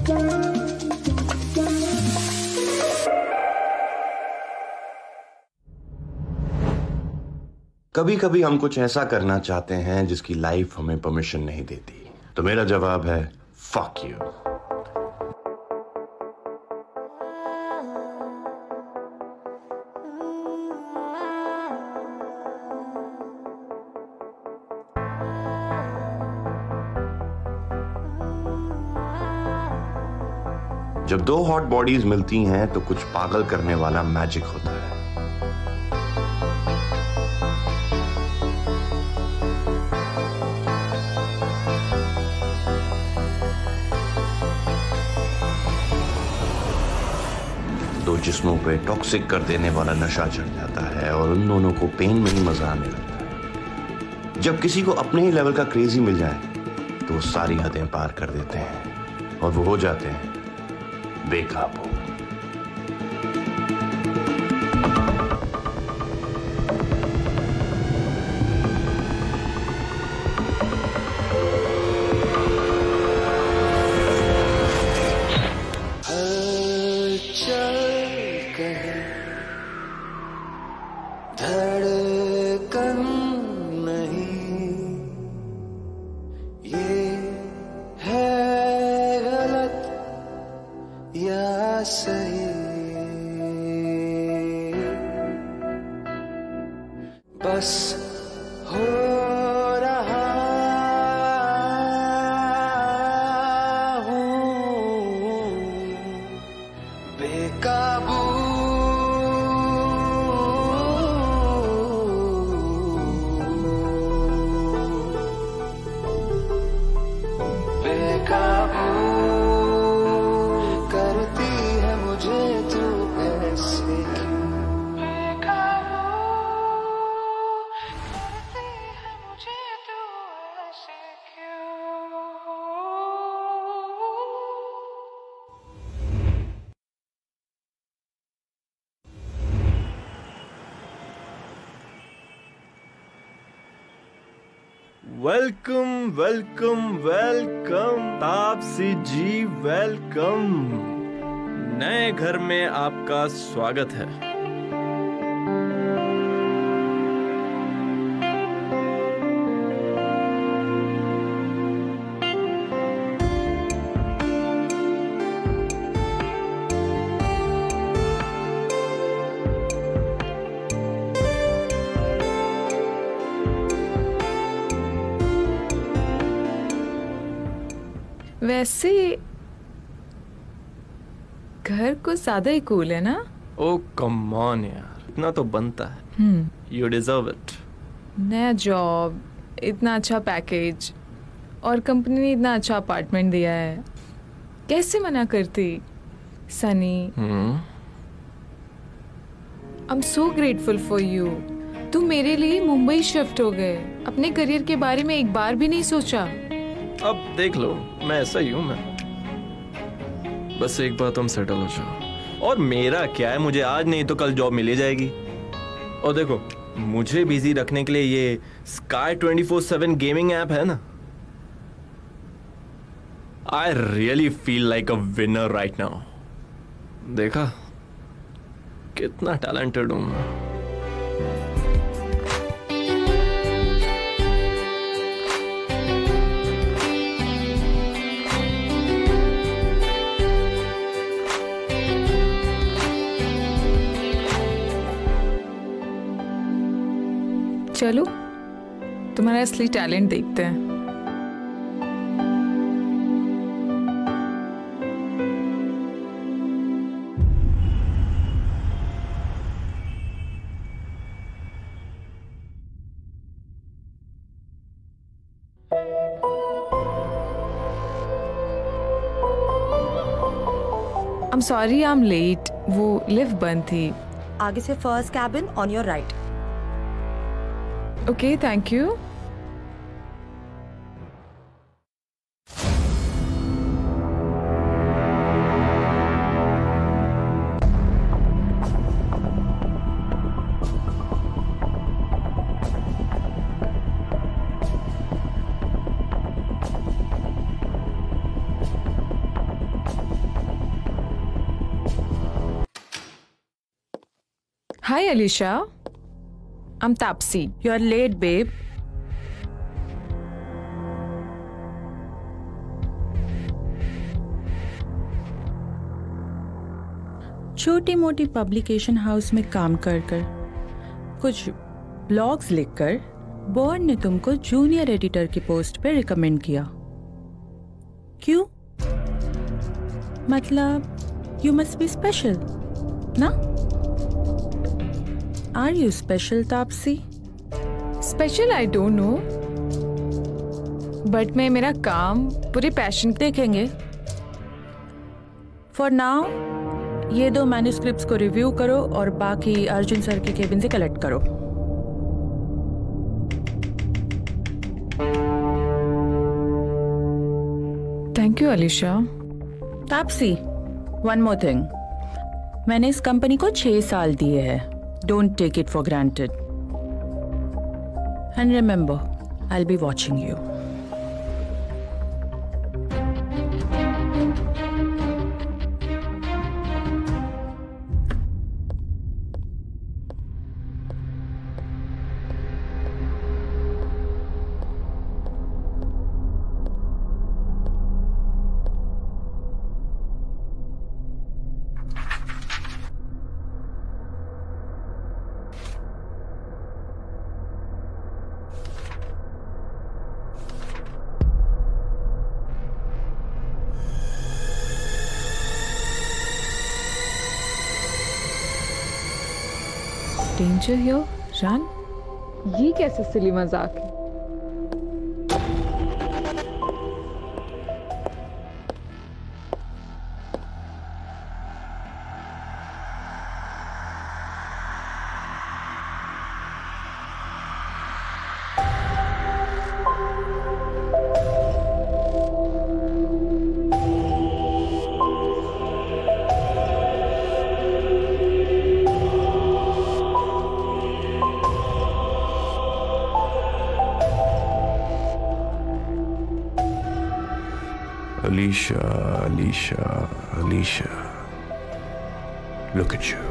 कभी कभी हम कुछ ऐसा करना चाहते हैं जिसकी लाइफ हमें परमिशन नहीं देती, तो मेरा जवाब है फक यू। जब दो हॉट बॉडीज मिलती हैं तो कुछ पागल करने वाला मैजिक होता है। दो जिस्मों पे टॉक्सिक कर देने वाला नशा चढ़ जाता है और उन दोनों को पेन में ही मजा आने लगता है। जब किसी को अपने ही लेवल का क्रेजी मिल जाए तो वो सारी हदें पार कर देते हैं और वो हो जाते हैं बेकाबू। धड़कन नहीं, ये है गलत या सही, बस हो रहा हूँ बेकाबू। Welcome welcome welcome Tapsi ji, welcome. नए घर में आपका स्वागत है। वैसे घर को ज्यादा ही कूल है ना? ओ कम ऑन यार, इतना तो बनता है। You deserve it. नया जॉब, इतना अच्छा पैकेज और कंपनी ने इतना अच्छा अपार्टमेंट दिया है, कैसे मना करती? Sunny, I am so grateful for you. तुम मेरे लिए मुंबई शिफ्ट हो गए, अपने करियर के बारे में एक बार भी नहीं सोचा। अब देख लो, मैं ऐसा ही हूं। मैं बस एक बार तुम सेटल हो जाओ और मेरा क्या है, मुझे आज नहीं तो कल जॉब मिल जाएगी। और देखो, मुझे बिजी रखने के लिए ये स्काई 24/7 गेमिंग ऐप है ना। I really feel like a winner right now. देखा कितना टैलेंटेड हूं मैं। चलो तुम्हारा असली टैलेंट देखते हैं। I'm sorry I'm late, वो लिफ्ट बंद थी। आगे से first cabin on your right. Okay, thank you. Hi, Alicia. I'm Tapsi. You're late, babe. छोटी मोटी पब्लिकेशन हाउस में काम कर कर, कुछ ब्लॉग्स लिखकर बोर्ड ने तुमको जूनियर एडिटर की पोस्ट पे रिकमेंड किया। क्यों? मतलब यू मस्ट बी स्पेशल ना? Are you special Tapsi? Special I don't know, but मैं मेरा काम पूरे पैशन देखेंगे। फॉर नाउ ये 2 मैन्युस्क्रिप्ट्स को रिव्यू करो और बाकी अर्जुन सर के केबिन से कलेक्ट करो। Thank you Alicia. Tapsi, one more thing. मैंने इस कंपनी को 6 साल दिए हैं। Don't take it for granted and remember, I will be watching you. Danger here, run. ये कैसे सिली मजाक है? Alicia. Look at you.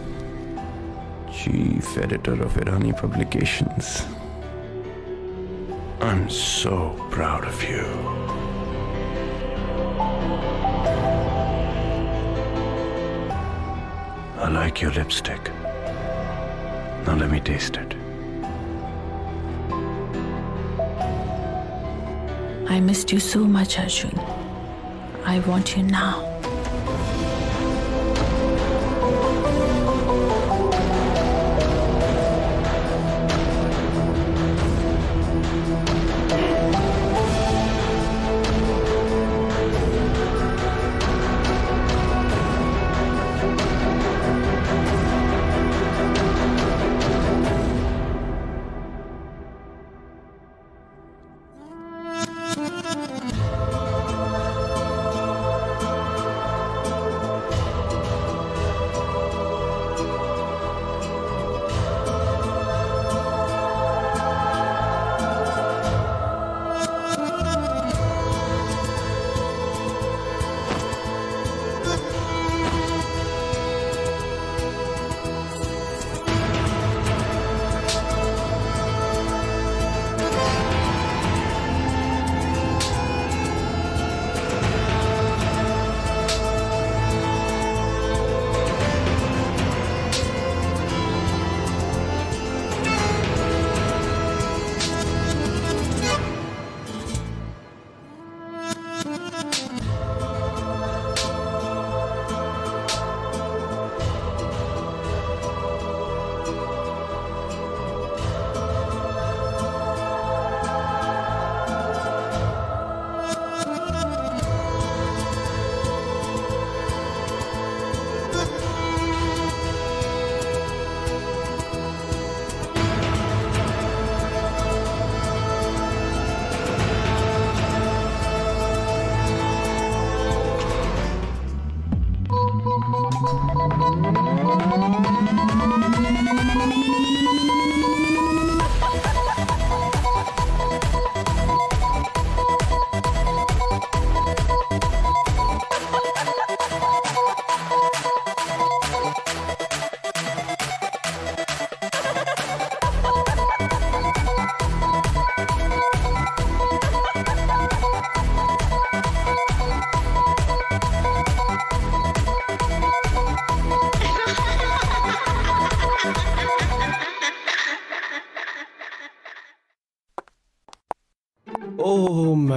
Chief editor of Irani Publications. I'm so proud of you. I like your lipstick. Now let me taste it. I missed you so much, Arjun. I want you now.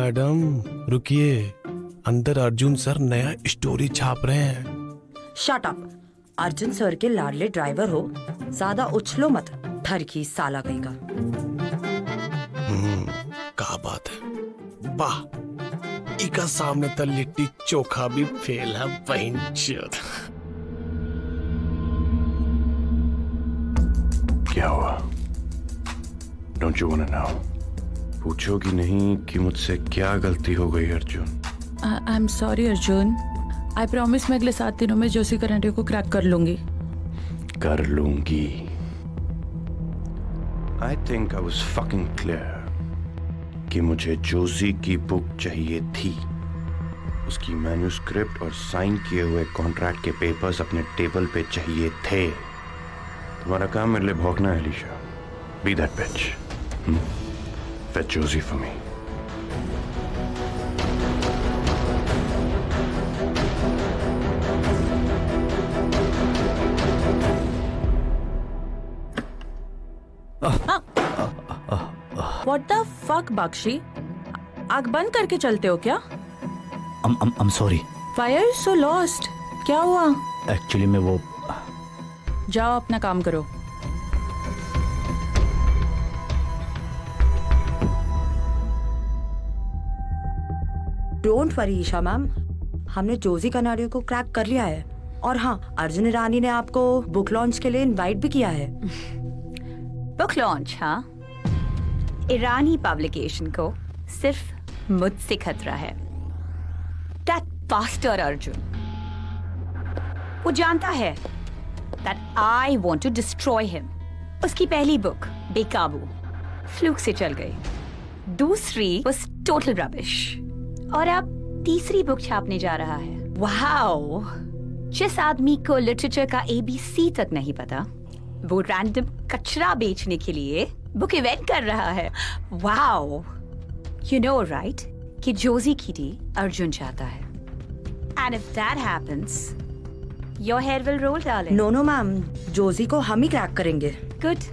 Madam रुकिए, अंदर Arjun sir नया story छाप रहे हैं। Shut up. Arjun sir के लाडले driver हो, ज्यादा उछलो मत, ठर की साला कहीं का। क्या बात है, वाह, इका सामने तो लिट्टी चोखा भी फेल है बहन चोद। क्या हुआ? Don't you want to know? पूछोगी नहीं कि मुझसे क्या गलती हो गई Arjun? I am sorry Arjun, I promise मैं अगले 7 दिनों में जोशी करंटे को क्रैक कर लूंगी। कर लूंगी। I think I was fucking clear कि मुझे जोशी की बुक चाहिए थी। उसकी मैन्यूस्क्रिप्ट और साइन किए हुए कॉन्ट्रैक्ट के पेपर्स अपने टेबल पे चाहिए थे। तुम्हारा काम मेरे लिए भौंकना है Alicia. Be that bitch. Fetch Josie for me. What the fuck Bakshi? आग बंद करके चलते हो क्या? I'm sorry. Why are you so lost? क्या हुआ? Actually मैं वो जाओ अपना काम करो। डोंट वरी ईशा मैम, हमने जोशी कनाडियो को क्रैक कर लिया है। और हाँ, अर्जुन ईरानी ने आपको बुक लॉन्च के लिए इनवाइट भी किया है। Book launch? हाँ, ईरानी पब्लिकेशन को सिर्फ मुझसे खतरा है। दैट बास्टर्ड अर्जुन, वो जानता है that I want to destroy him. उसकी पहली बुक बेकाबू फ्लूक से चल गई, दूसरी वाज टोटल रबिश, और अब तीसरी बुक छापने जा रहा है। वाओ! जिस आदमी को लिटरेचर का ABC तक नहीं पता, वो रैंडम कचरा बेचने के लिए बुक इवेंट कर रहा है। वाओ! You know right कि जोशी किटी अर्जुन चाहता है। And if that happens, your hair will roll, darling. No no ma'am, Joshi को हम ही क्रैक करेंगे। Good.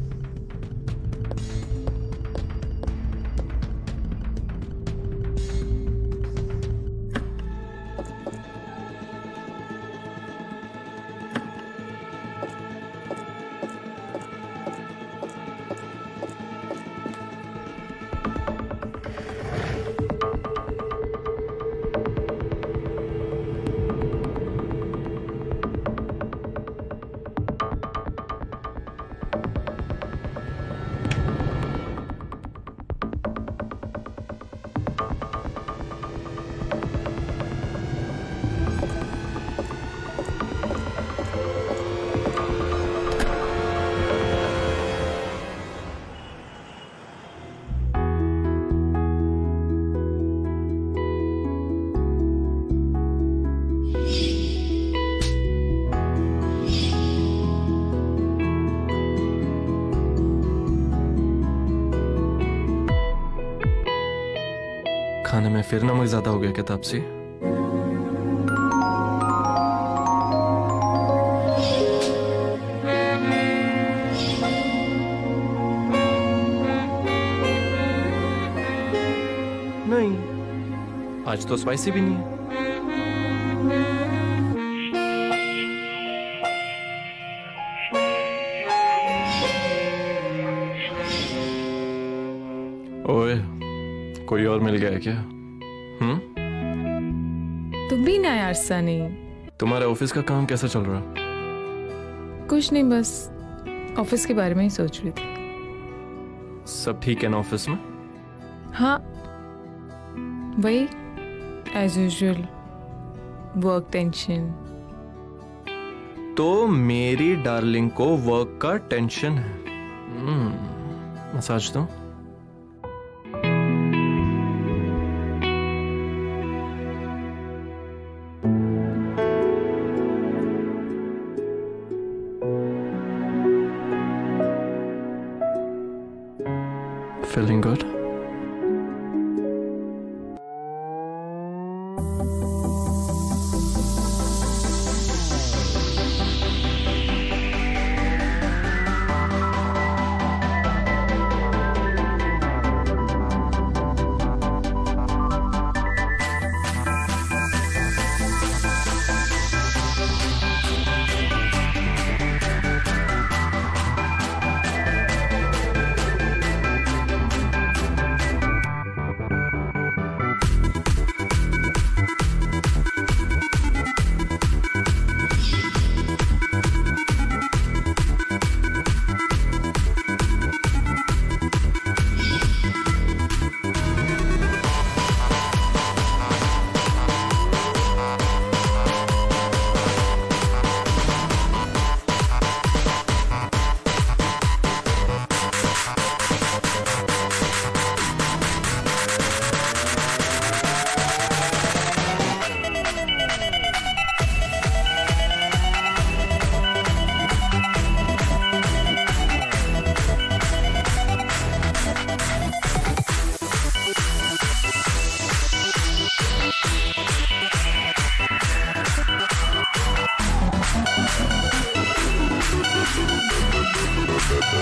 खाने में फिर नमक ज्यादा हो गया क्या तापसी? नहीं, आज तो स्पाइसी भी नहीं है। ओए, कोई और मिल गया है क्या? तुम भी ना यार सनी। तुम्हारे ऑफिस का काम कैसा चल रहा? कुछ नहीं, बस ऑफिस के बारे में ही सोच रही थी। सब ठीक है ना ऑफिस में? हाँ, वही एज यूजुअल, वर्क टेंशन। तो मेरी डार्लिंग को वर्क का टेंशन है। मसाज दो। Feeling good?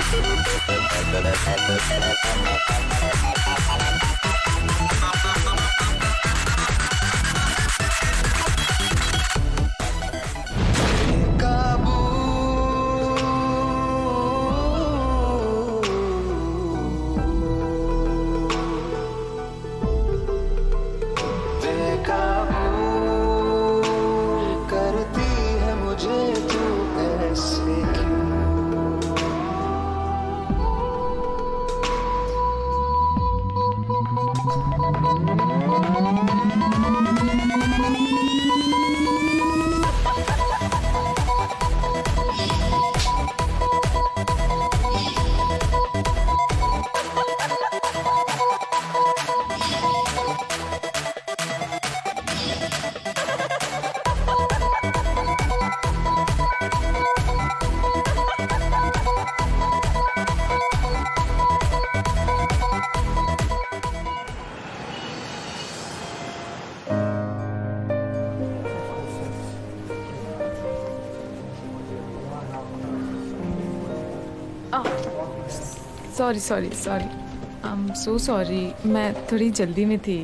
Sorry sorry sorry, I am so sorry, मैं थोड़ी जल्दी में थी।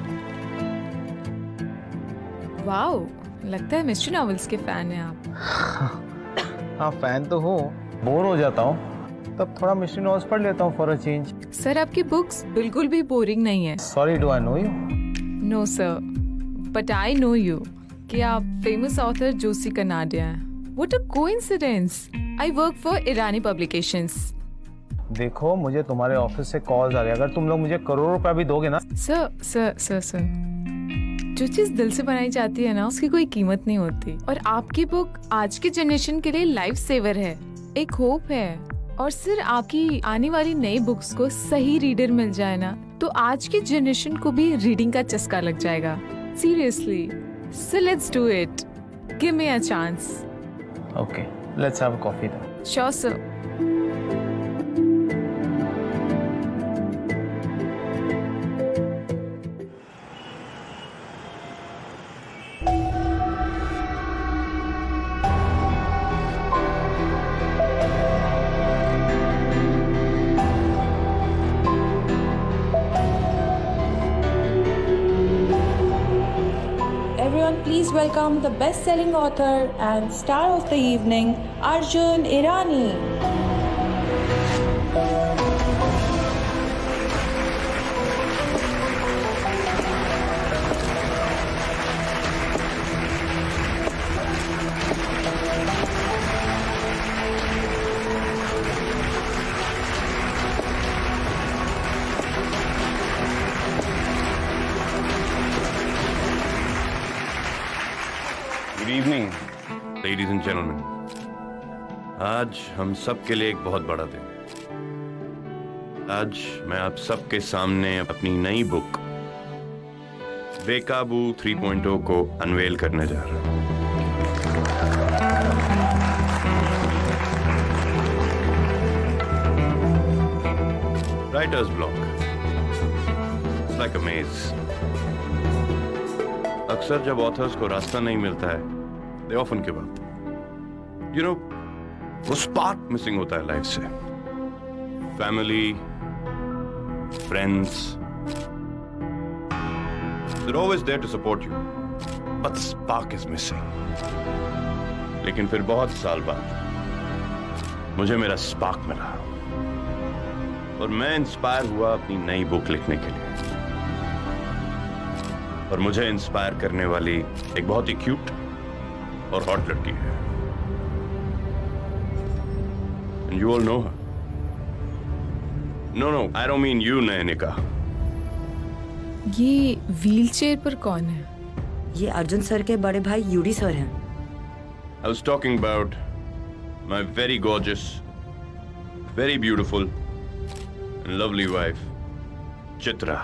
वाओ, लगता है मिस्ट्री नॉवेल्स के फैन हैं आप। हाँ फैन तो हो, बोर हो जाता हूँ तब थोड़ा मिस्ट्री नॉवेल्स पढ़ लेता हूँ फॉर अ चेंज। सर आपकी बुक्स बिल्कुल भी बोरिंग नहीं है। Sorry, do I know you? No sir, but I know you कि आप फेमस ऑथर जोशी कनाडिया हैं। What a coincidence, I work for Irani publications. देखो मुझे तुम्हारे ऑफिस से कॉल्स आ रहे हैं, अगर तुम लोग मुझे करोड़ों रुपया भी दोगे ना। सर सर सर सर, जो चीज दिल से बनाई जाती है ना उसकी कोई कीमत नहीं होती। और आपकी बुक आज की जनरेशन के लिए लाइफ सेवर है, एक होप है। और सर आपकी आने वाली नई बुक्स को सही रीडर मिल जाए ना तो आज की जनरेशन को भी रीडिंग का चस्का लग जाएगा। Seriously, so let's do it, give me a chance. Okay, let's have a coffee then. Sure sir. Please welcome the best-selling author and star of the evening, Arjun Irani. Good evening ladies and gentleman. आज हम सब के लिए एक बहुत बड़ा दिन। आज मैं आप सबके सामने अपनी नई बुक बेकाबू 3.0 को अनवेल करने जा रहा हूं। राइटर्स ब्लॉक, लाइक अ मेज। अक्सर जब ऑथर्स को रास्ता नहीं मिलता है, they often give up. You know, वो स्पार्क मिसिंग होता है लाइफ से। Family, friends, they're always there to support you, but the spark is missing. लेकिन फिर बहुत साल बाद मुझे मेरा स्पार्क मिला और मैं इंस्पायर हुआ अपनी नई बुक लिखने के लिए। और मुझे इंस्पायर करने वाली एक बहुत ही क्यूट और हॉट लड़की है। And you all know her. No, I don't mean you, Nayanika. ये व्हीलचेयर पर कौन है? ये अर्जुन सर के बड़े भाई यूडी सर हैं। I was talking about my very gorgeous, very beautiful and lovely wife, Chitra.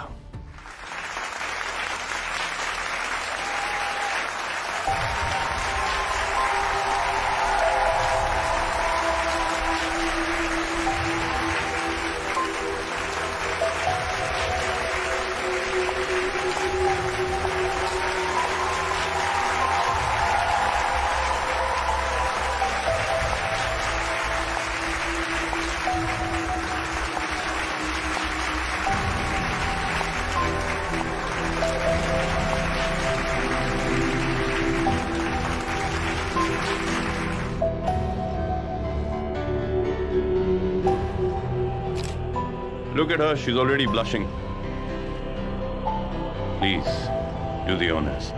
Look at her, she's already blushing. Please, do the honors.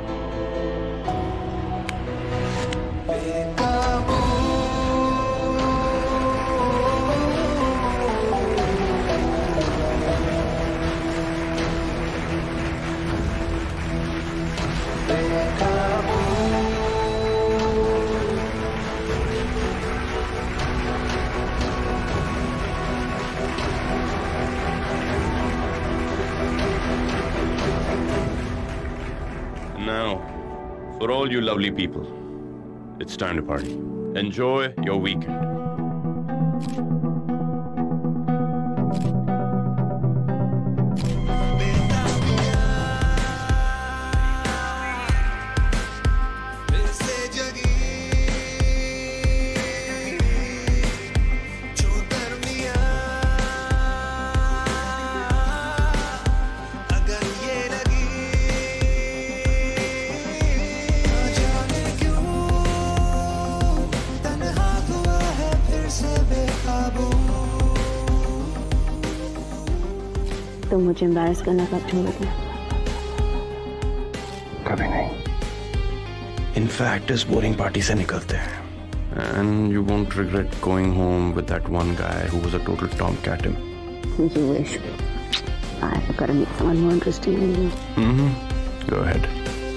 Now, for all you lovely people, it's time to party. Enjoy your weekend. तुम मुझे embarrass करना कब छोड़ोगे? कभी नहीं। In fact इस boring party से निकलते हैं। And you won't regret going home with that one guy who was a total tomcat. You wish. I've got to meet someone more interesting than you. Mm-hmm. Go ahead.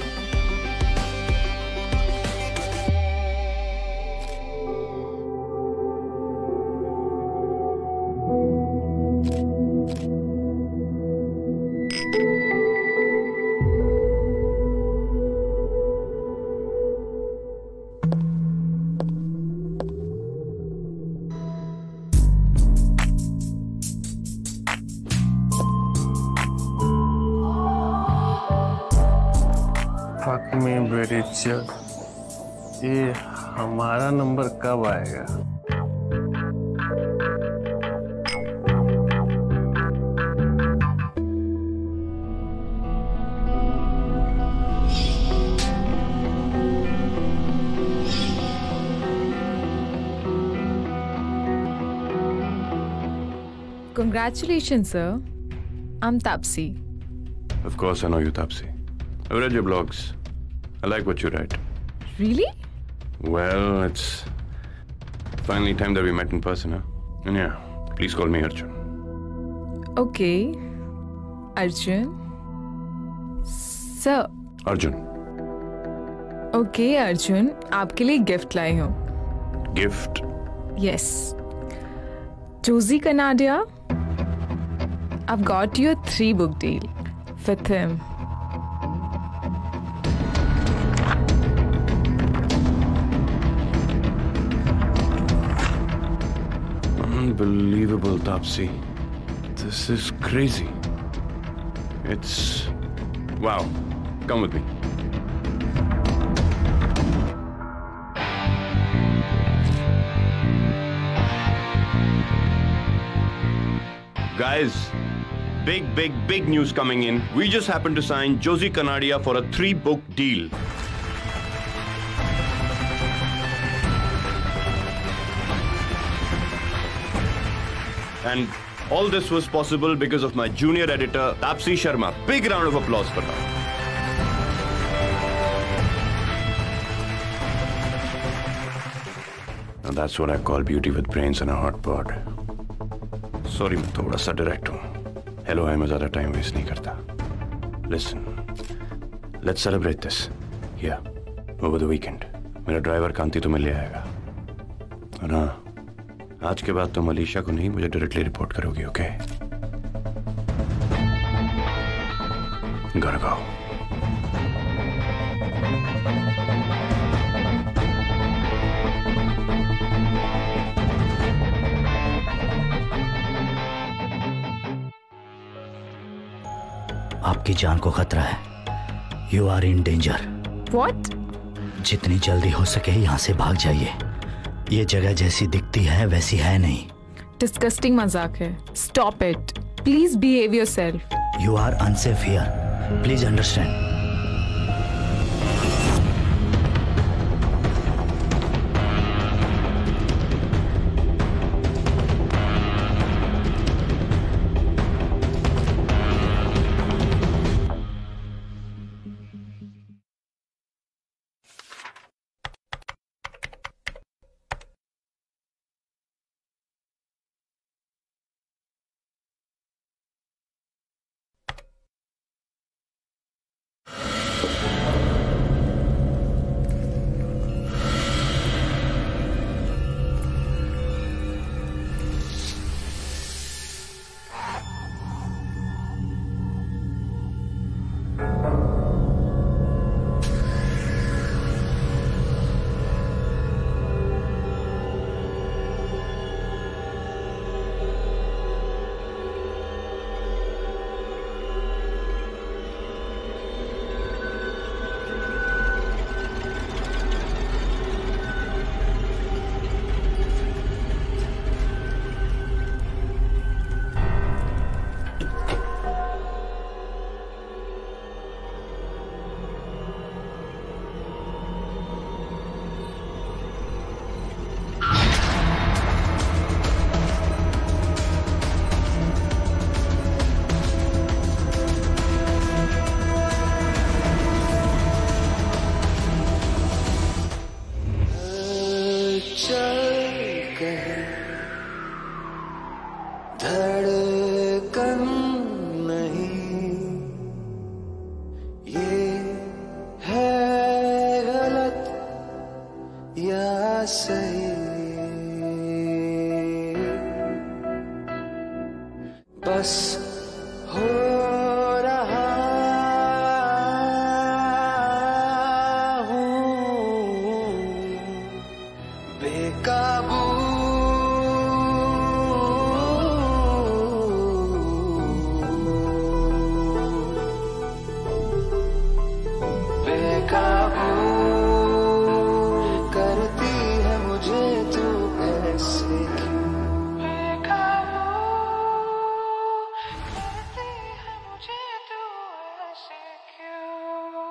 Fuck me, British. ये हमारा number कब आएगा? Congratulations, sir. I'm Tapsi. Of course I know you, Tapsi. I've read your blogs. I like what you write. Really? Well, it's finally time that we met in person, huh? And yeah, please call me Arjun. Okay. Arjun. Sir. Arjun. Okay, Arjun. आपके लिए gift लाई हूँ. Gift? Yes. Josie Kanadia. I've got you a 3-book deal with him. Unbelievable, Tapsi. This is crazy. It's... wow. Come with me. Guys, big news coming in. We just happened to sign Josie Kanadia for a 3-book deal. And all this was possible because of my junior editor, Tapsi Sharma. Big round of applause for her. Now that's what I call beauty with brains and a hot bod. Sorry, मैं थोड़ा सा direct हूँ. Hello, मैं ज़्यादा time waste नहीं करता. Listen, let's celebrate this here over the weekend. मेरा driver Kanti तुम्हें ले आएगा. और हाँ, आज के बाद तुम अलीशा को नहीं, मुझे डायरेक्टली रिपोर्ट करोगी, ओके? घर जाओ. आपकी जान को खतरा है. You are in danger. What? जितनी जल्दी हो सके यहाँ से भाग जाइए. ये जगह जैसी दिखती है वैसी है नहीं. Disgusting मजाक है. Stop it. Please behave yourself. You are unsafe here. Please understand. सही, बस हो रहा हूँ बेकाबू, बेकाबू करती है मुझे तू ऐसे क्यों, बेकाबू करती है मुझे तू ऐसे क्यों।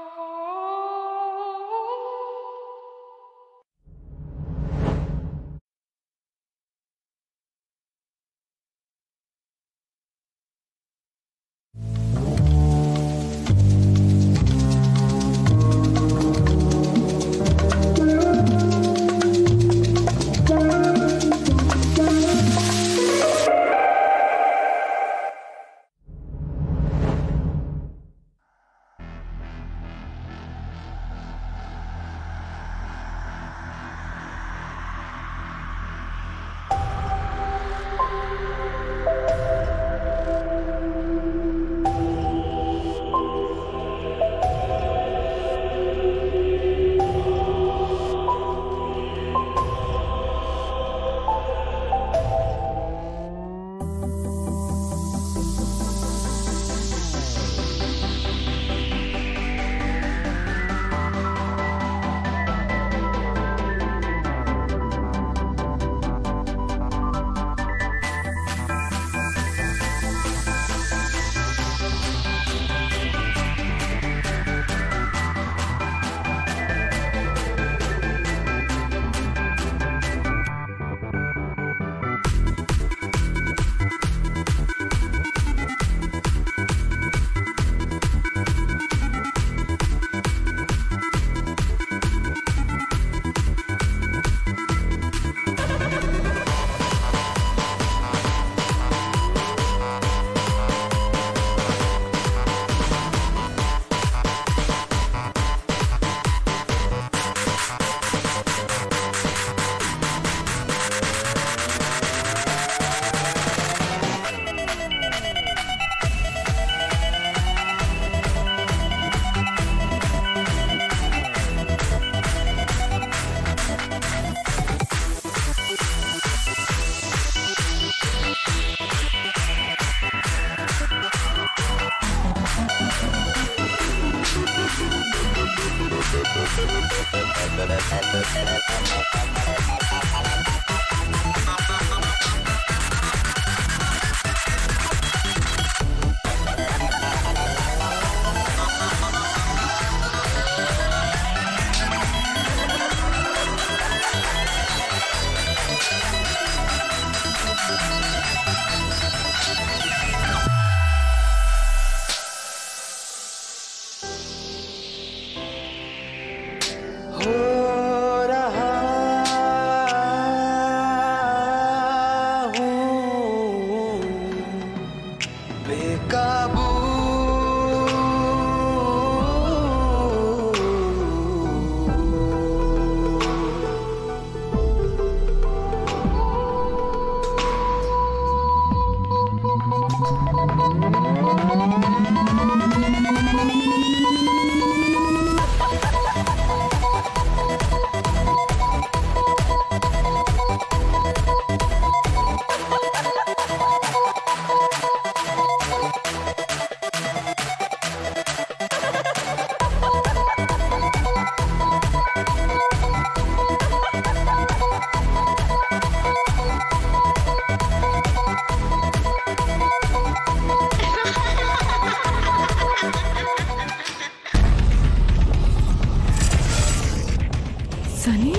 सनी,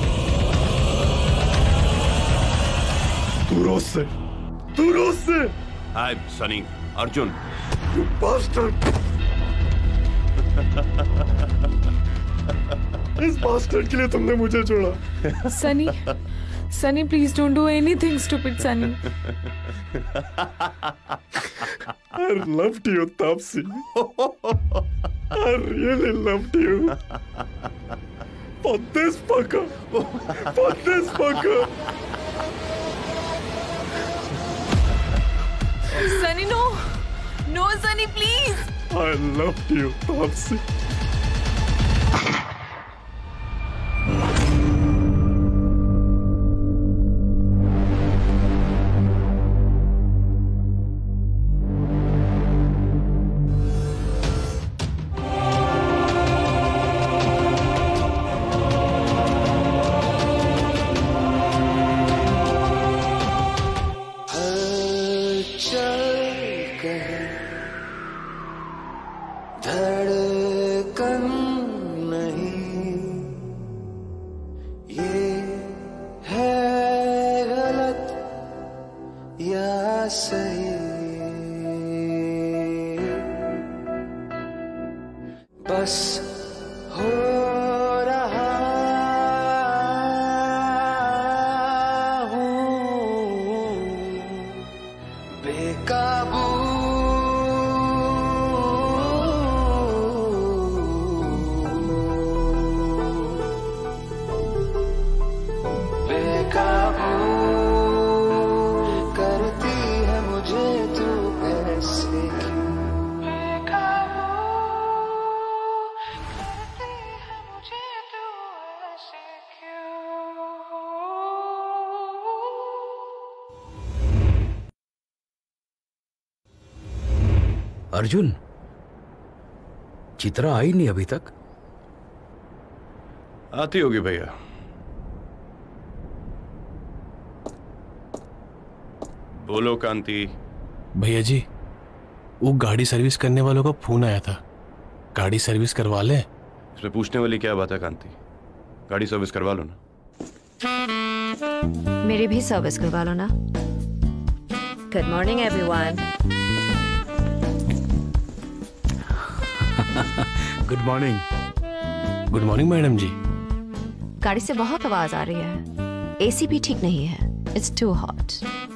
दूर से। Hi Sunny, Arjun. You bastard! इस बास्टर्ड के लिए तुमने मुझे छोड़ा। Sunny, Sunny please don't do anything stupid Sunny. I loved you, Taapsee. I really loved you. Fuck this fucker. Fuck this fucker. Sunny, no. No, Sunny, please. I loved you, Taapsee. धड़कन नहीं, ये है गलत या सही, बस हो रहा हूँ बेकाबू। करती है मुझे तू ऐसे क्यों, बेकाबू करती है मुझे तू ऐसे क्यों। अर्जुन, चित्रा आई नहीं अभी तक? आती होगी भैया। बोलो कांति। भैया जी, वो गाड़ी सर्विस करने वालों का फोन आया था, गाड़ी सर्विस करवा ले। इसमें पूछने वाली क्या बात है कांति? गाड़ी सर्विस करवा लो ना। मेरी भी सर्विस करवा लो ना। Good morning everyone. Good morning. Good morning madam जी। गाड़ी से बहुत आवाज आ रही है, एसी भी ठीक नहीं है, इट्स टू हॉट।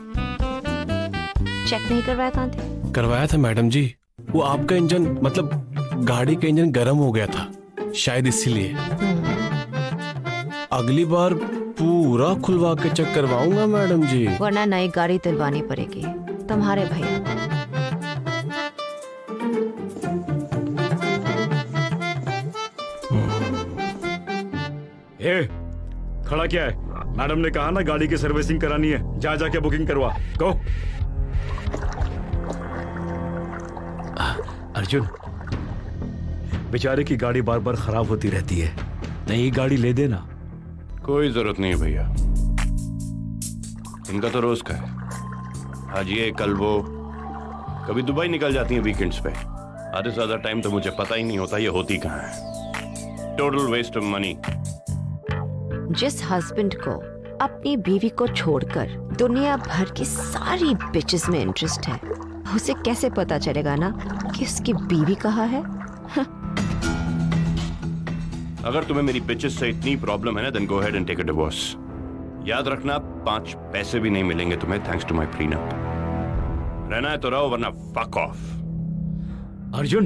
चेक नहीं करवाया कांति? करवाया था मैडम जी, वो आपका इंजन मतलब गाड़ी का इंजन गर्म हो गया था शायद, इसीलिए। अगली बार पूरा खुलवा के चेक करवाऊंगा मैडम जी। वरना नई गाड़ी दिलवानी पड़ेगी तुम्हारे भैया। खड़ा क्या है? मैडम ने कहा ना गाड़ी की सर्विसिंग करानी है, जा जाके बुकिंग करवा। गो। अर्जुन, बेचारे की गाड़ी बार बार खराब होती रहती है, नई गाड़ी ले देना। कोई जरूरत नहीं है भैया, इनका तो रोज का है। आज ये कल वो, कभी दुबई निकल जाती हैं वीकेंड्स पे। आधे से ज्यादा टाइम तो मुझे पता ही नहीं होता ये होती कहाँ है। Total waste of money. जिस हस्बैंड को अपनी बीवी को छोड़कर दुनिया भर की सारी बिचेस में इंटरेस्ट है, उसे कैसे पता चलेगा ना कि उसकी बीवी कहाँ है? अगर तुम्हें मेरी बिचेस से इतनी प्रॉब्लम है ना, then go ahead and take a divorce. याद रखना 5 पैसे भी नहीं मिलेंगे तुम्हें थैंक्स टू माय प्रीनप। रहना है तो रहो, वरना फक ऑफ। अर्जुन,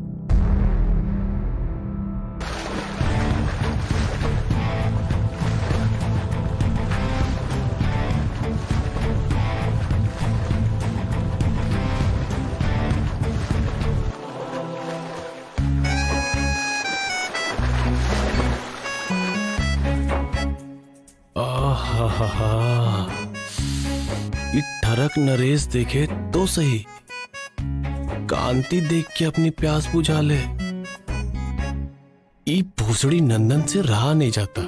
ये ठरक नरेश देखे तो सही, कांति देख के अपनी प्यास बुझा ले। ये भोसड़ी नंदन से रहा नहीं जाता।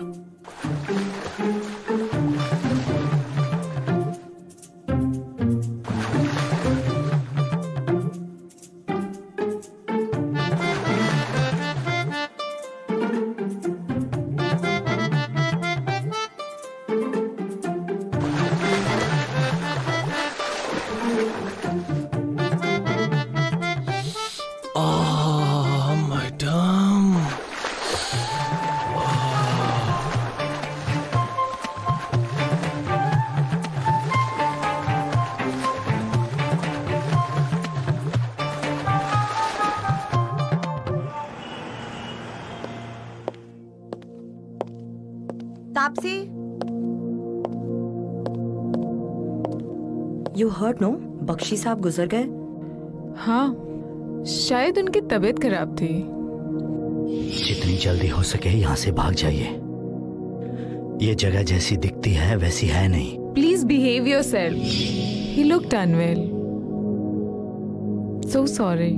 Tapsi, you hurt no? Bakshi साहब गुजर गए। हाँ, शायद उनकी तबीयत खराब थी। जितनी जल्दी हो सके यहाँ से भाग जाइए। ये जगह जैसी दिखती है वैसी है नहीं। Please behave yourself. He looked unwell. So sorry.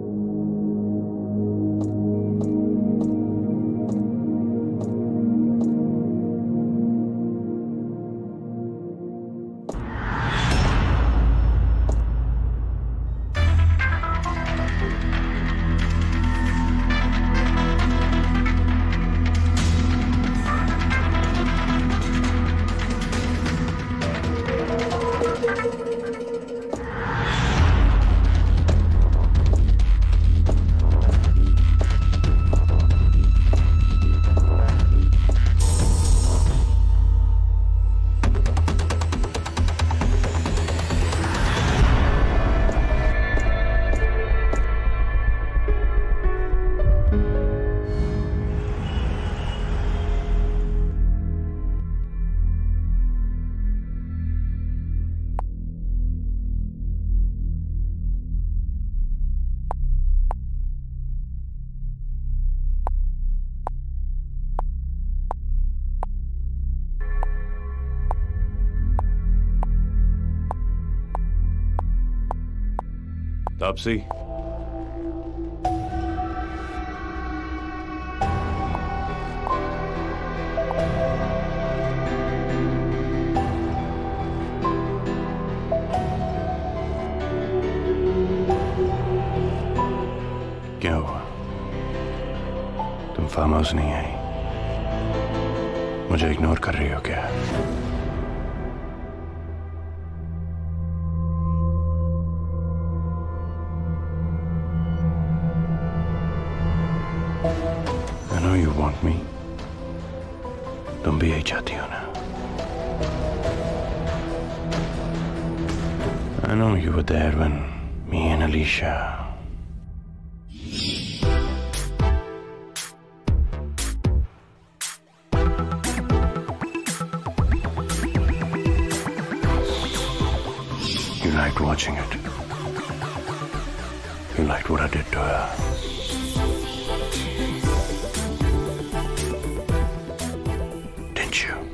Taapsee, क्या हुआ? तुम फार्म हाउस नहीं आई? मुझे इग्नोर कर रही हो क्या? I know you want me. तुम भी यही चाहती हो ना? I know you were there when me and Alicia. You liked watching it. You liked what I did to her. Didn't you?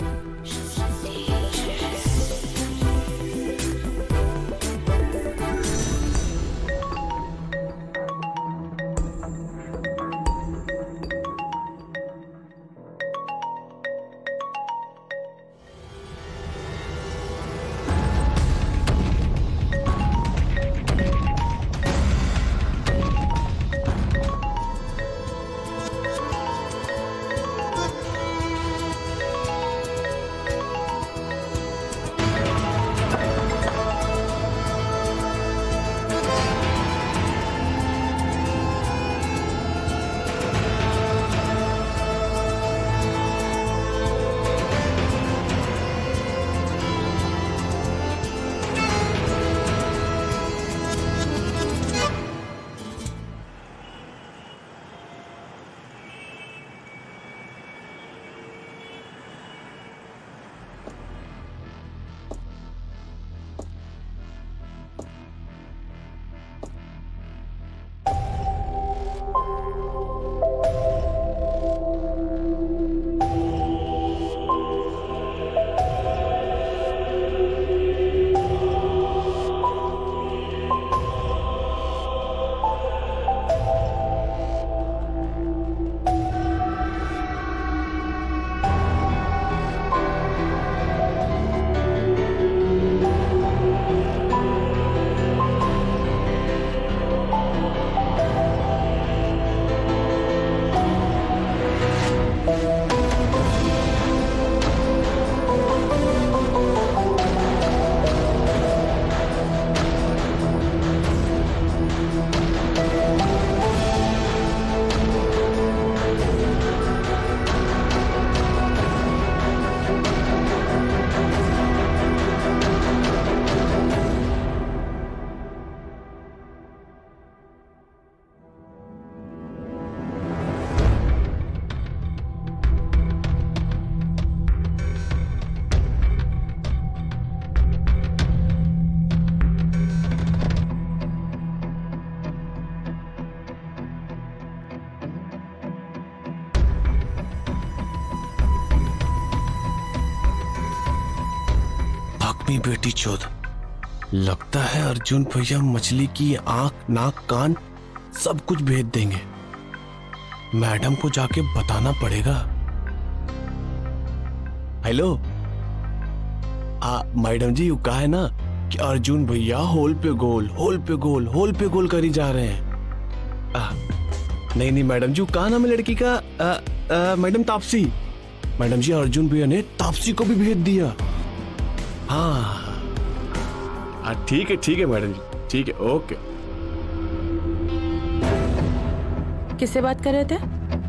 अपनी बेटी चोद। लगता है अर्जुन भैया मछली की आंख नाक कान सब कुछ भेज देंगे। मैडम को जाके बताना पड़ेगा। हेलो मैडम जी, कहा है ना कि अर्जुन भैया होल पे गोल करी जा रहे हैं। नहीं मैडम जी, कहा ना मैं लड़की का मैडम तापसी। मैडम जी, अर्जुन भैया ने तापसी को भी भेज दिया। हाँ ठीक है मैडम जी, ठीक है, ओके। किससे बात कर रहे थे?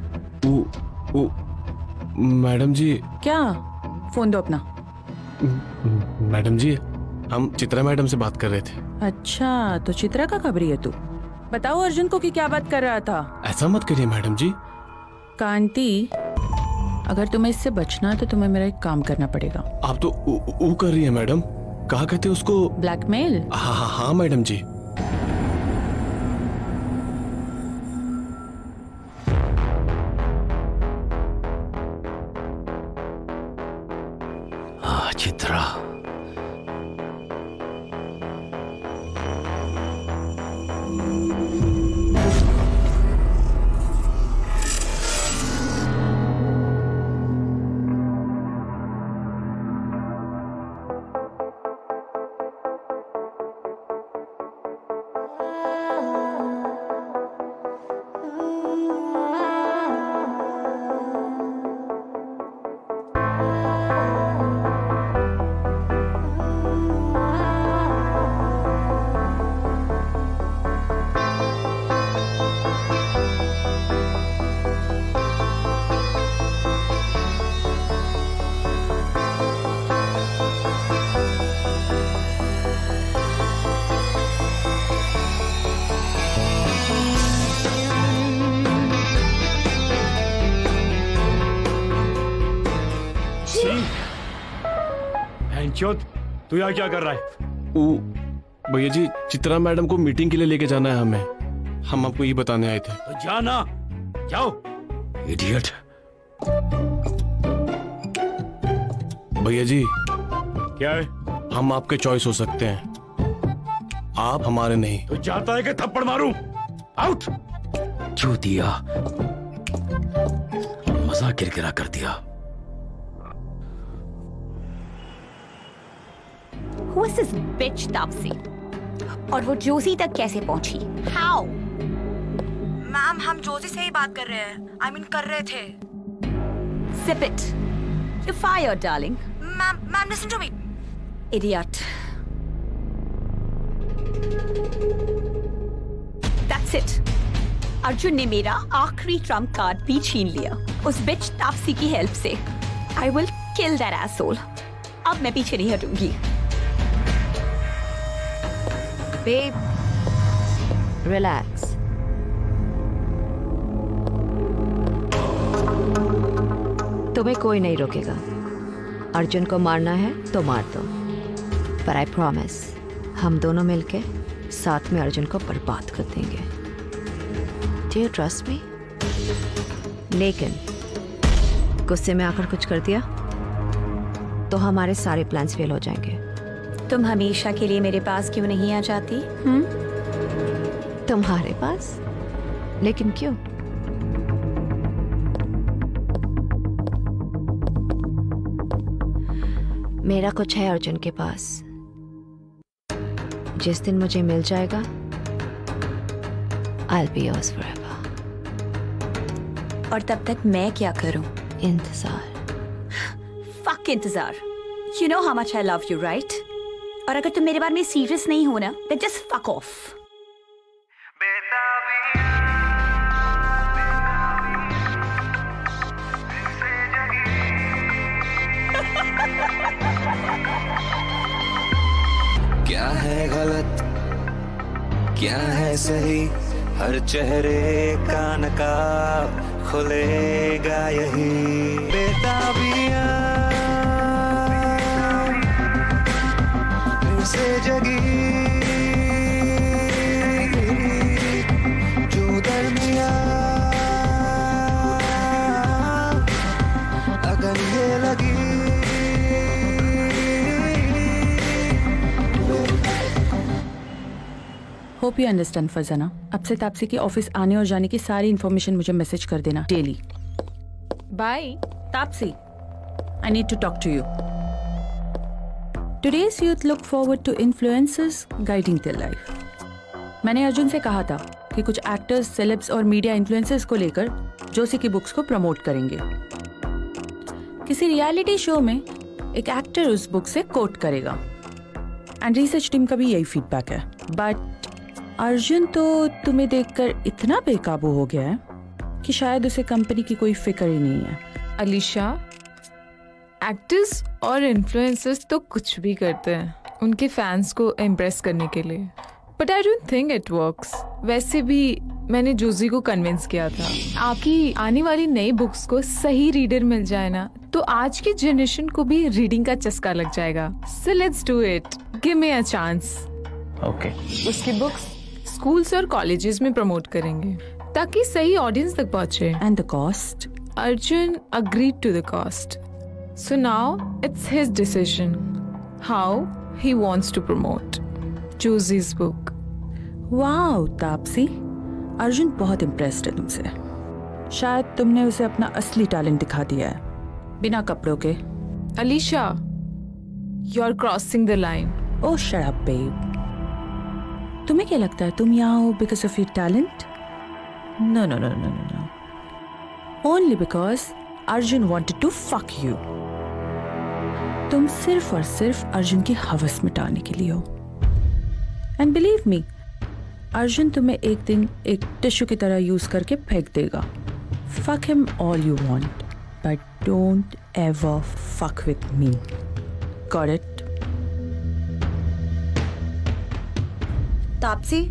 मैडम जी। क्या? फोन दो अपना। मैडम जी, हम चित्रा मैडम से बात कर रहे थे। अच्छा, तो चित्रा का खबरी है तू? बताओ अर्जुन को कि क्या बात कर रहा था। ऐसा मत करिए मैडम जी। कांति, अगर तुम्हें इससे बचना तो तुम्हें मेरा एक काम करना पड़ेगा। आप तो ऊ कर रही है मैडम। कहा कहते उसको? ब्लैकमेल। हाँ मैडम जी। चित्रा, तू यहाँ क्या कर रहा है? भैया जी, चित्रा मैडम को मीटिंग के लिए लेके जाना है हमें। हम आपको ये बताने आए थे। तो जाना, जाओ। इडियट। भैया जी। क्या है? हम आपके चॉइस हो सकते हैं, आप हमारे नहीं। तो चाहता है कि थप्पड़ मारूं? आउट। चूतिया, मजा किरकिरा कर दिया। Who is this bitch Taapsee? और वो जोशी तक कैसे पहुंची? How? मैम, हम जोशी से ही बात कर रहे हैं। I mean, कर रहे थे। Zip it. You're fired, darling. Ma'am, listen to me. Idiot. That's it. Arjun ने मेरा आखिरी ट्रम्प कार्ड भी छीन लिया उस बिच तापसी की हेल्प से। I will kill that asshole. अब मैं पीछे नहीं हटूंगी। Babe, relax. तुम्हें कोई नहीं रोकेगा। अर्जुन को मारना है तो मार दो, पर आई प्रॉमिस हम दोनों मिलके साथ में अर्जुन को बर्बाद कर देंगे। Do you trust me? लेकिन गुस्से में आकर कुछ कर दिया तो हमारे सारे प्लान्स फेल हो जाएंगे। तुम हमेशा के लिए मेरे पास क्यों नहीं आ जाती? तुम्हारे पास? लेकिन क्यों? मेरा कुछ है अर्जुन के पास, जिस दिन मुझे मिल जाएगा I'll be yours forever. और तब तक मैं क्या करूं? इंतजार। Fuck इंतजार। You know how much I love you, right? और अगर तुम मेरे बारे में सीरियस नहीं हो ना, then just fuck off. क्या है गलत, क्या है सही, हर चेहरे का नकाब खुलेगा यही। बेताबियां फिर से जगी, जो दरमियां अगर ये लगी, होप यू अंडरस्टैंड फरजाना। अब से तापसी की ऑफिस आने और जाने की सारी इन्फॉर्मेशन मुझे मैसेज कर देना daily. Bye Tapsi, I need to talk to you. Today's youth look forward to influencers guiding their life. मैंने अर्जुन से कहा था कि कुछ एक्टर्स, सेलेब्स और मीडिया इन्फ्लुएंसर्स को लेकर जोशी की बुक्स को प्रमोट करेंगे। किसी रियलिटी शो में एक एक्टर उस बुक से कोट करेगा एंड रिसर्च टीम का भी यही फीडबैक है। बट अर्जुन तो तुम्हें देखकर इतना बेकाबू हो गया है कि शायद उसे कंपनी की कोई फिक्र ही नहीं है। अलीशा, एक्टर्स और इन्फ्लुएंसर्स तो कुछ भी करते हैं उनके फैंस को इम्प्रेस करने के लिए, but I don't think it works. वैसे भी मैंने जोशी को कन्विंस किया था, आपकी आने वाली नई बुक्स को सही रीडर मिल जाए ना तो आज की जनरेशन को भी रीडिंग का चस्का लग जाएगा। So let's do it, give me a chance. Okay. उसकी बुक्स स्कूल्स और कॉलेजेस में प्रमोट करेंगे ताकि सही ऑडियंस तक पहुंचे। And the cost? Arjun agreed to the cost, so now it's his decision how he wants to promote Josie's book. Wow Taapsee, Arjun बहुत impressed है तुमसे। शायद तुमने उसे अपना असली टैलेंट दिखा दिया है बिना कपड़ों के। Alisha, you're crossing the line. Oh, shut up, babe. तुम्हें क्या लगता है तुम यहाँ हो because of your talent? No, no, no, no, no, no. Only because Arjun wanted to fuck you. तुम सिर्फ और सिर्फ अर्जुन की हवस मिटाने के लिए हो। एंड बिलीव मी, अर्जुन तुम्हें एक दिन एक टिश्यू की तरह यूज करके फेंक देगा। Fuck him all you want, but don't ever fuck with me. Got it? Taapsee,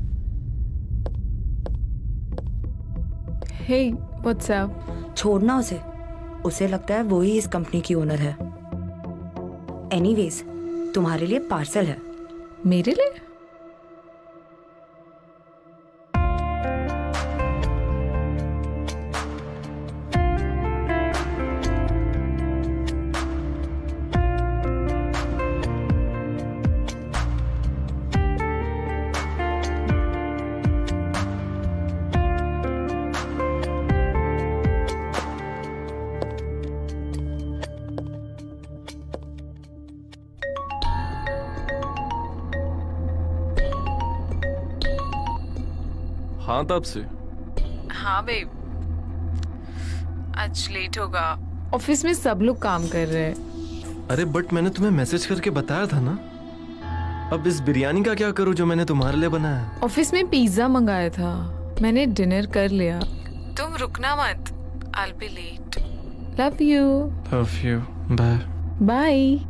hey what's up? छोड़ना उसे, उसे लगता है वो ही इस कंपनी की ओनर है। एनीवेज, तुम्हारे लिए पार्सल है। मेरे लिए? हाँ तब से। हाँ बेब, आज लेट होगा। ऑफिस में सब लोग काम कर रहे हैं। अरे बट मैंने तुम्हें मैसेज करके बताया था ना। अब इस बिरयानी का क्या करूं जो मैंने तुम्हारे लिए बनाया? ऑफिस में पिज्जा मंगाया था, मैंने डिनर कर लिया। तुम रुकना मत, I'll be late. Love you. Love you. Bye. Bye.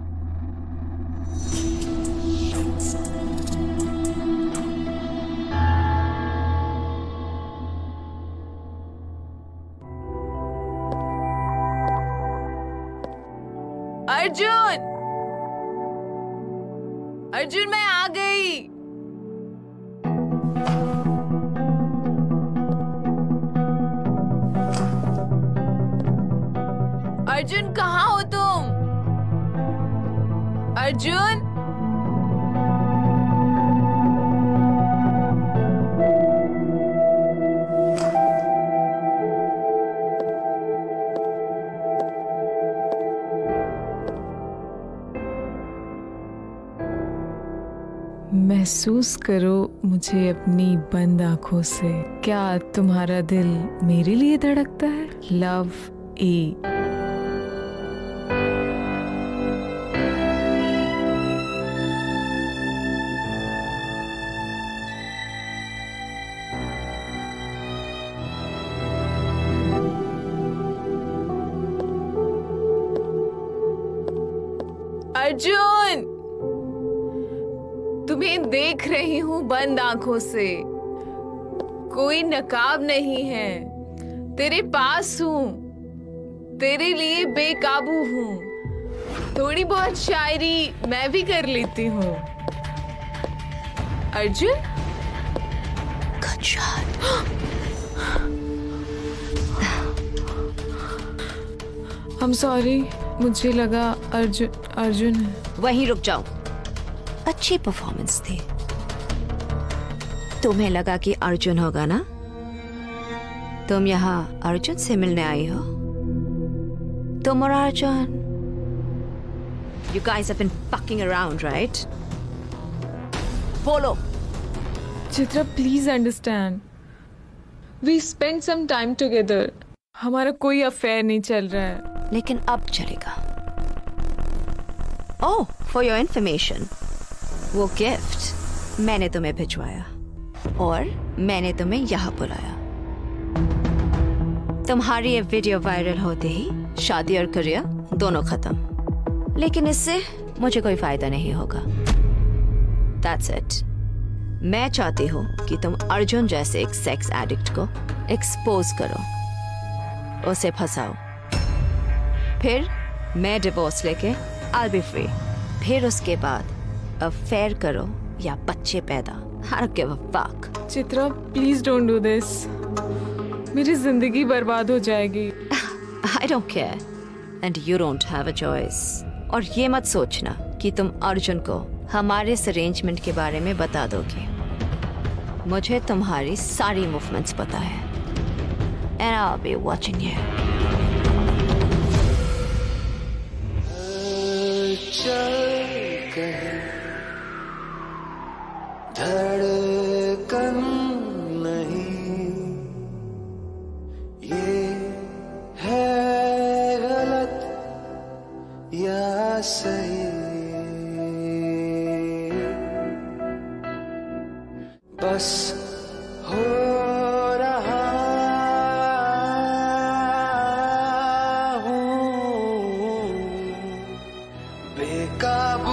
Arjun, Arjun मैं आ गई। अर्जुन कहाँ हो तुम? अर्जुन, महसूस करो मुझे अपनी बंद आंखों से। क्या तुम्हारा दिल मेरे लिए धड़कता है? लव ए। अर्जुन, तुम्हें देख रही हूँ बंद आंखों से, कोई नकाब नहीं है। तेरे पास हूँ, तेरे लिए बेकाबू हूँ। थोड़ी बहुत शायरी मैं भी कर लेती हूँ। Arjun, Good shot. I'm sorry, मुझे लगा अर्जुन है। वहीं रुक जाओ, अच्छी परफॉर्मेंस थी। तुम्हें लगा कि अर्जुन होगा ना? तुम यहाँ अर्जुन से मिलने आई हो? तुम और Arjun, you guys have been fucking around, right? बोलो। Chitra please understand, we spend some time together. हमारा कोई अफेयर नहीं चल रहा है। लेकिन अब चलेगा। ओह, फॉर योर इंफॉर्मेशन, वो गिफ्ट मैंने तुम्हें भिजवाया और मैंने तुम्हें यहाँ बुलाया। तुम्हारी ये वीडियो वायरल होते ही शादी और करियर दोनों खत्म, लेकिन इससे मुझे कोई फायदा नहीं होगा। That's it. मैं चाहती हूँ कि तुम अर्जुन जैसे एक सेक्स एडिक्ट को एक्सपोज करो, उसे फंसाओ, फिर मैं डिवोर्स लेके I'll be free। फिर उसके बाद अफेयर करो या बच्चे पैदा, I don't give a fuck। Chitra please don't do this, मेरी जिंदगी बर्बाद हो जाएगी। I don't care and you don't have a choice। और ये मत सोचना कि तुम अर्जुन को हमारे इस अरेंजमेंट के बारे में बता दोगे। मुझे तुम्हारी सारी मूवमेंट्स पता है and I'll be watching you। चल कहीं धड़कन नहीं, ये है गलत या सही, बस हो रहा हूँ बेकाबू,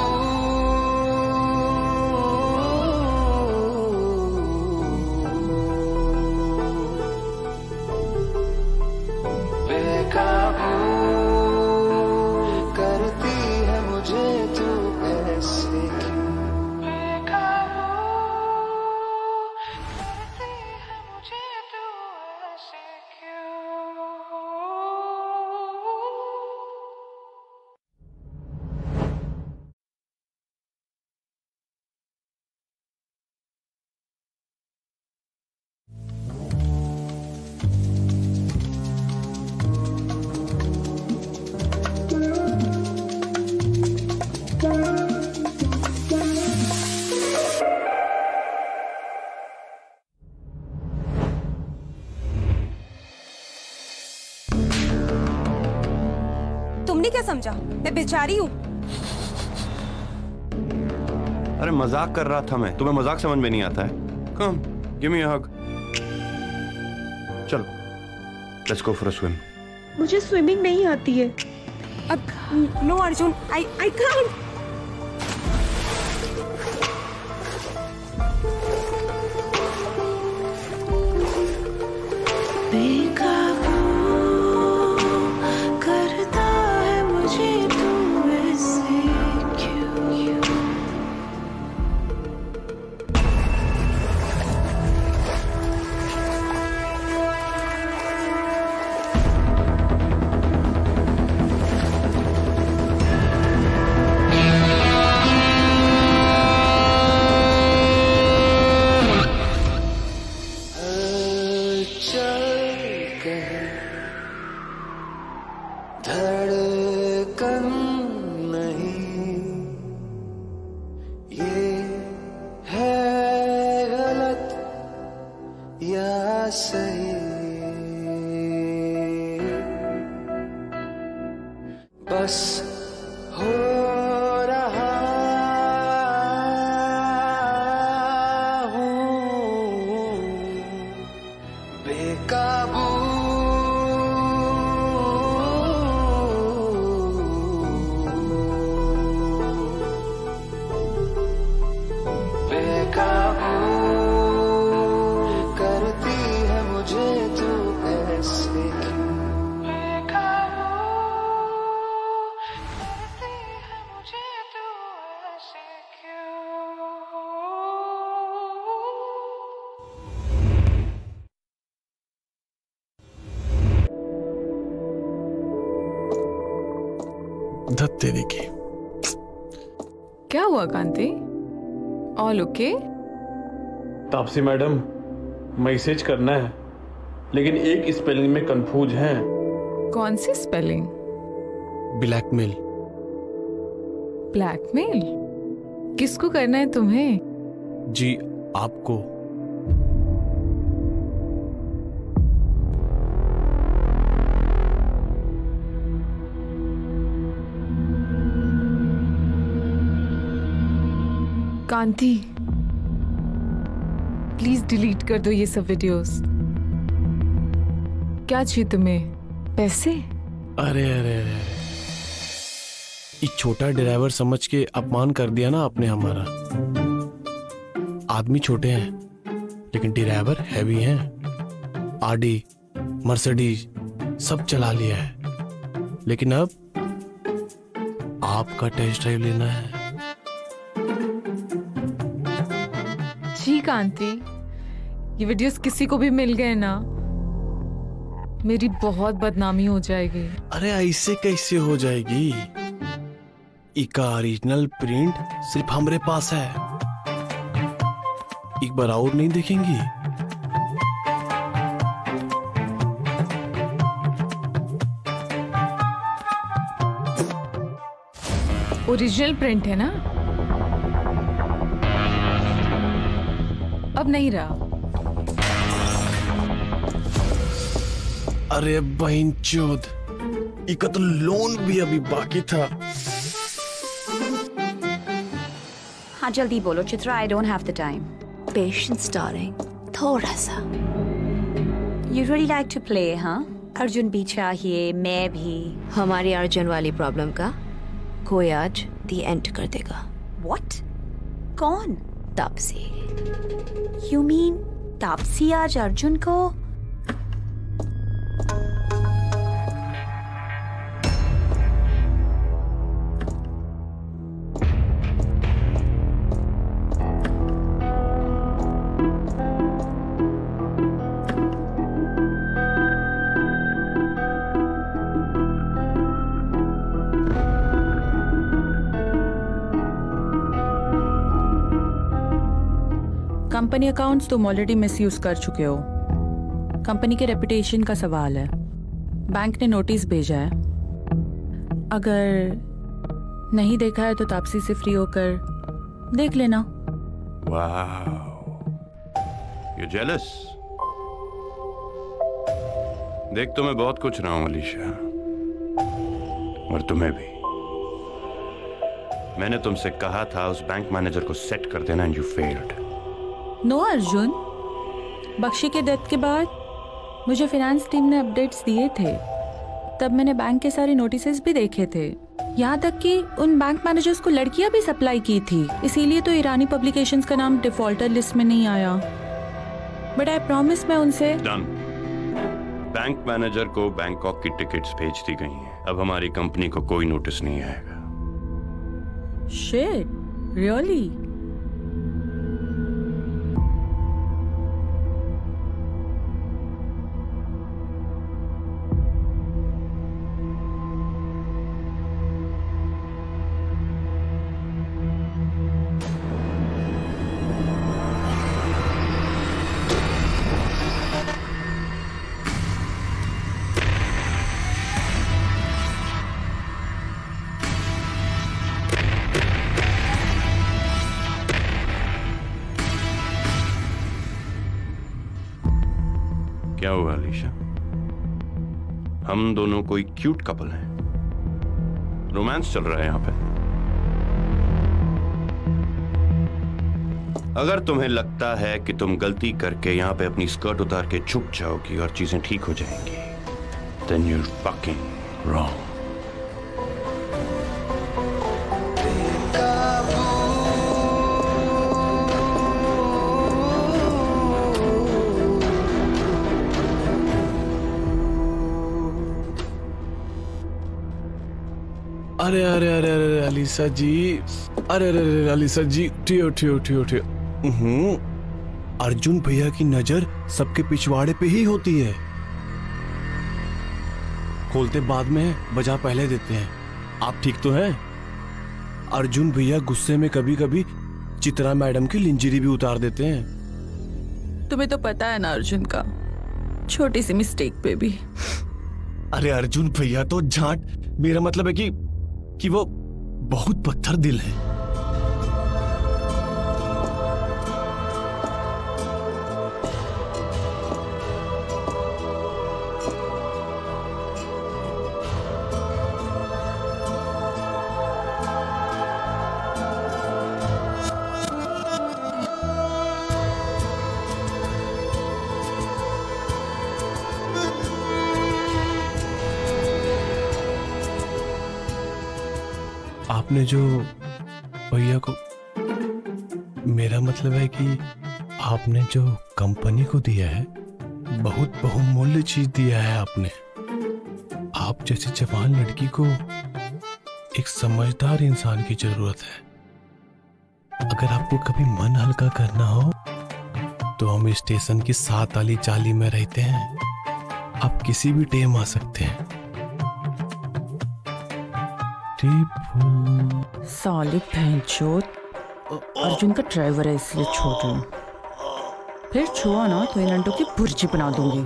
बेकाबू करती है मुझे तू ऐसे क्यों, बेकाबू करती है मुझे तू ऐसे क्यों। तुमने क्या समझा? मैं बेचारी हूँ। अरे मजाक कर रहा था मैं, तुम्हें मजाक समझ में नहीं आता है? Come give me a hug. चलो let's go for a swim. मुझे स्विमिंग नहीं आती है। अब नो अर्जुन, आई कांट। करता है मुझे तू ऐसे क्यों। चल कहीं धड़कन नहीं, ये है गलत या सही, बस हो रहा हूँ बेकाबू, बेकाबू करती है मुझे तू ऐसे क्यों, बेकाबू करती है मुझे तू ऐसे क्यों। धत तेरी की। क्या हुआ Kanti? All okay? Taapsee madam, message करना है लेकिन एक स्पेलिंग में कंफ्यूज है। कौन सी स्पेलिंग? ब्लैकमेल। ब्लैकमेल? किसको करना है तुम्हें? जी आपको। कांति, प्लीज डिलीट कर दो ये सब वीडियोस। क्या चाहिए तुम्हें? पैसे? अरे अरे अरे, ये छोटा ड्राइवर समझ के अपमान कर दिया ना आपने हमारा। आदमी छोटे हैं लेकिन ड्राइवर हैवी हैं। आडी, मर्सिडीज सब चला लिया है, लेकिन अब आपका टेस्ट ड्राइव लेना है। जी कांति, ये वीडियोस किसी को भी मिल गए ना, मेरी बहुत बदनामी हो जाएगी। अरे ऐसे कैसे हो जाएगी? इसका ओरिजिनल प्रिंट सिर्फ हमारे पास है। एक बार और नहीं देखेंगी? ओरिजिनल प्रिंट है ना? अब नहीं रहा। अरे बहन चोद, इसका तो लोन भी अभी बाकी था। हाँ जल्दी बोलो Chitra, I don't have the time. Patience darling, थोड़ा सा। You really like to play, हाँ? अर्जुन भी चाहिए, मैं भी। हमारी अर्जुन वाली प्रॉब्लम का कोई आज दी एंड कर देगा। What? कौन? तापसी। You mean तापसी आज अर्जुन को? कंपनी अकाउंट्स तुम ऑलरेडी मिसयूज कर चुके हो। कंपनी के रेपुटेशन का सवाल है। बैंक ने नोटिस भेजा है। अगर नहीं देखा है तो तापसी से फ्री होकर देख लेना। वाह, यू जेलस? देख तो मैं बहुत कुछ रहा हूं अलीशा, और तुम्हें भी। मैंने तुमसे कहा था उस बैंक मैनेजर को सेट कर देना, and you failed. No Arjun, Bakshi के डेथ के बाद मुझे फाइनेंस टीम ने अपडेट्स दिए थे। तब मैंने बैंक के सारे नोटिसेस भी देखे थे, यहाँ तक कि उन बैंक मैनेजर्स को लड़कियां भी सप्लाई की थी। इसीलिए तो ईरानी पब्लिकेशंस का नाम डिफॉल्टर लिस्ट में नहीं आया। बट आई प्रॉमिस मैं उनसे। डन। बैंक मैनेजर को बैंकॉक की टिकट्स भेज दी गई हैं। अब हमारी कंपनी को कोई नोटिस नहीं आएगा। Shit, really? क्या हुआ अलीशा? हम दोनों कोई क्यूट कपल हैं, रोमांस चल रहा है यहां पे। अगर तुम्हें लगता है कि तुम गलती करके यहां पे अपनी स्कर्ट उतार के छुप जाओगी और चीजें ठीक हो जाएंगी, then you're fucking wrong. अरे अरे अरे अरे अलीसा जी, अरे अरे अरे अलीसा जी, उठिए उठिए उठिए उठिए। अर्जुन भैया की नजर सबके पिछवाड़े पे ही होती है। खोलते बाद में है, बजा पहले देते हैं। आप ठीक तो हैं? अर्जुन भैया गुस्से में कभी कभी चित्रा मैडम की लिंजरी भी उतार देते हैं। तुम्हें तो पता है ना अर्जुन का, छोटी सी मिस्टेक पे भी। अरे अर्जुन भैया तो झांट, मेरा मतलब है कि वो बहुत पत्थर दिल है। आपने जो भैया को, मेरा मतलब है कि आपने जो कंपनी को दिया है, बहुत बहुमूल्य चीज दिया है आपने। आप जैसी जवान लड़की को एक समझदार इंसान की जरूरत है। अगर आपको कभी मन हल्का करना हो तो हम स्टेशन की 7 वाली चाली में रहते हैं, आप किसी भी टाइम आ सकते हैं। साले भैंचोद, अर्जुन का ड्राइवर है इसलिए छोड़ रही हूँ, फिर छुआ ना तो इन अंडों की भुर्जी बना दूंगी।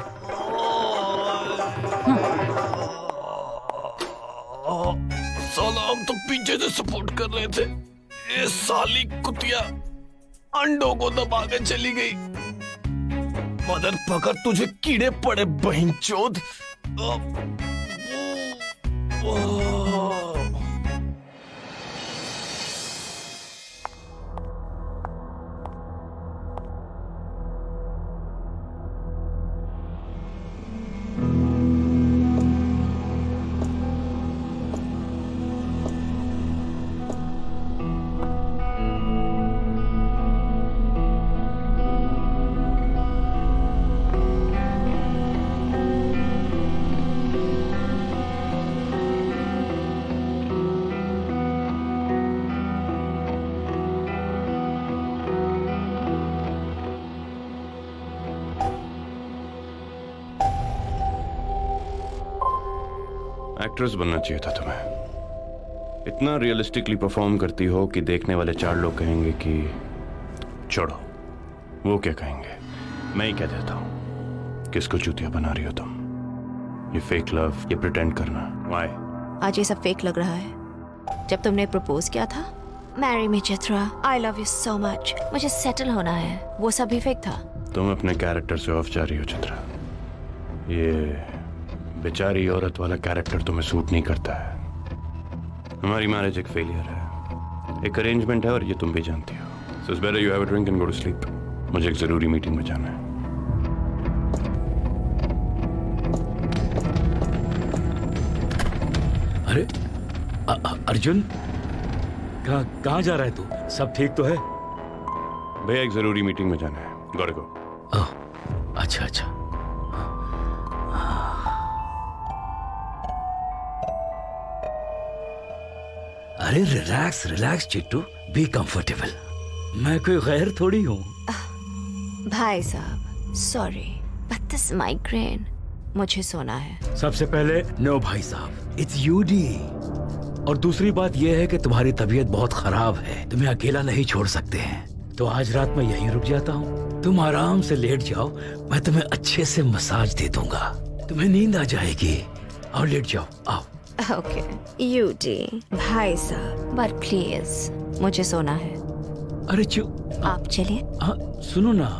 साला हम तो पीछे से सपोर्ट कर रहे थे, ये साली कुतिया अंडों को दबा के चली गई। मदर पकड़, तुझे कीड़े पड़े बहिंचोद। एक्ट्रेस बनना चाहिए था तुम्हें। इतना रियलिस्टिकली परफॉर्म करती हो कि देखने वाले 4 लोग कहेंगे कि छोड़ो, वो क्या कहेंगे, मैं ही कह देता हूं। किसको चूतिया बना रही हो तुम? ये फेक लव, ये प्रिटेंड करना, व्हाई? आज ये सब फेक लग रहा है। जब तुमने प्रपोज किया था, marry me Chitra, I love you so much, मुझे सेटल होना है, वो सब भी फेक था। तुम अपने कैरेक्टर से ऑफ जा रही हो चित्रा। ये बेचारी औरत वाला कैरेक्टर तुम्हें सूट नहीं करता है। हमारी मैरिज एक फेलियर है, एक अरेंजमेंट है, और ये तुम भी जानती हो। So it's better you have a drink and go to sleep. मुझे एक जरूरी मीटिंग में जाना है। अरे अर्जुन, कहाँ जा रहा है तू? सब ठीक तो है? भैया एक जरूरी मीटिंग में जाना है, गॉट टू गो। अच्छा अच्छा। अरे relax relax Chittu, be comfortable. मैं कोई गैर थोड़ी हूँ। भाई साहब सॉरी, बट दिस माइग्रेन, मुझे सोना है। सबसे पहले नो भाई साहब, इट्स यूडी। और दूसरी बात यह है कि तुम्हारी तबीयत बहुत खराब है, तुम्हें अकेला नहीं छोड़ सकते हैं। तो आज रात मैं यहीं रुक जाता हूँ, तुम आराम से लेट जाओ, मैं तुम्हें अच्छे से मसाज दे दूंगा, तुम्हें नींद आ जाएगी। और लेट जाओ, आओ। ओके यूडी भाई साहब, बट प्लीज मुझे सोना है। अरे आप चलिए। सुनो ना,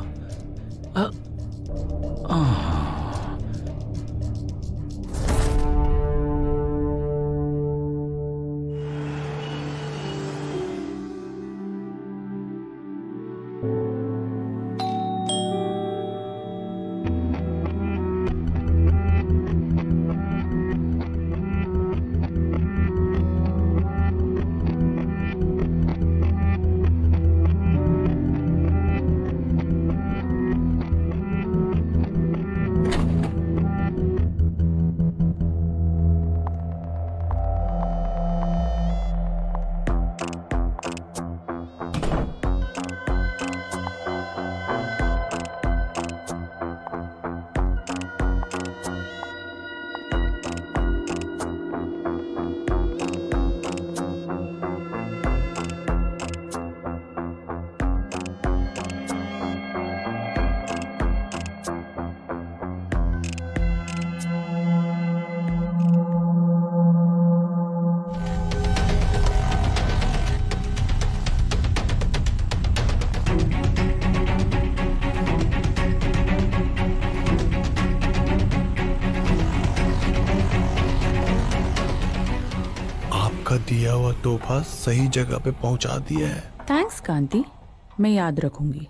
का दिया हुआ तोहफा सही जगह पे पहुंचा दिया है। थैंक्स कांति, मैं याद रखूंगी।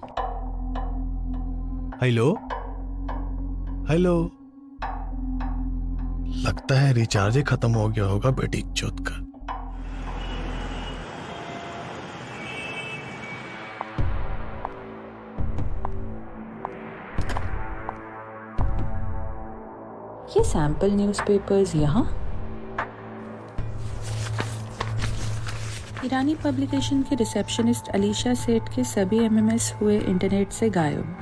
हेलो हेलो, लगता है रिचार्ज ही खत्म हो गया होगा बेटी चौथ का। ये सैंपल न्यूज़पेपर्स यहाँ। ईरानी पब्लिकेशन के रिसेप्शनिस्ट अलीशा सेठ के सभी एमएमएस हुए इंटरनेट से गायब।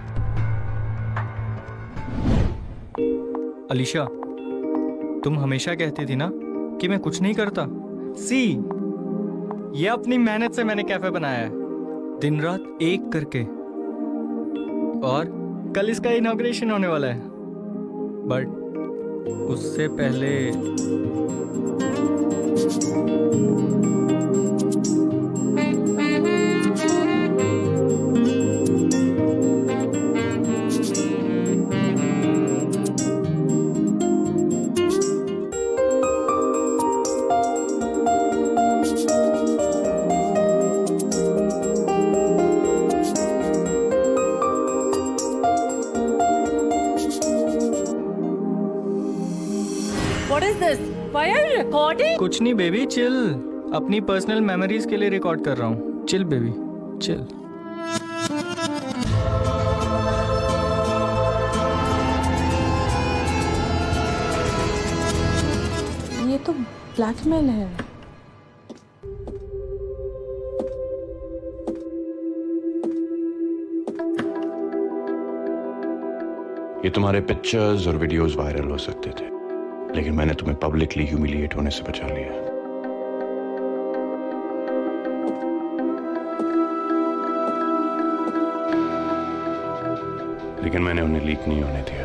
अलीशा, तुम हमेशा कहती थी ना कि मैं कुछ नहीं करता। सी, ये अपनी मेहनत से मैंने कैफे बनाया है, दिन रात एक करके, और कल इसका इनॉग्रेशन होने वाला है। बट उससे पहले कुछ नहीं बेबी, चिल। अपनी पर्सनल मेमोरीज के लिए रिकॉर्ड कर रहा हूँ। Chill baby, chill. ये तो ब्लैकमेल है। ये तुम्हारे पिक्चर्स और वीडियोस वायरल हो सकते थे, लेकिन मैंने तुम्हें पब्लिकली ह्यूमिलिएट होने से बचा लिया। लेकिन मैंने उन्हें लीक नहीं होने दिया।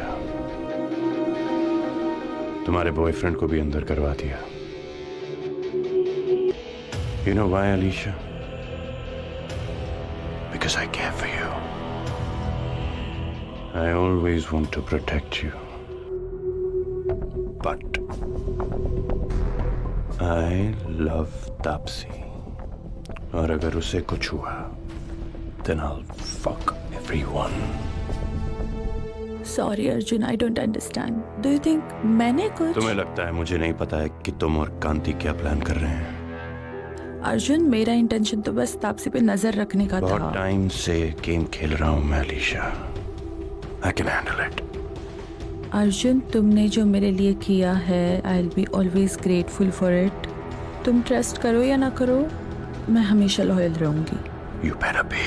तुम्हारे बॉयफ्रेंड को भी अंदर करवा दिया। You know why, Alicia? Because I care for you. I always want to protect you. But I love Tapsi. और अगर उसे कुछ हुआ, then I'll fuck everyone. Sorry Arjun, I don't understand. Do you think मैंने कुछ? तुम्हें लगता है मुझे नहीं पता है कि तुम और कांति क्या प्लान कर रहे हैं? अर्जुन, मेरा इंटेंशन तो बस तापसी पे नजर रखने का था। बहुत टाइम से गेम खेल रहा हूँ मैं, Alisha. I can handle it. Arjun, तुमने जो मेरे लिए किया है, I'll be always grateful for it. तुम ट्रस्ट करो या ना करो, मैं हमेशा लॉयल रहूंगी। You better be.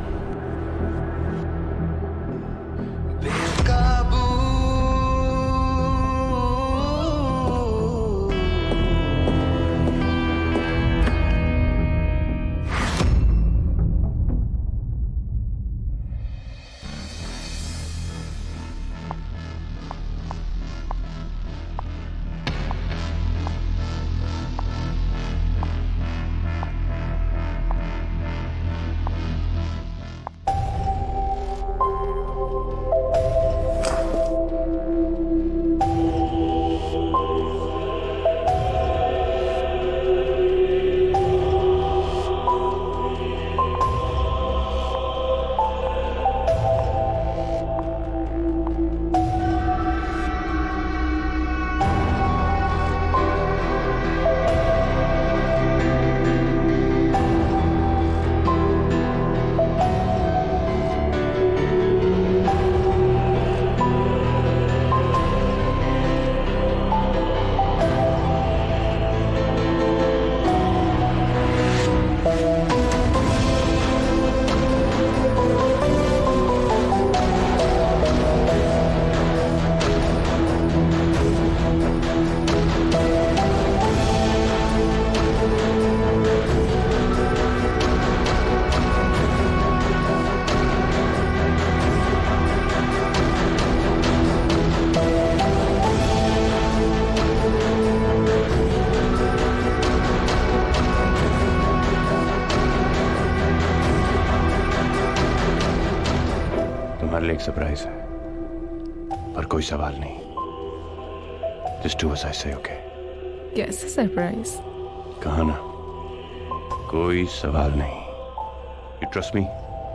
एक सरप्राइज है, पर कोई सवाल नहीं। Just do as I say, okay? कैसा सरप्राइज? कहा ना, कोई सवाल नहीं। You trust me?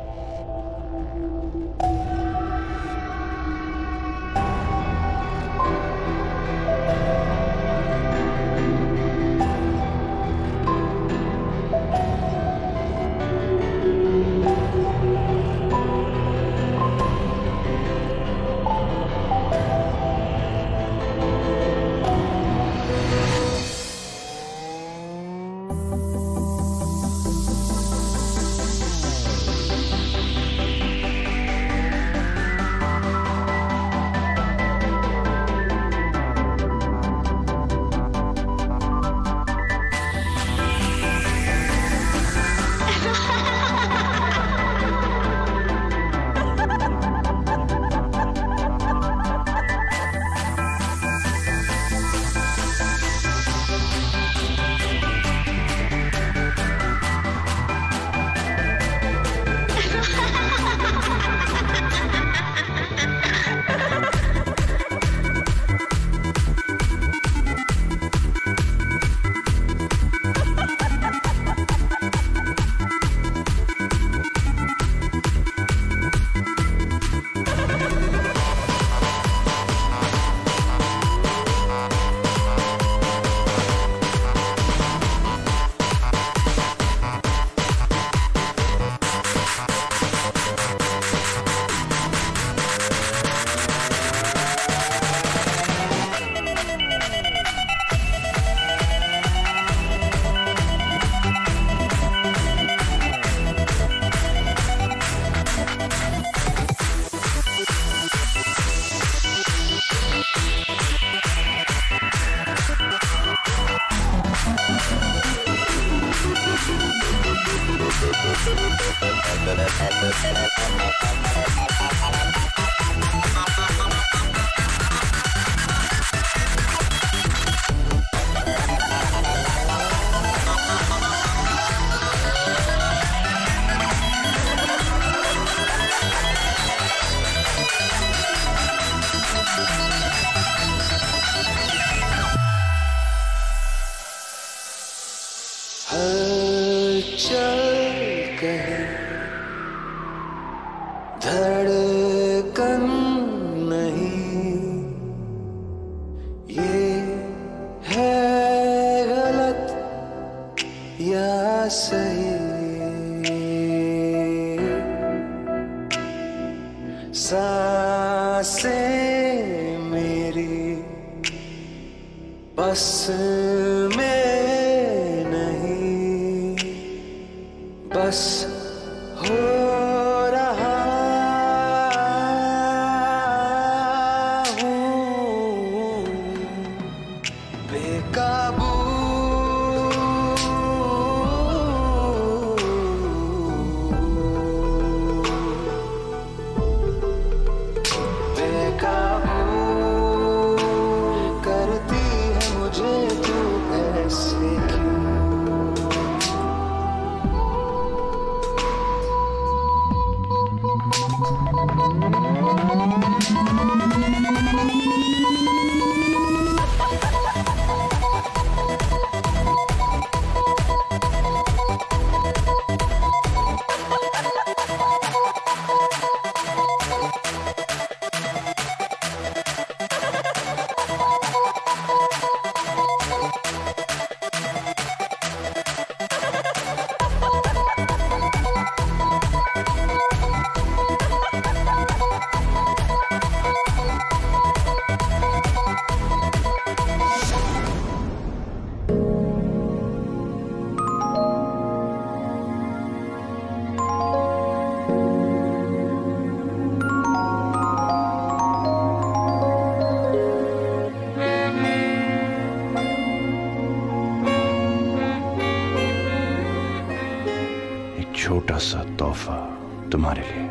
धड़कन नहीं, ये है गलत या सही, सांसें मेरी बस में नहीं, बस हो रहा हूँ बेकाबू, बेकाबू करती है मुझे तू ऐसे क्यों? छोटा सा तोहफा तुम्हारे लिए।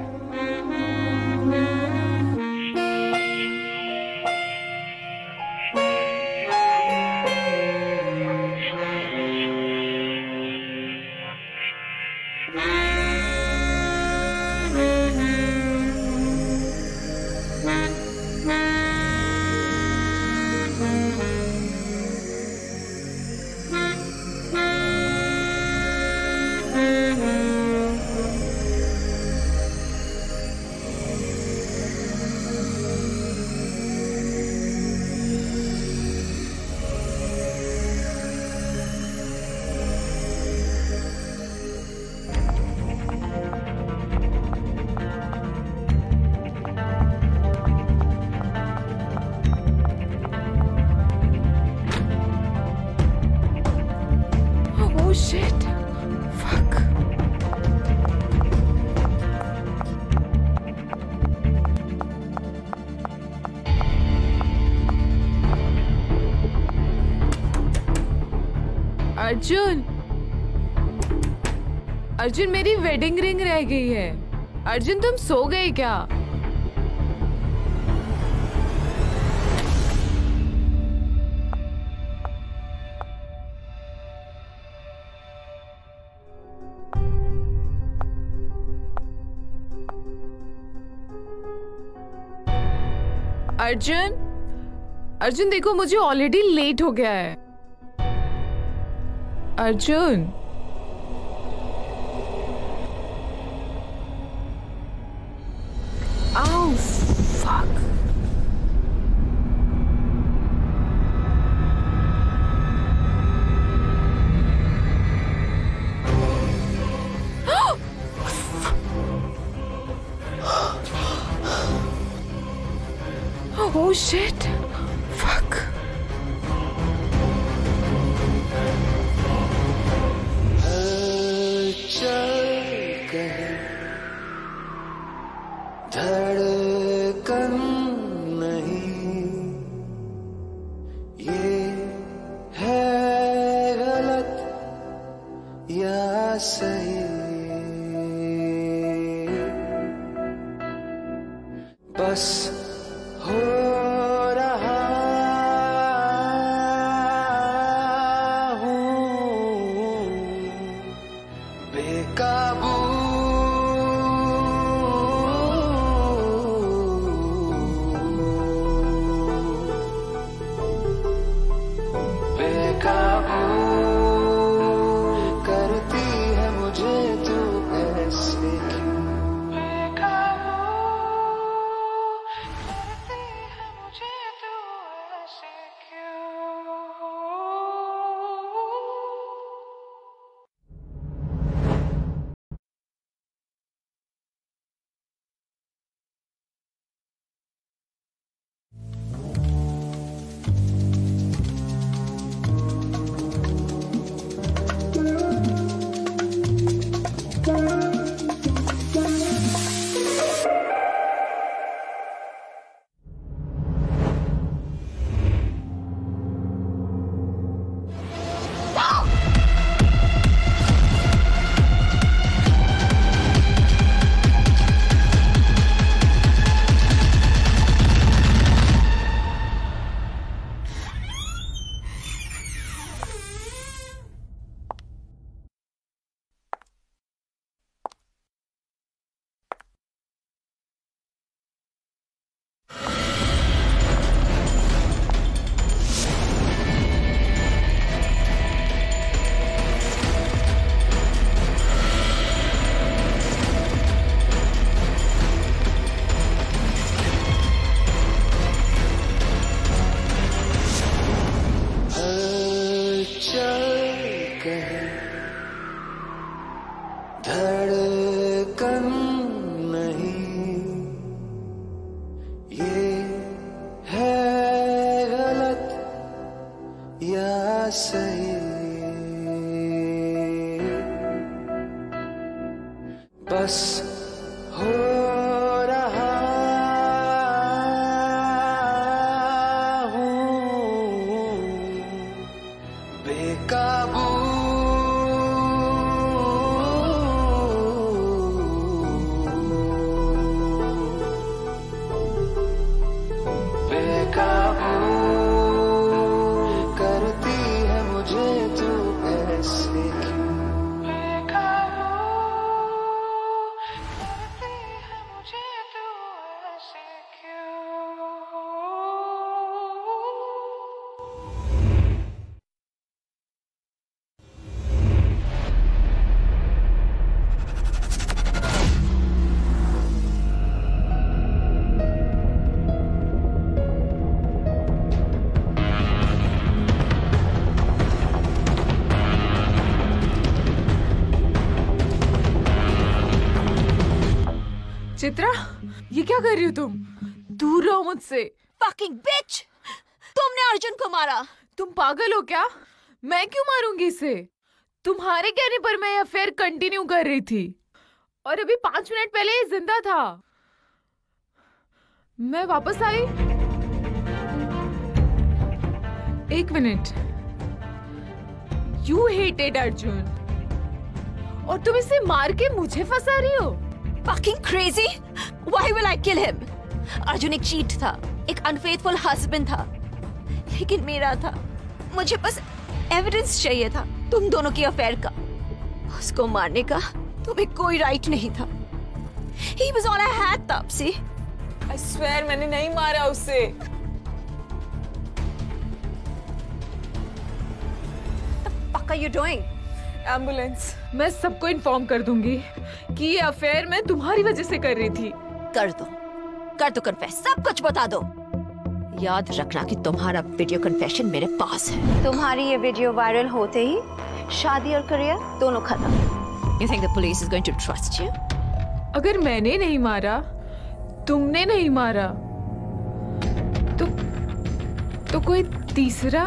Oh shit. Fuck. Arjun, Arjun मेरी वेडिंग रिंग रह गई है। अर्जुन तुम सो गए क्या? अर्जुन, अर्जुन देखो मुझे ऑलरेडी लेट हो गया है। अर्जुन, आओ फक। Oh shit. Fuck. धड़कन नहीं, ये है गलत या सही, बस हो रहा हूँ बेकाबू। करती है मुझे तू ऐसे क्यों? बेकाबू करती है मुझे तू ऐसे क्यों? धड़कन नहीं, ये है गलत या सही, बस हो रहा हूँ बेकाबू। करती है मुझे तू ऐसे क्यों? बेकाबू करती है मुझे तू ऐसे क्यों? चित्रा, ये क्या कर रही हो तुम? दूर रहो मुझसे। Fucking bitch! तुमने अर्जुन को मारा। तुम पागल हो क्या? मैं क्यों मारूंगी इसे? तुम्हारे कहने पर मैं अफेयर कंटिन्यू कर रही थी और अभी 5 मिनट पहले ये जिंदा था। मैं वापस आई। 1 मिनट। You hated अर्जुन और तुम इसे मार के मुझे फंसा रही हो। Fucking crazy? Why will I kill him? Arjun एक चीट था, एक अनफेथफुल हस्बैंड था, लेकिन मेरा था। मुझे बस एविडेंस चाहिए था तुम दोनों की अफेयर का। उसको मारने का तुम्हें कोई राइट नहीं था। He was all I had, Taapsee. I swear मैंने नहीं मारा उसे। What are you doing? Ambulance. मैं सबको इन्फॉर्म कर दूंगी कि ये अफेयर मैं तुम्हारी वजह से कर रही थी। कर दो कन्फेस, सब कुछ बता दो। याद रखना कि तुम्हारा वीडियो कन्फेशन मेरे पास है। तुम्हारी ये वीडियो वायरल होते ही शादी और करियर दोनों खत्म। You think the police is going to trust you? अगर मैंने नहीं मारा, तुमने नहीं मारा, तो कोई तीसरा?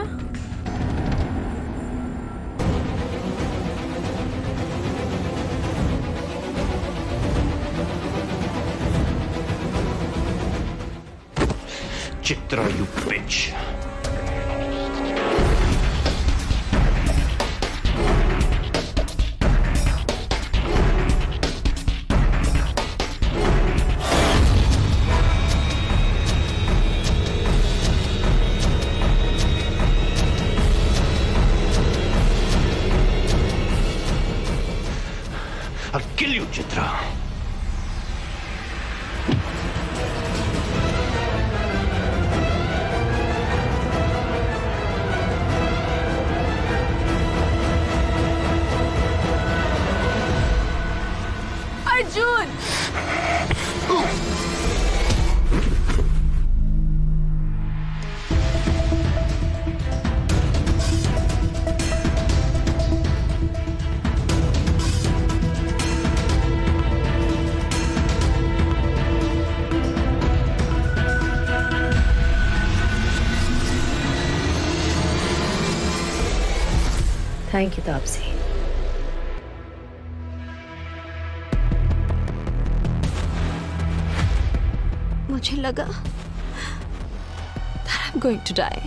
Chitra, you bitch. I'll kill you, Chitra. Arjun! Thank you, Taapsee. मुझे लगा that I'm going to die.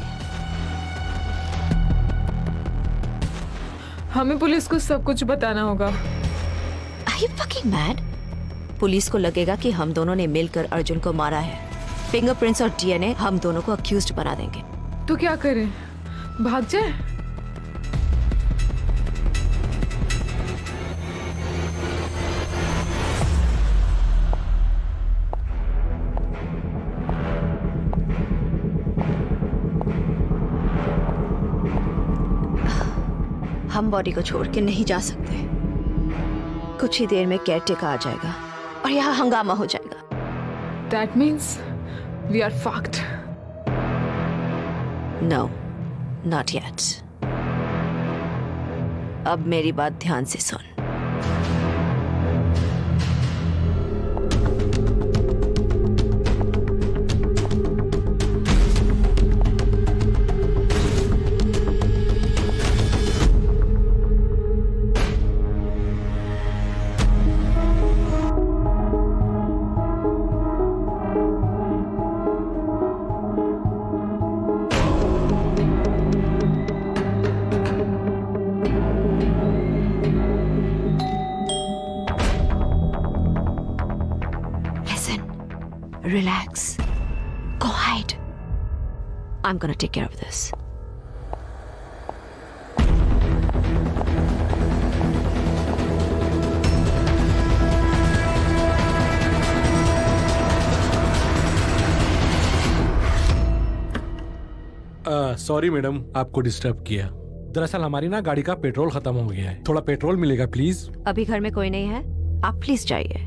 हमें पुलिस को सब कुछ बताना होगा। Are you fucking mad? Police को लगेगा कि हम दोनों ने मिलकर अर्जुन को मारा है। फिंगरप्रिंट्स और डीएनए हम दोनों को अक्यूज्ड बना देंगे। तो क्या करें? भाग जाए? हम बॉडी को छोड़ के नहीं जा सकते। कुछ ही देर में केयरटेकर आ जाएगा और यहाँ हंगामा हो जाएगा। That means we are fucked. No, not yet. अब मेरी बात ध्यान से सुन। Relax. Go hide. I'm gonna take care of this. Sorry madam, आपको डिस्टर्ब किया। दरअसल हमारी ना गाड़ी का पेट्रोल खत्म हो गया है। थोड़ा पेट्रोल मिलेगा प्लीज? अभी घर में कोई नहीं है, आप प्लीज जाइए।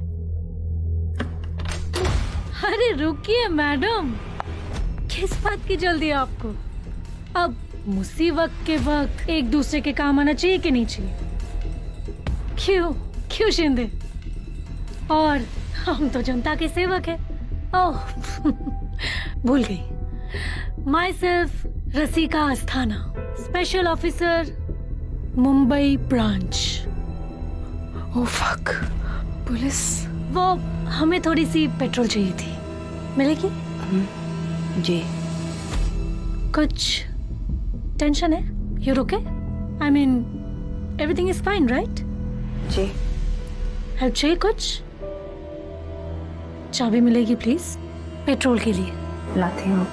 अरे रुकिए मैडम, किस बात की जल्दी है आपको? अब मुसीबत के वक्त एक दूसरे के काम आना चाहिए कि नहीं चाहिए? क्यों शिंदे? और हम तो जनता के सेवक हैं। ओह भूल गई। Myself Rasika Asthana, special officer Mumbai branch. Oh fuck, police. वो हमें थोड़ी सी पेट्रोल चाहिए थी, मिलेगी? जी। कुछ टेंशन है? You're okay? I mean, everything is fine, right? जी। हेल्प चाहिए कुछ? चाबी मिलेगी प्लीज, पेट्रोल के लिए। लाती हूँ।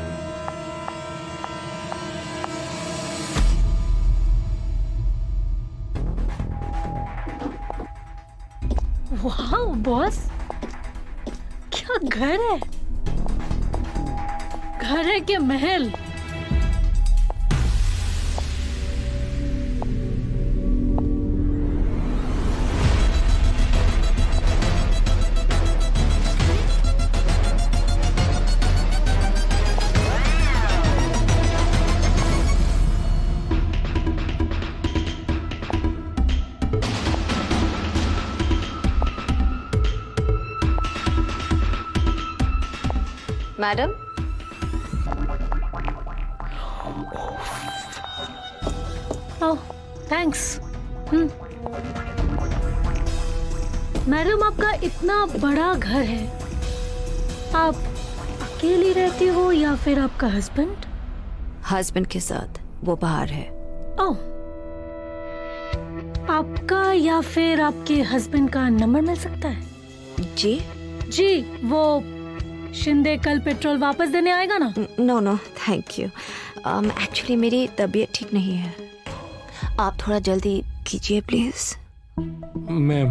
वाह बॉस, क्या घर है! घर है कि महल? मैडम, ओह थैंक्स। मैडम, आपका इतना बड़ा घर है, आप अकेली रहती हो या फिर आपका हस्बैंड? हस्बैंड के साथ, वो बाहर है। ओह, आपका या फिर आपके हस्बैंड का नंबर मिल सकता है? जी जी, वो शिंदे कल पेट्रोल वापस देने आएगा ना? No no thank you, actually मेरी तबीयत ठीक नहीं है, आप थोड़ा जल्दी कीजिए please. Ma'am.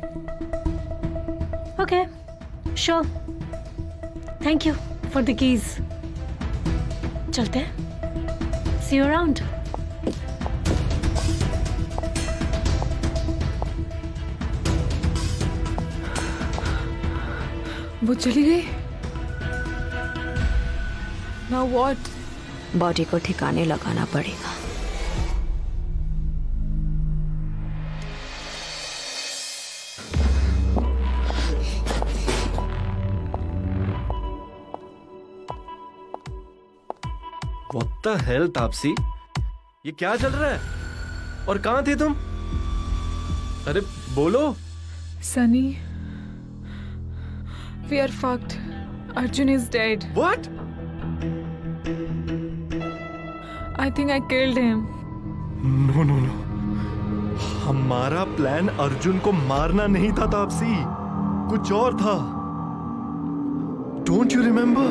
Okay sure, thank you for the keys. चलते हैं, सी यू अराउंड। वो चली गई। Now what? बॉडी को ठिकाने लगाना पड़ेगा। What the hell, Taapsee? ये क्या चल रहा है? और कहाँ थे तुम? अरे बोलो। Sunny, we are fucked. Arjun is dead. What? I think I killed him. No, no, no. हमारा प्लान अर्जुन को मारना नहीं था तापसी, कुछ और था। Don't you remember?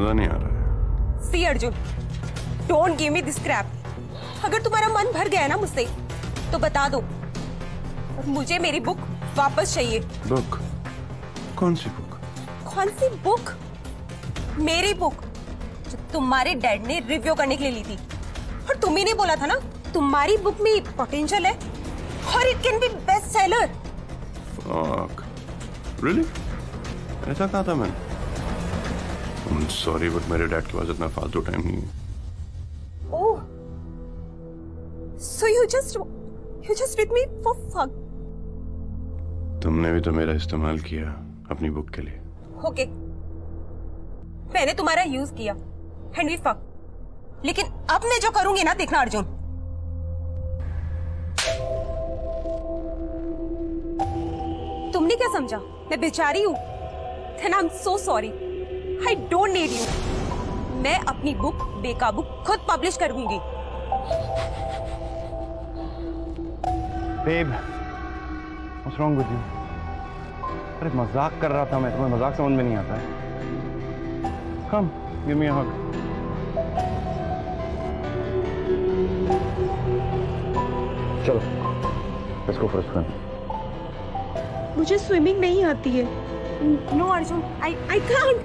मजा नहीं आ रहा है। See Arjun, don't give me this crap. अगर तुम्हारा मन भर गया है ना मुझसे तो बता दो, मुझे मेरी बुक वापस चाहिए। बुक? कौन सी बुक? कौन सी बुक? मेरी बुक जो तुम्हारे डैड ने रिव्यू करने के लिए ली थी, और तुम ही ने बोला था ना तुम्हारी बुक में पोटेंशियल है और it can be best seller. Fuck, really? ऐसा कहा था मैंने? सॉरी बट मेरे डैड के पास इतना फालतू टाइम नहीं है। Oh, so you just with me for fuck? तुमने भी तो मेरा इस्तेमाल किया अपनी बुक के लिए। ओके, मैंने तुम्हारा यूज किया एंड वी फक, लेकिन अब मैं जो करूंगी ना, देखना अर्जुन। तुमने क्या समझा मैं बेचारी हूं? Then I'm so sorry. I don't need you. मैं अपनी बुक बेकाबू खुद पब्लिश करूंगी। Babe, what's wrong with you? अरे मजाक कर रहा था मैं, तुम्हें मजाक समझ में नहीं आता है। Come, give me a hug. चलो, let's go for a swim. मुझे स्विमिंग नहीं आती है। No Arjun, I can't.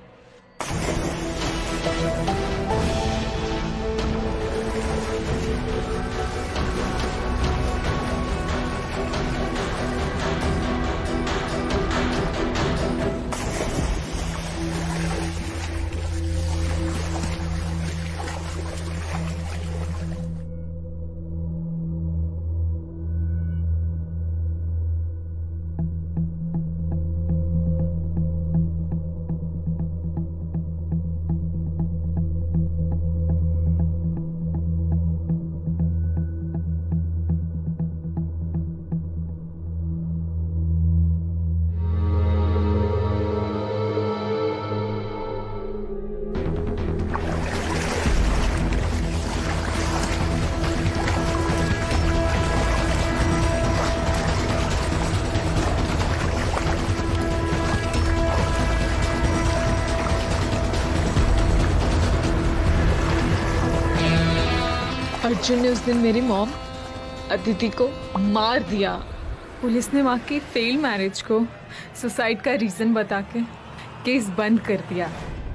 Arjun ने उस दिन मेरी मॉम अदिति को मार दिया। पुलिस ने माँ की फेल मैरिज को सुसाइड का रीजन बता के केस बंद कर दिया।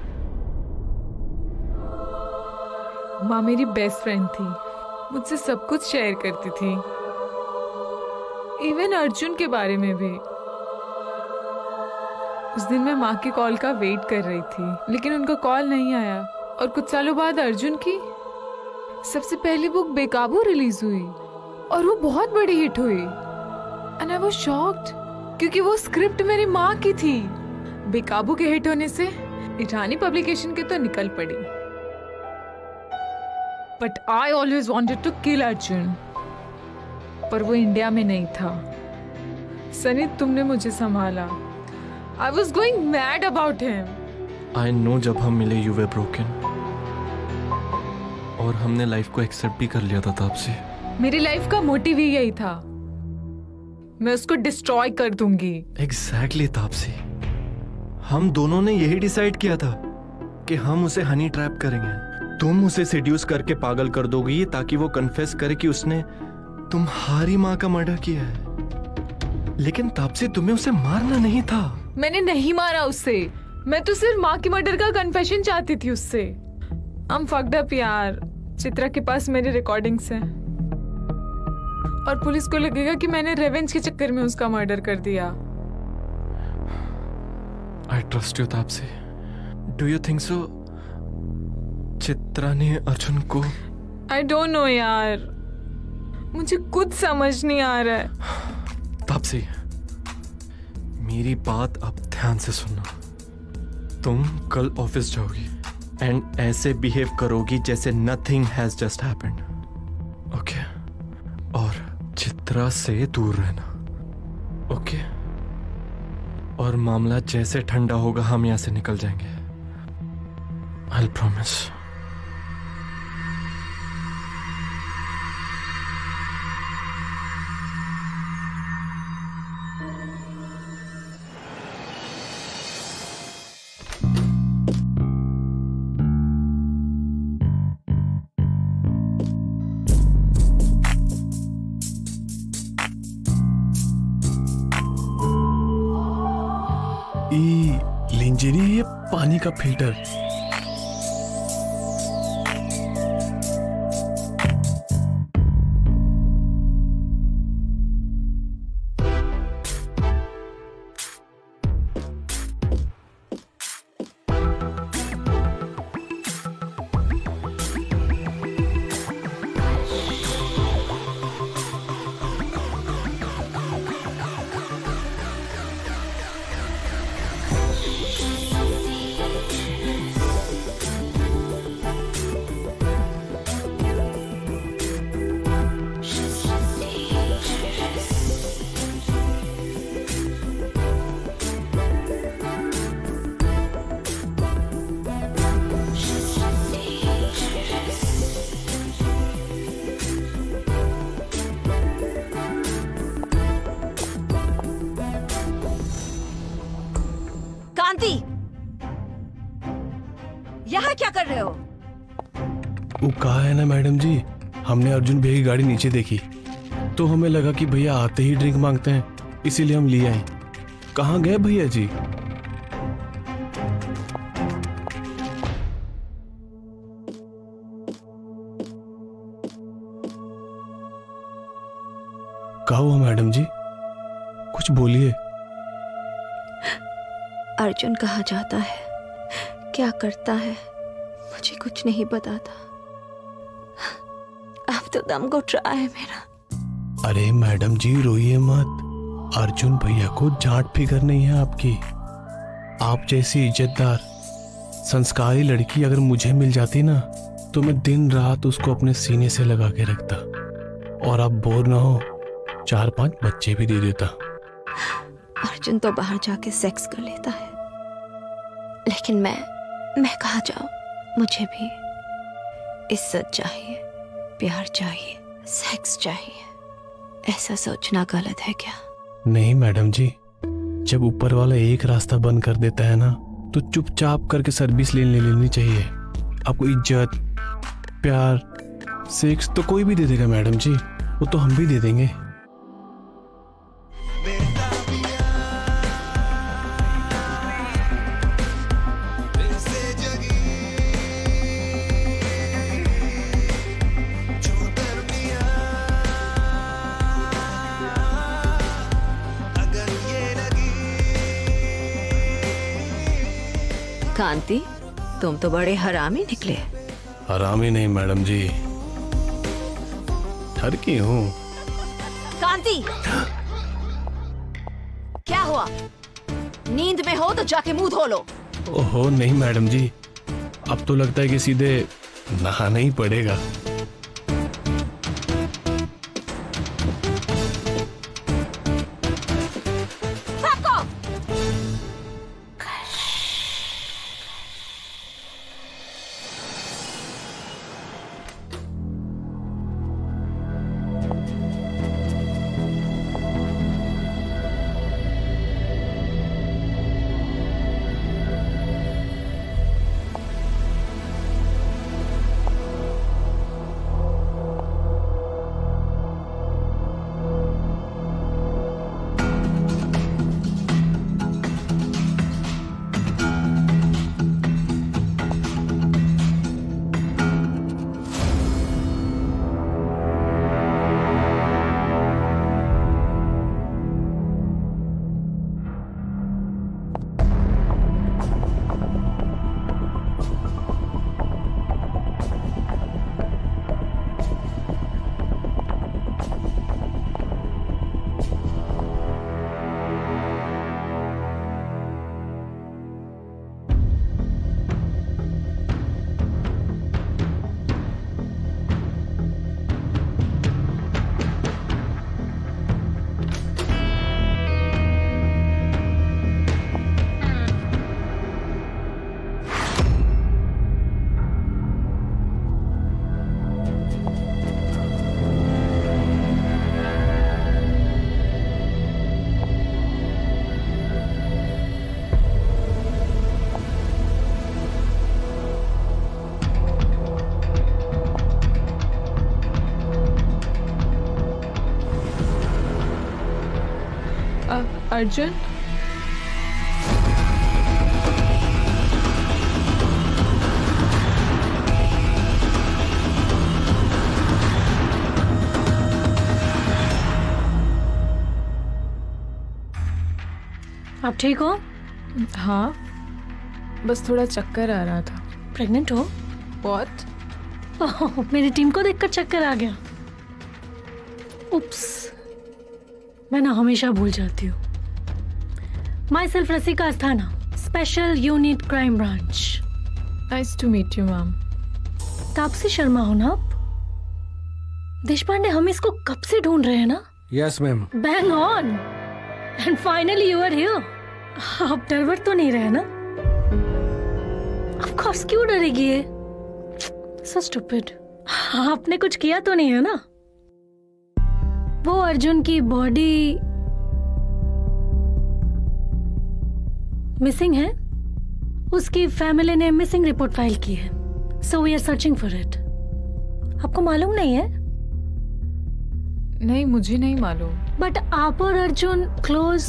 माँ मेरी बेस्ट फ्रेंड थी, मुझसे सब कुछ शेयर करती थी, इवन अर्जुन के बारे में भी। उस दिन मैं माँ की कॉल का वेट कर रही थी, लेकिन उनका कॉल नहीं आया। और कुछ सालों बाद अर्जुन की सबसे पहली बुक बेकाबू रिलीज हुई और वो बहुत बड़ी हिट हुई। एंड आई वाज शॉक्ड क्योंकि वो स्क्रिप्ट मेरी माँ की थी। बेकाबू के हिट होने से ईरानी पब्लिकेशन के तो निकल पड़ी। But I always wanted to kill Arjun, पर वो इंडिया में नहीं था। सनी, तुमने मुझे संभाला। I was going mad about him. I know जब हम मिले यू वर ब्रोकन, और हमने लाइफ को एक्सेप्ट भी कर लिया था तापसी। मेरी लाइफ का मोटिव ही यही था, मैं उसको डिस्ट्रॉय कर दूंगी। एग्जैक्टली तापसी, हम दोनों ने यही डिसाइड किया था कि हम उसे हनी ट्रैप करेंगे। तुम उसे सेड्यूस करके पागल कर दोगी ताकि वो कन्फेस करे कि उसने तुम्हारी माँ का मर्डर किया है। लेकिन तापसी, तुम्हें उसे मारना नहीं था। मैंने नहीं मारा उसे, मैं तो सिर्फ माँ की मर्डर का कन्फेशन चाहती थी उससे। I'm fucked up यार। चित्रा के पास मेरी रिकॉर्डिंग्स हैं और पुलिस को लगेगा कि मैंने रिवेंज के चक्कर में उसका मर्डर कर दिया। I trust you Taapsee. Do you think so? Chitra ने अर्जुन को? I don't know यार, मुझे कुछ समझ नहीं आ रहा है। तापसी, मेरी बात अब ध्यान से सुनना। तुम कल ऑफिस जाओगी एंड ऐसे बिहेव करोगी जैसे nothing has just happened, okay? और चित्रा से दूर रहना, ओके? और मामला जैसे ठंडा होगा हम यहां से निकल जाएंगे। I promise. लिंजेरी है पानी का फिल्टर। कांति, यहाँ क्या कर रहे हो? वो कहा है ना मैडम जी, हमने अर्जुन भैया की गाड़ी नीचे देखी तो हमें लगा कि भैया आते ही ड्रिंक मांगते हैं, इसीलिए हम लिए आए। कहाँ गए भैया जी? कहा हुआ मैडम जी, कुछ बोलिए। अर्जुन कहाँ जाता है, क्या करता है, मुझे कुछ नहीं बताता। अब तो दम घुट रहा है मेरा। अरे मैडम जी रोइए मत, अर्जुन भैया को जांच फिकर नहीं है आपकी। आप जैसी इज्जतदार संस्कारी लड़की अगर मुझे मिल जाती ना तो मैं दिन रात उसको अपने सीने से लगा के रखता, और आप बोर ना हो 4-5 बच्चे भी दे देता। अर्जुन तो बाहर जाके सेक्स कर लेता है, लेकिन मैं कहाँ जाऊं? मुझे भी इज्जत चाहिए, प्यार चाहिए, सेक्स चाहिए। ऐसा सोचना गलत है क्या? नहीं मैडम जी, जब ऊपर वाला एक रास्ता बंद कर देता है ना तो चुपचाप करके सर्विस ले लेनी चाहिए। आपको इज्जत, प्यार, सेक्स तो कोई भी दे देगा मैडम जी, वो तो हम भी दे देंगे। कांति, तुम तो बड़े हरामी निकले। हरामी नहीं मैडम जी, ठरकी हूँ। कांति, क्या हुआ? नींद में हो तो जाके मुंह धो लो। ओहो नहीं मैडम जी, अब तो लगता है कि सीधे नहाना ही पड़ेगा। अर्जुन, आप ठीक हो? हाँ, बस थोड़ा चक्कर आ रहा था। प्रेग्नेंट हो? What? ओह, मेरी टीम को देखकर चक्कर आ गया। उप्स, मैं ना हमेशा भूल जाती हूँ। Myself Rasika Asthana, special unit crime branch. Nice to meet you ma'am. Taapsee Sharma हो ना आप? देशपांडे, हम इसको कब से ढूंढ रहे हैं ना? Yes ma'am. Bang on! And finally you are here. आप डर तो नहीं रहे ना? Of course, क्यों डरेगी ये? So stupid. आपने कुछ किया तो नहीं है ना? वो अर्जुन की बॉडी मिसिंग है। उसकी फैमिली ने मिसिंग रिपोर्ट फाइल की है। So we are searching for it. आपको मालूम नहीं है? नहीं, मुझे नहीं मालूम। बट आप और अर्जुन क्लोज,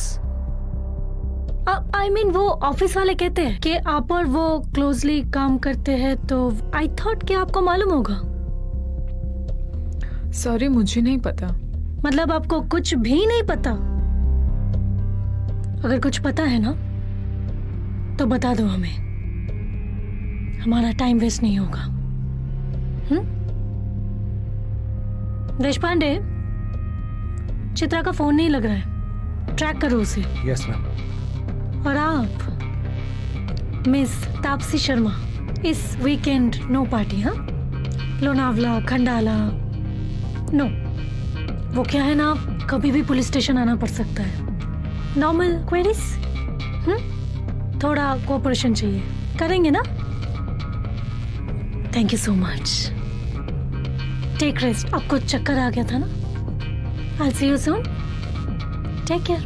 आई मीन वो ऑफिस वाले कहते हैं कि आप और वो क्लोजली काम करते हैं, तो आई थॉट कि आपको मालूम होगा। सॉरी, मुझे नहीं पता। मतलब आपको कुछ भी नहीं पता? अगर कुछ पता है ना तो बता दो हमें, हमारा टाइम वेस्ट नहीं होगा। देशपांडे, चित्रा का फोन नहीं लग रहा है, ट्रैक करो उसे। Yes ma'am. और आप मिस तापसी शर्मा, इस वीकेंड नो पार्टी, हाँ? लोनावला, खंडाला नो। वो क्या है ना, कभी भी पुलिस स्टेशन आना पड़ सकता है। नॉर्मल क्वेरीज, थोड़ा कोऑपरेशन चाहिए, करेंगे ना? Thank you so much. Take rest. आपको चक्कर आ गया था ना? I'll see you soon. Take care.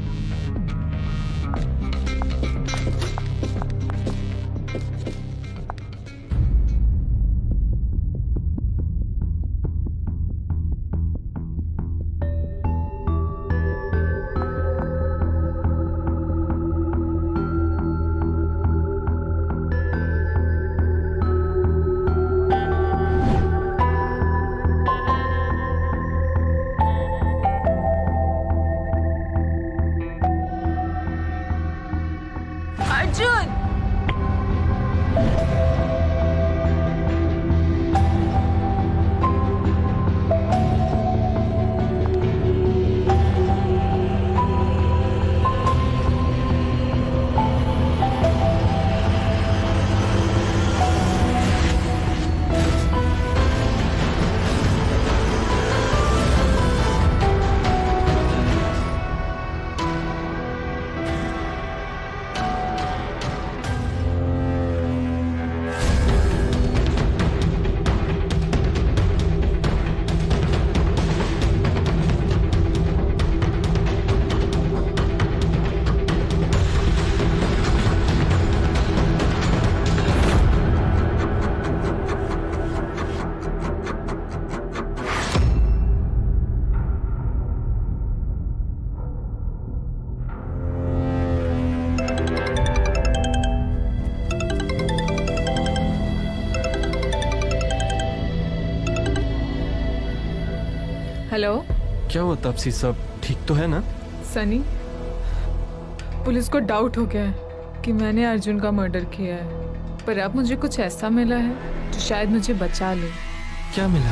Hello, क्या हुआ तापसी, सब ठीक तो है ना? सनी, पुलिस को डाउट हो गया है कि मैंने अर्जुन का मर्डर किया है, पर अब मुझे कुछ ऐसा मिला है जो शायद मुझे बचा ले। क्या मिला?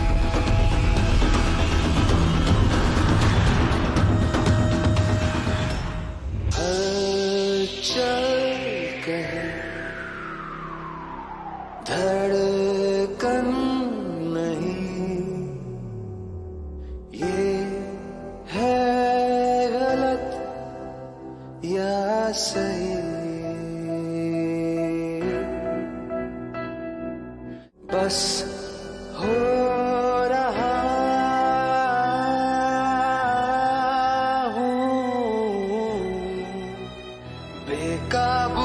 धड़कन नहीं, ये है गलत या सही, बस हो रहा हूँ बेकाबू।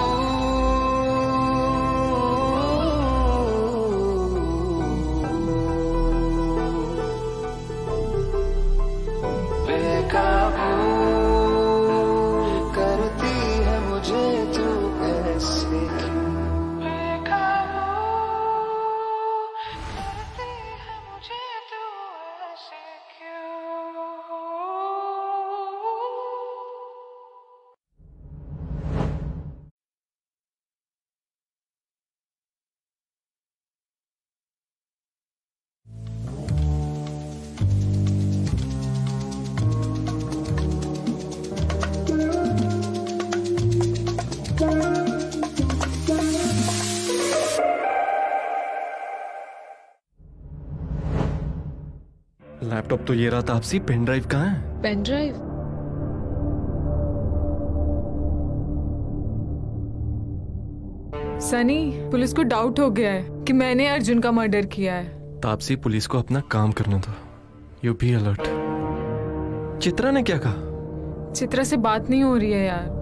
करती है मुझे तू ऐसे क्यों? लैपटॉप तो ये रहा तापसी, पेन ड्राइव कहाँ है? Pen drive? सनी, पुलिस को डाउट हो गया है कि मैंने अर्जुन का मर्डर किया है। तापसी, पुलिस को अपना काम करना था। You be alert. चित्रा ने क्या कहा? चित्रा से बात नहीं हो रही है यार।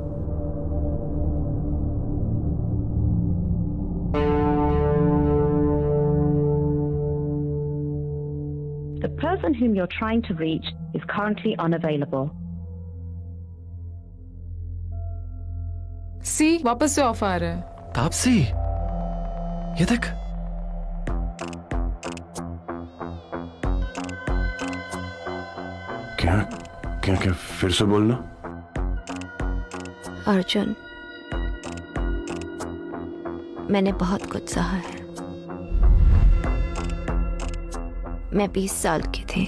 The person whom you're trying to reach is currently unavailable. सी, वापस से ऑफ आ रहा है। तापसी, ये देख। क्या क्या क्या फिर से बोलना। अर्जुन, मैंने बहुत कुछ सहा है। मैं 20 साल की थी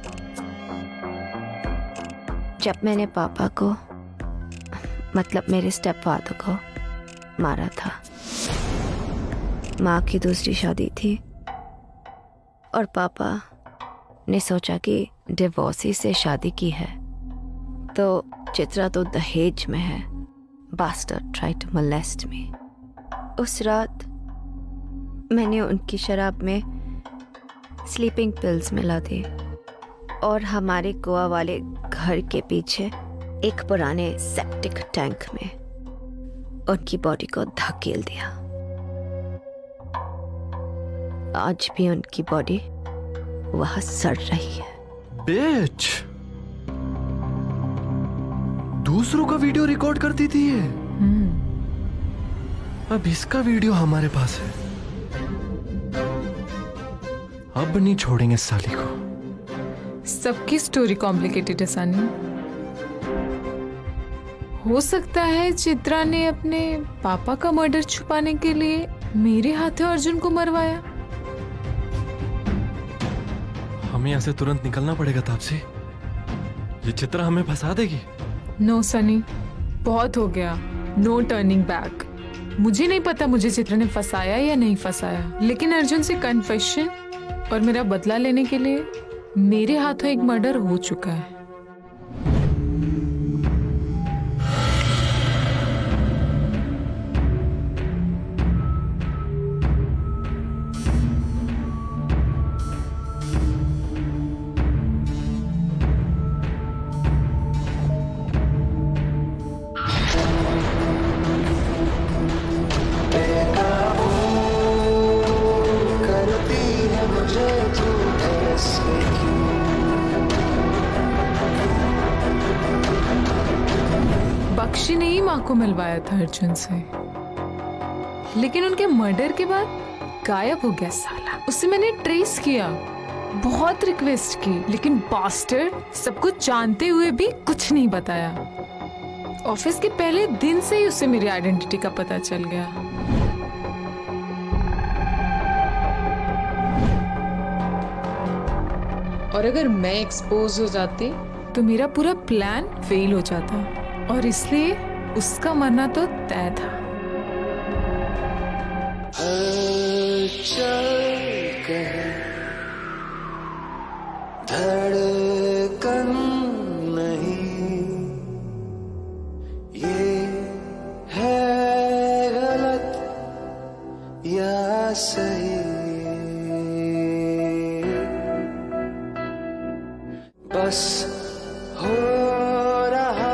जब मैंने पापा को, मतलब मेरे स्टेप फादर को मारा था। माँ की दूसरी शादी थी और पापा ने सोचा कि डिवोर्सी से शादी की है तो चित्रा तो दहेज में है। Bastard tried to molest me. उस रात मैंने उनकी शराब में स्लीपिंग पिल्स मिला थी और हमारे गोवा वाले घर के पीछे एक पुराने सेप्टिक टैंक में उनकी बॉडी को धकेल दिया। आज भी उनकी बॉडी वहां सड़ रही है। बिच, दूसरों का वीडियो रिकॉर्ड करती थी ये। अब इसका वीडियो हमारे पास है। अब नहीं छोड़ेंगे साली को। सबकी स्टोरी कॉम्प्लिकेटेड है सनी। हो सकता है चित्रा ने अपने पापा का मर्डर छुपाने के लिए मेरे हाथों अर्जुन को मरवाया। हमें यहाँ से तुरंत निकलना पड़ेगा तापसी। ये चित्रा हमें फंसा देगी। नो सनी, बहुत हो गया। No turning back. मुझे नहीं पता मुझे चित्रा ने फंसाया या नहीं फंसाया, लेकिन अर्जुन से कन्फेशन और मेरा बदला लेने के लिए मेरे हाथों एक मर्डर हो चुका है। बख्शी ने ही माँ को मिलवाया था अर्जुन से, लेकिन उनके मर्डर के बाद गायब हो गया साला। उसे मैंने ट्रेस किया, बहुत रिक्वेस्ट की, लेकिन बास्टर्ड सब कुछ जानते हुए भी कुछ नहीं बताया। ऑफिस के पहले दिन से ही उसे मेरी आइडेंटिटी का पता चल गया। और अगर मैं एक्सपोज हो जाती तो मेरा पूरा प्लान फेल हो जाता, और इसलिए उसका मरना तो तय था। धड़कन नहीं, ये है गलत या सही, बस हो रहा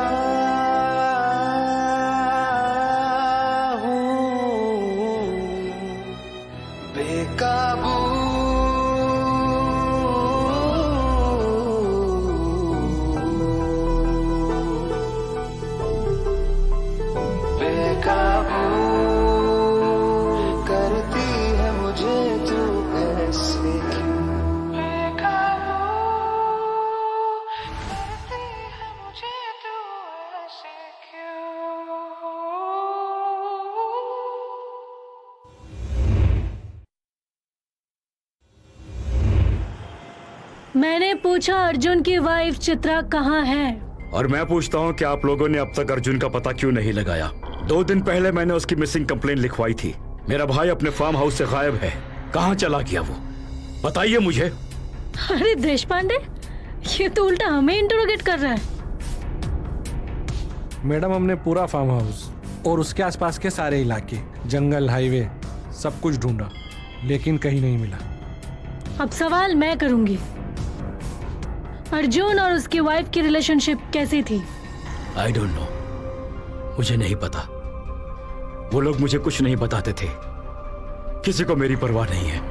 हूँ बेकाबू। बेकाबू करती है मुझे तू ऐसे क्यों? मैंने पूछा अर्जुन की वाइफ चित्रा कहाँ है? और मैं पूछता हूँ कि आप लोगों ने अब तक अर्जुन का पता क्यों नहीं लगाया? 2 दिन पहले मैंने उसकी मिसिंग कंप्लेंट लिखवाई थी। मेरा भाई अपने फार्म हाउस से गायब है। कहाँ चला गया वो? बताइए मुझे। अरे देश पांडे, ये तो उल्टा हमें इंटरोगेट कर रहा है। मैडम हमने पूरा फार्म हाउस और उसके आसपास के सारे इलाके, जंगल, हाईवे सब कुछ ढूंढा, लेकिन कहीं नहीं मिला। अब सवाल मैं करूंगी, अर्जुन और उसकी वाइफ की रिलेशनशिप कैसी थी? आई डोंट नो, मुझे नहीं पता। वो लोग मुझे कुछ नहीं बताते थे। किसी को मेरी परवाह नहीं है।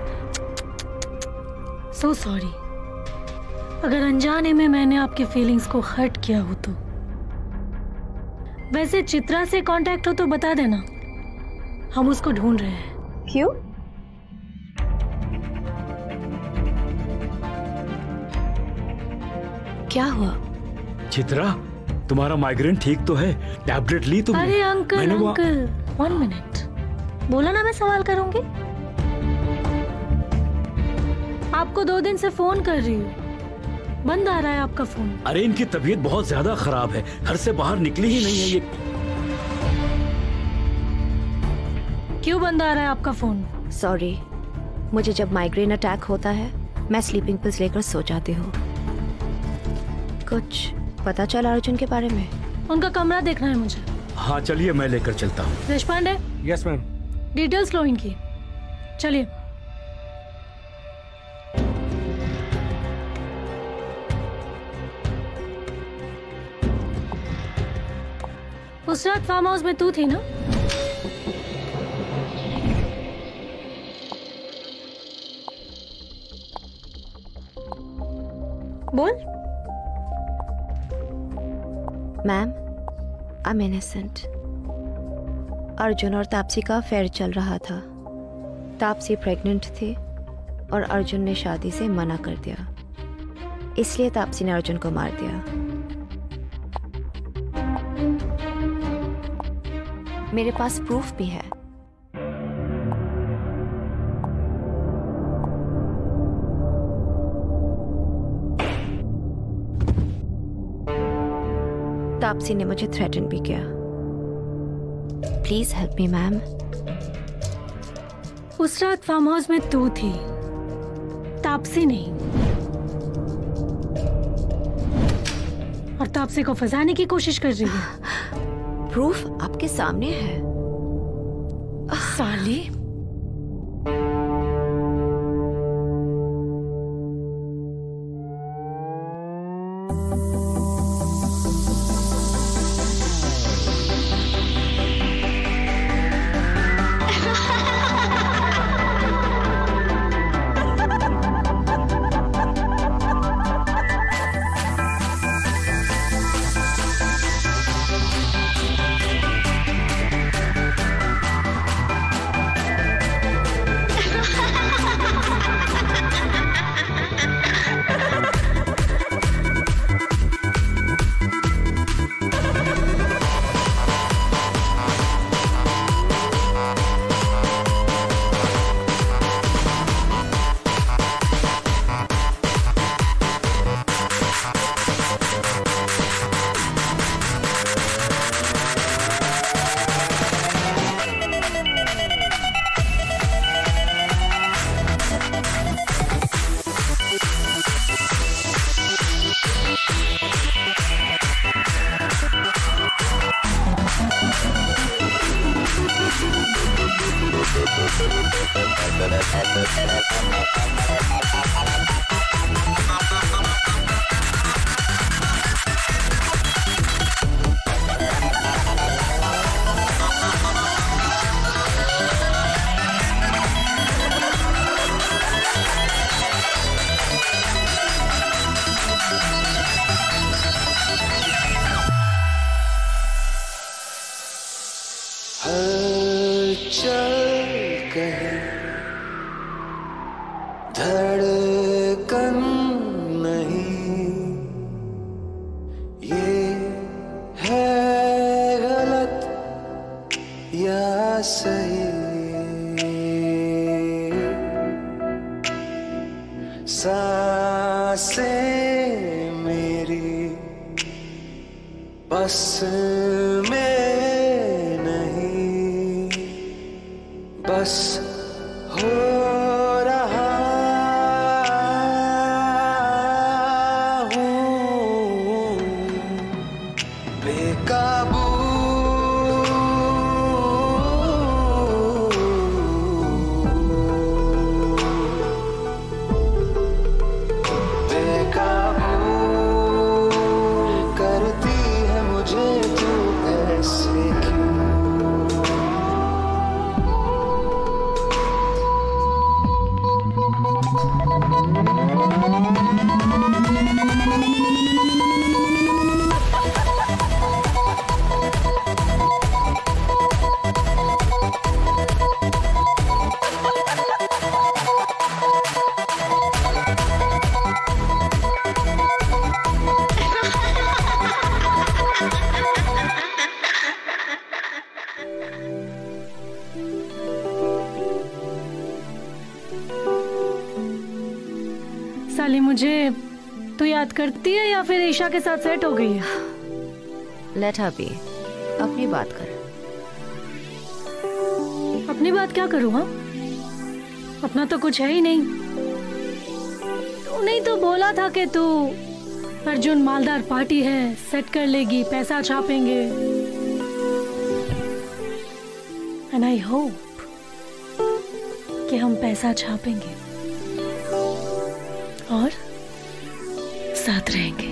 सो सॉरी, अगर अनजाने में मैंने आपके फीलिंग्स को हर्ट किया हो तो। वैसे चित्रा से कांटेक्ट हो तो बता देना, हम उसको ढूंढ रहे हैं। क्यों? क्या हुआ? चित्रा, तुम्हारा माइग्रेन ठीक तो है? टैबलेट ली तुमने? अरे अंकल, अंकल 1 मिनट, बोला ना मैं सवाल करूंगी। आपको 2 दिन से फोन कर रही हूँ, बंद आ रहा है आपका फोन। अरे इनकी तबीयत बहुत ज्यादा खराब है, घर से बाहर निकली ही नहीं है ये। क्यों बंद आ रहा है आपका फोन? सॉरी, मुझे जब माइग्रेन अटैक होता है मैं स्लीपिंग पिल्स लेकर सो जाती हूँ। कुछ पता चला अर्जुन के बारे में? उनका कमरा देखना है मुझे। हाँ चलिए, मैं लेकर चलता हूँ। देशपांडे। Yes ma'am. डिटेल्स लो इनकी, चलिए। उस रात फार्म हाउस में तू थी ना? बोल। Ma'am, I am innocent. Arjun और तापसी का अफेयर चल रहा था। तापसी प्रेग्नेंट थी और अर्जुन ने शादी से मना कर दिया, इसलिए तापसी ने अर्जुन को मार दिया। मेरे पास प्रूफ भी है। तापसी ने मुझे थ्रेटन भी किया। Please help me ma'am. उस रात फार्म हाउस में तू थी, तापसी नहीं। और तापसी को फंसाने की कोशिश कर रही है। प्रूफ आपके सामने है। साली। धड़कन नहीं, ये है गलत या सही। सांसें मेरी बस में नहीं, बस हो रहा हूँ बेकाबू करती है मुझे तू ऐसे क्यों? साली मुझे तू याद करती है या फिर ईशा के साथ सेट हो गई है? लेट हर बी, अपनी बात कर। अपनी बात क्या करूँ? हाँ, अपना तो कुछ है ही नहीं। तूने तो बोला था कि तू अर्जुन मालदार पार्टी है, सेट कर लेगी, पैसा छापेंगे। एंड आई होप कि हम पैसा छापेंगे और साथ रहेंगे।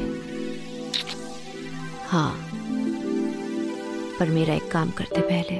हाँ, पर मेरा एक काम करते पहले।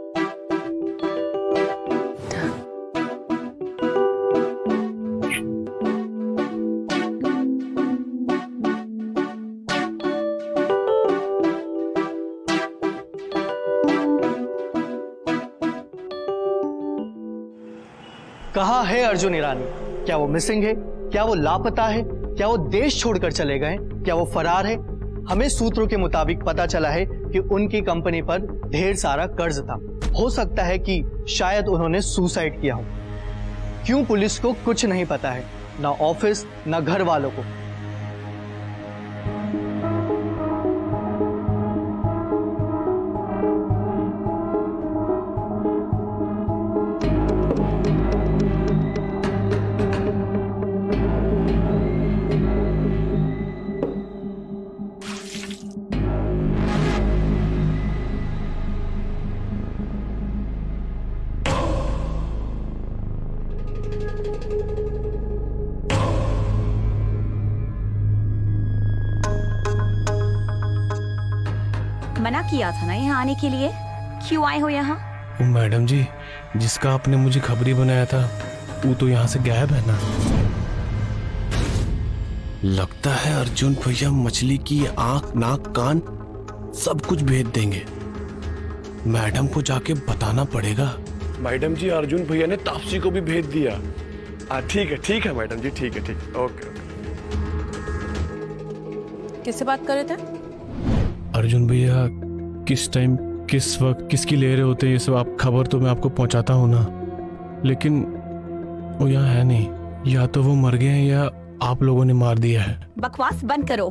कहाँ है अर्जुन ईरानी? क्या वो मिसिंग है? क्या वो लापता है? क्या वो देश छोड़कर चले गए? क्या वो फरार है? हमें सूत्रों के मुताबिक पता चला है कि उनकी कंपनी पर ढेर सारा कर्ज था। हो सकता है कि शायद उन्होंने सुसाइड किया हो। क्यों पुलिस को कुछ नहीं पता है, ना ऑफिस ना घर वालों को। मना किया था ना यहाँ आने के लिए, क्यों आए हो यहाँ? मैडम जी, जिसका आपने मुझे खबरी बनाया था वो तो यहाँ से गायब है ना। लगता है अर्जुन भैया मछली की आंख नाक कान सब कुछ भेज देंगे। मैडम को जाके बताना पड़ेगा। मैडम जी, अर्जुन भैया ने तापसी को भी भेज दिया। ठीक है मैडम जी, ठीक है ओके। किससे बात कर रहे थे? अर्जुन भैया किस टाइम किस वक्त किसकी ले रहे होते हैं ये सब आप खबर तो मैं आपको पहुंचाता हूँ ना, लेकिन वो यहाँ है नहीं। या तो वो मर गए हैं या आप लोगों ने मार दिया है। बकवास बंद करो।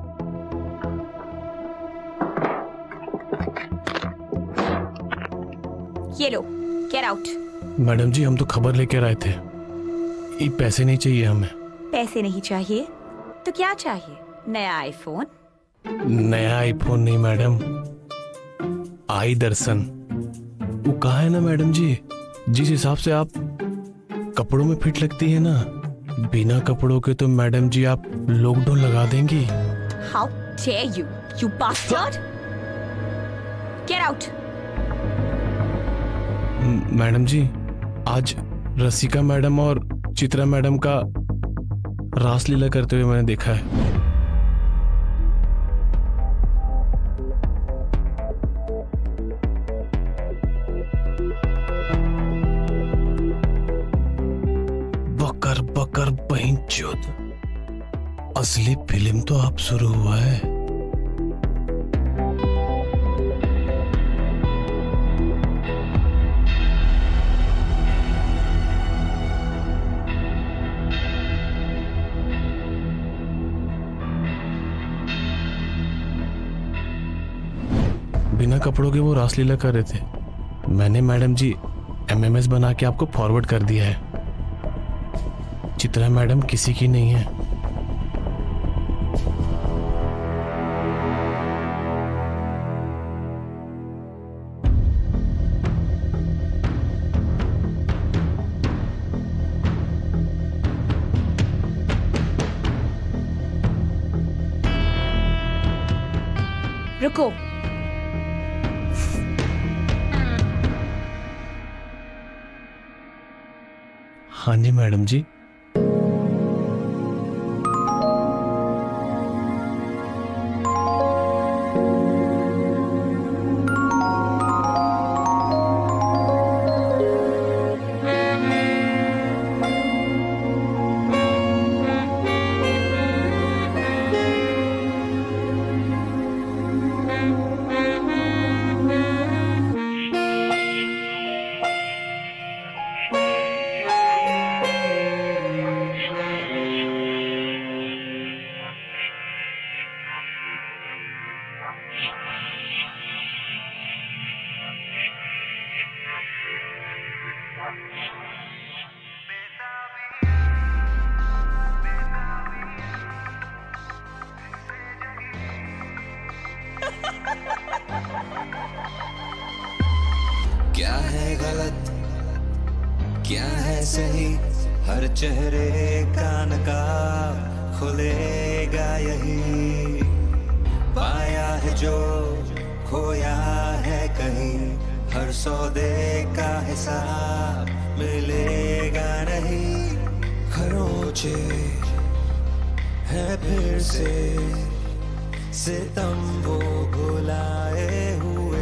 ये लो, गेट आउट। मैडम जी, हम तो खबर लेकर आए थे। ये पैसे नहीं चाहिए हमें। पैसे नहीं चाहिए तो क्या चाहिए? नया आईफोन? नया आईफोन नहीं मैडम, आई दर्शन। वो कहा है ना मैडम जी, जिस हिसाब से आप कपड़ों में फिट लगती है ना, बिना कपड़ों के तो मैडम जी आप लॉकडाउन लगा देंगी। How dare you, you bastard! Get out! Madam ji, आज रसिका मैडम और चित्रा मैडम का रासलीला करते हुए मैंने देखा है। बकर बकर बहिंचोद, असली फिल्म तो अब शुरू हुआ है। बिना कपड़ों के वो रासलीला कर रहे थे। मैंने मैडम जी एमएमएस बना के आपको फॉरवर्ड कर दिया है। चित्रा मैडम किसी की नहीं है। रुको। हाँ जी मैडम जी। क्या है गलत क्या है सही, हर चेहरे का नकाब खुलेगा यही। पाया है जो खोया है कहीं, हर सौदे का हिसाब मिलेगा नहीं। खरोचे है फिर से सितम वो भुलाए हुए।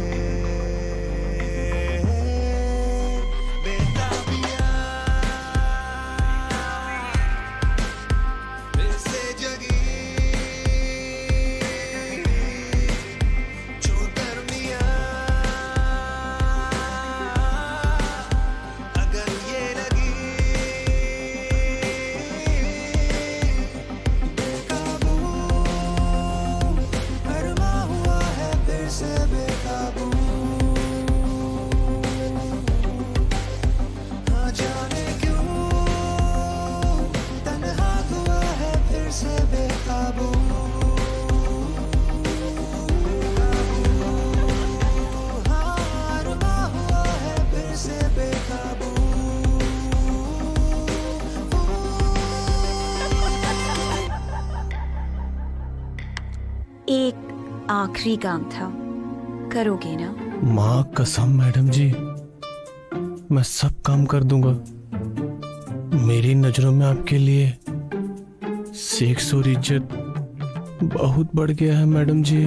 एक आखिरी काम था, करोगे ना? माँ कसम मैडम जी, मैं सब काम कर दूंगा। मेरी नजरों में आपके लिए सेक्स और इज्जत बहुत बढ़ गया है madam ji.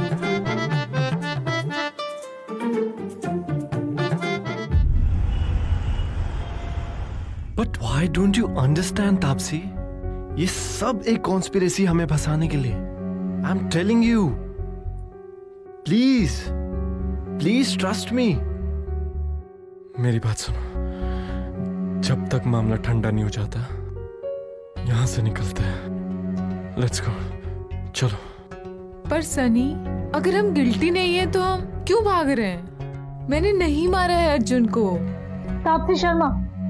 But why don't you understand Taapsee, ये सब एक कॉन्स्पिरेसी हमें फंसाने के लिए। I am telling you, please please trust me. मेरी बात सुनो, जब तक मामला ठंडा नहीं हो जाता यहां से निकलते हैं। लेट्स गो, चलो। पर सनी, अगर हम गिल्टी नहीं है तो हम क्यों भाग रहे हैं? मैंने नहीं मारा है अर्जुन को। तापसी शर्मा,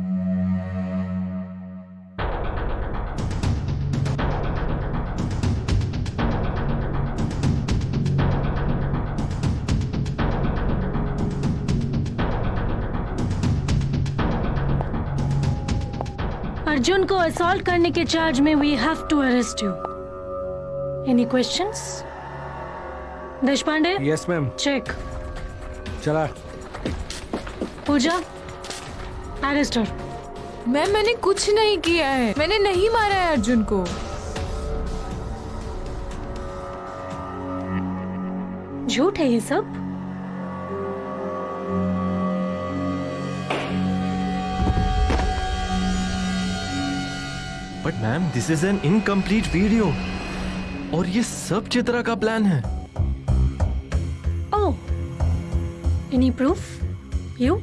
अर्जुन को असॉल्ट करने के चार्ज में we have to arrest you. Any questions? Deshpande? Yes ma'am. Check. चला। पूजा, अरेस्ट हर। मैम, मैंने कुछ नहीं किया है, मैंने नहीं मारा है अर्जुन को। झूठ है ये सब? But ma'am, this is an incomplete video और ये सब चित्रा का प्लान है। Oh, any proof? You?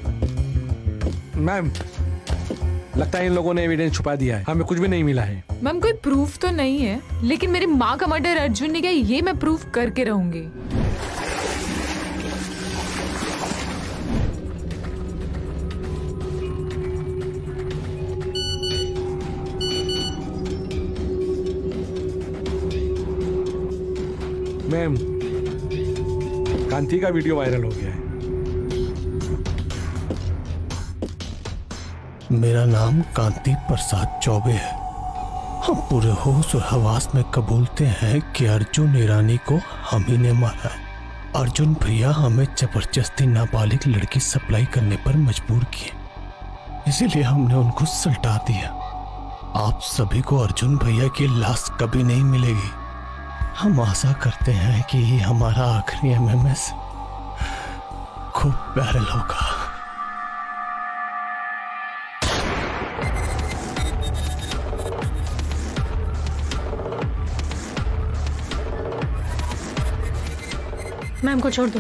Ma'am, लगता है इन लोगों ने एविडेंस छुपा दिया है, हमें कुछ भी नहीं मिला है। मैम, कोई प्रूफ तो नहीं है, लेकिन मेरी माँ का मर्डर अर्जुन ने किया ये मैं प्रूफ करके रहूंगी। मैम, कांति का वीडियो वायरल हो गया है। मेरा नाम कांति प्रसाद चौबे है। हम पूरे होश और हवास में कबूलते हैं कि अर्जुन ईरानी को हम ही ने मारा है। अर्जुन भैया हमें जबरदस्ती नाबालिग लड़की सप्लाई करने पर मजबूर किए, इसीलिए हमने उनको सल्टा दिया। आप सभी को अर्जुन भैया की लाश कभी नहीं मिलेगी। हम आशा करते हैं कि ये हमारा आखिरी एमएमएस खूब वायरल होगा। मैम को छोड़ दो।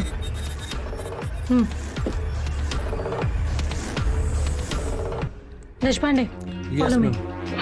Deshpande, follow me.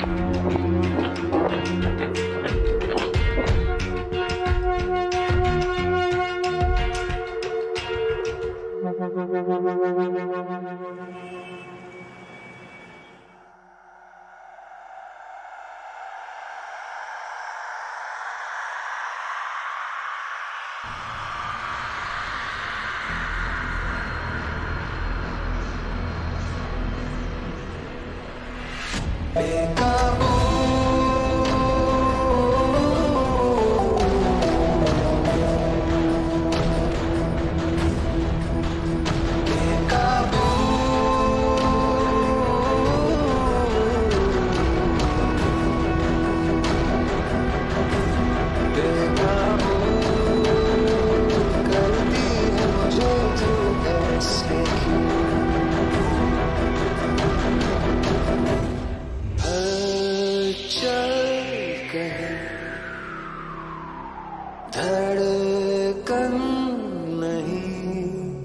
धड़कन नहीं,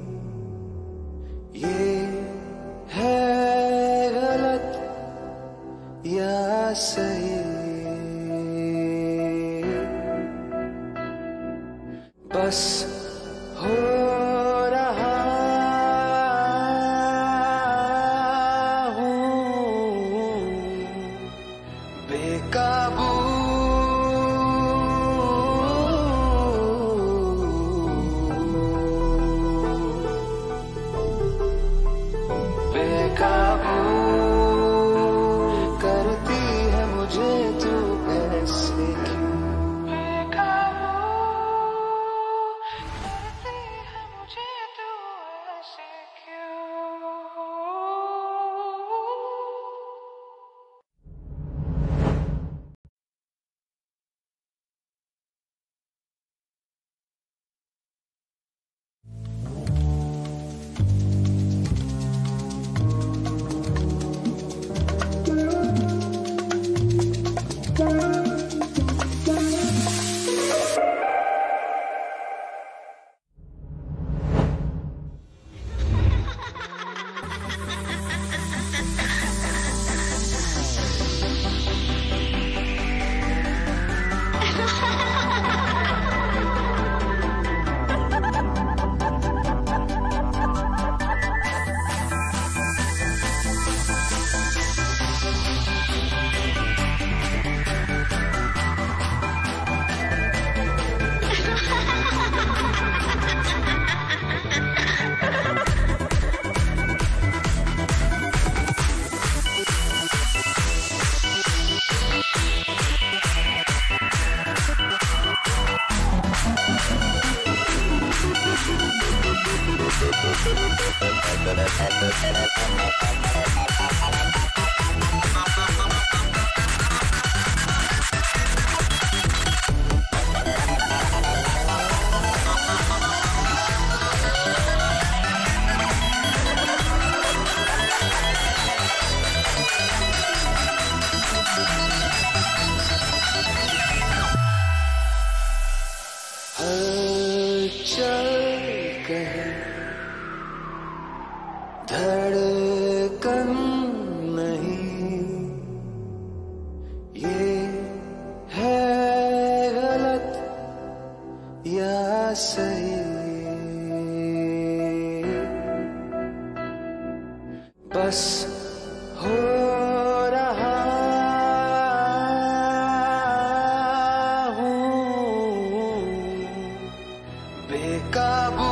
ये है गलत या सही, बस हो रहा हूँ बेकाबू। करती है मुझे तू ऐसे क्यों, बेकाबू करती है मुझे तू ऐसे क्यों। धड़कन नहीं, ये है गलत या सही, बस हो रहा हूँ बेकाबू।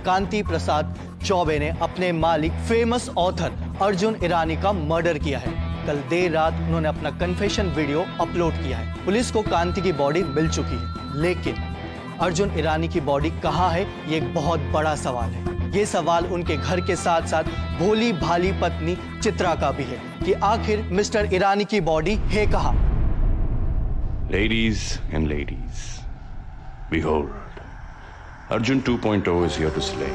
कांति प्रसाद चौबे ने अपने मालिक फेमस ऑथर अर्जुन ईरानी का मर्डर किया है। कल देर रात उन्होंने अपना कन्फेशन वीडियो अपलोड किया है। पुलिस को कांति की बॉडी मिल चुकी है, लेकिन अर्जुन ईरानी की बॉडी कहाँ है, ये एक बहुत बड़ा सवाल है। ये सवाल उनके घर के साथ साथ भोली भाली पत्नी चित्रा का भी है कि आखिर मिस्टर ईरानी की बॉडी है कहाँ। Ladies and ladies, behold, Arjun 2.0 is here to slay.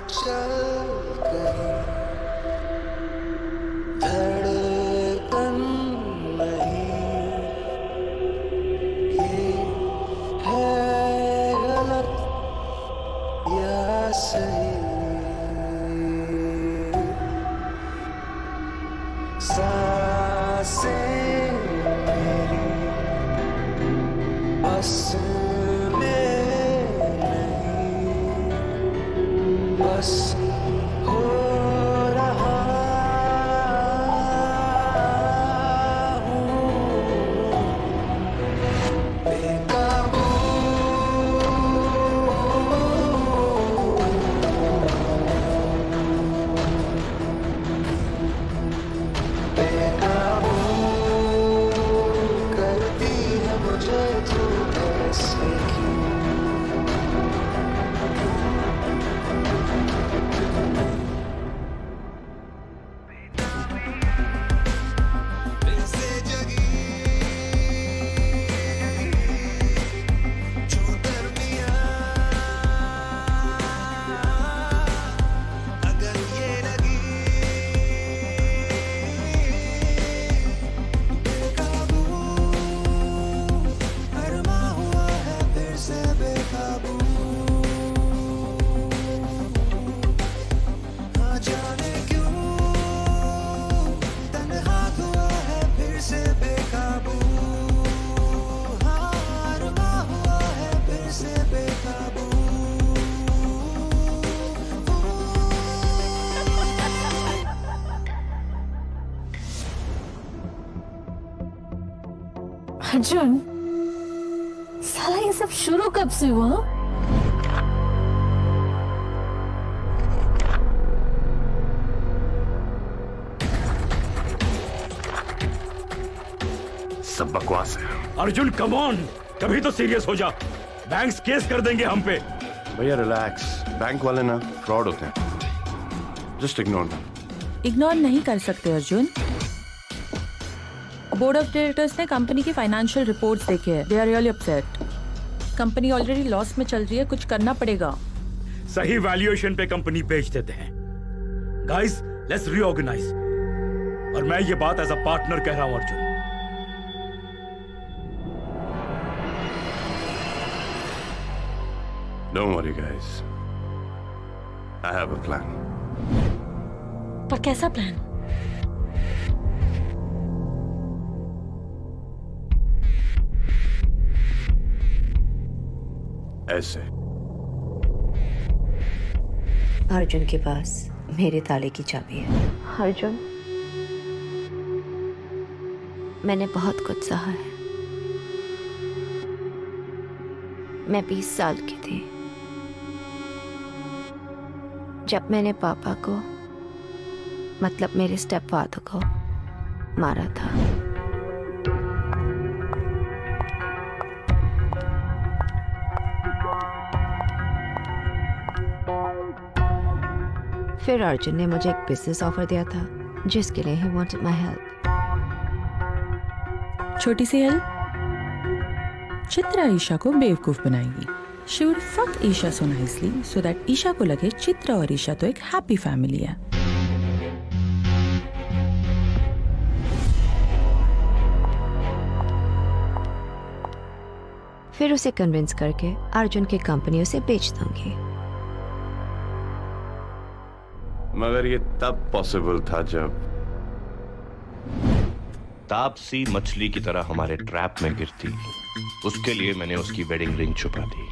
धड़कन नहीं, ये है गलत या सही, सांसें मेरी बस में नहीं, बस हो रहा हूँ बेकाबू। बेकाबू करती है मुझे तू कैसे क्यों। अर्जुन, साला ये सब शुरू कब से हुआ? सब बकवास है। अर्जुन कम ऑन, कभी तो सीरियस हो जा। बैंक्स केस कर देंगे हम पे। भैया रिलैक्स, बैंक वाले ना फ्रॉड होते हैं। Just ignore them. इग्नोर नहीं कर सकते अर्जुन। बोर्ड ऑफ डायरेक्टर्स ने कंपनी की फाइनेंशियल रिपोर्ट्स देखे हैं। They are really upset. Company already loss में चल रही है, कुछ करना पड़ेगा। सही वैल्यूएशन पे कंपनी बेच देते हैं। Guys, let's reorganise. और मैं ये बात एज अ पार्टनर कह रहा हूं Arjun. Don't worry guys, I have a plan. पर कैसा प्लान? ऐसे अर्जुन के पास मेरे ताले की चाबी है। अर्जुन, मैंने बहुत कुछ सहा है। मैं 20 साल की थी जब मैंने पापा को, मतलब मेरे स्टेप फादर को मारा था। फिर अर्जुन ने मुझे एक बिजनेस ऑफर दिया था जिसके लिए ही वांटेड माय हेल्प। छोटी सी हेल्प। चित्रा ईशा को बेवकूफ बनाएगी। She would fuck Isha so nicely so that Isha को लगे चित्रा और ईशा तो एक हैप्पी फैमिली है। फिर उसे कन्विंस करके अर्जुन की कंपनी उसे बेच दूंगी। मगर ये तब पॉसिबल था जब तापसी मछली की तरह हमारे ट्रैप में गिरती। उसके लिए मैंने उसकी वेडिंग रिंग छुपा दी।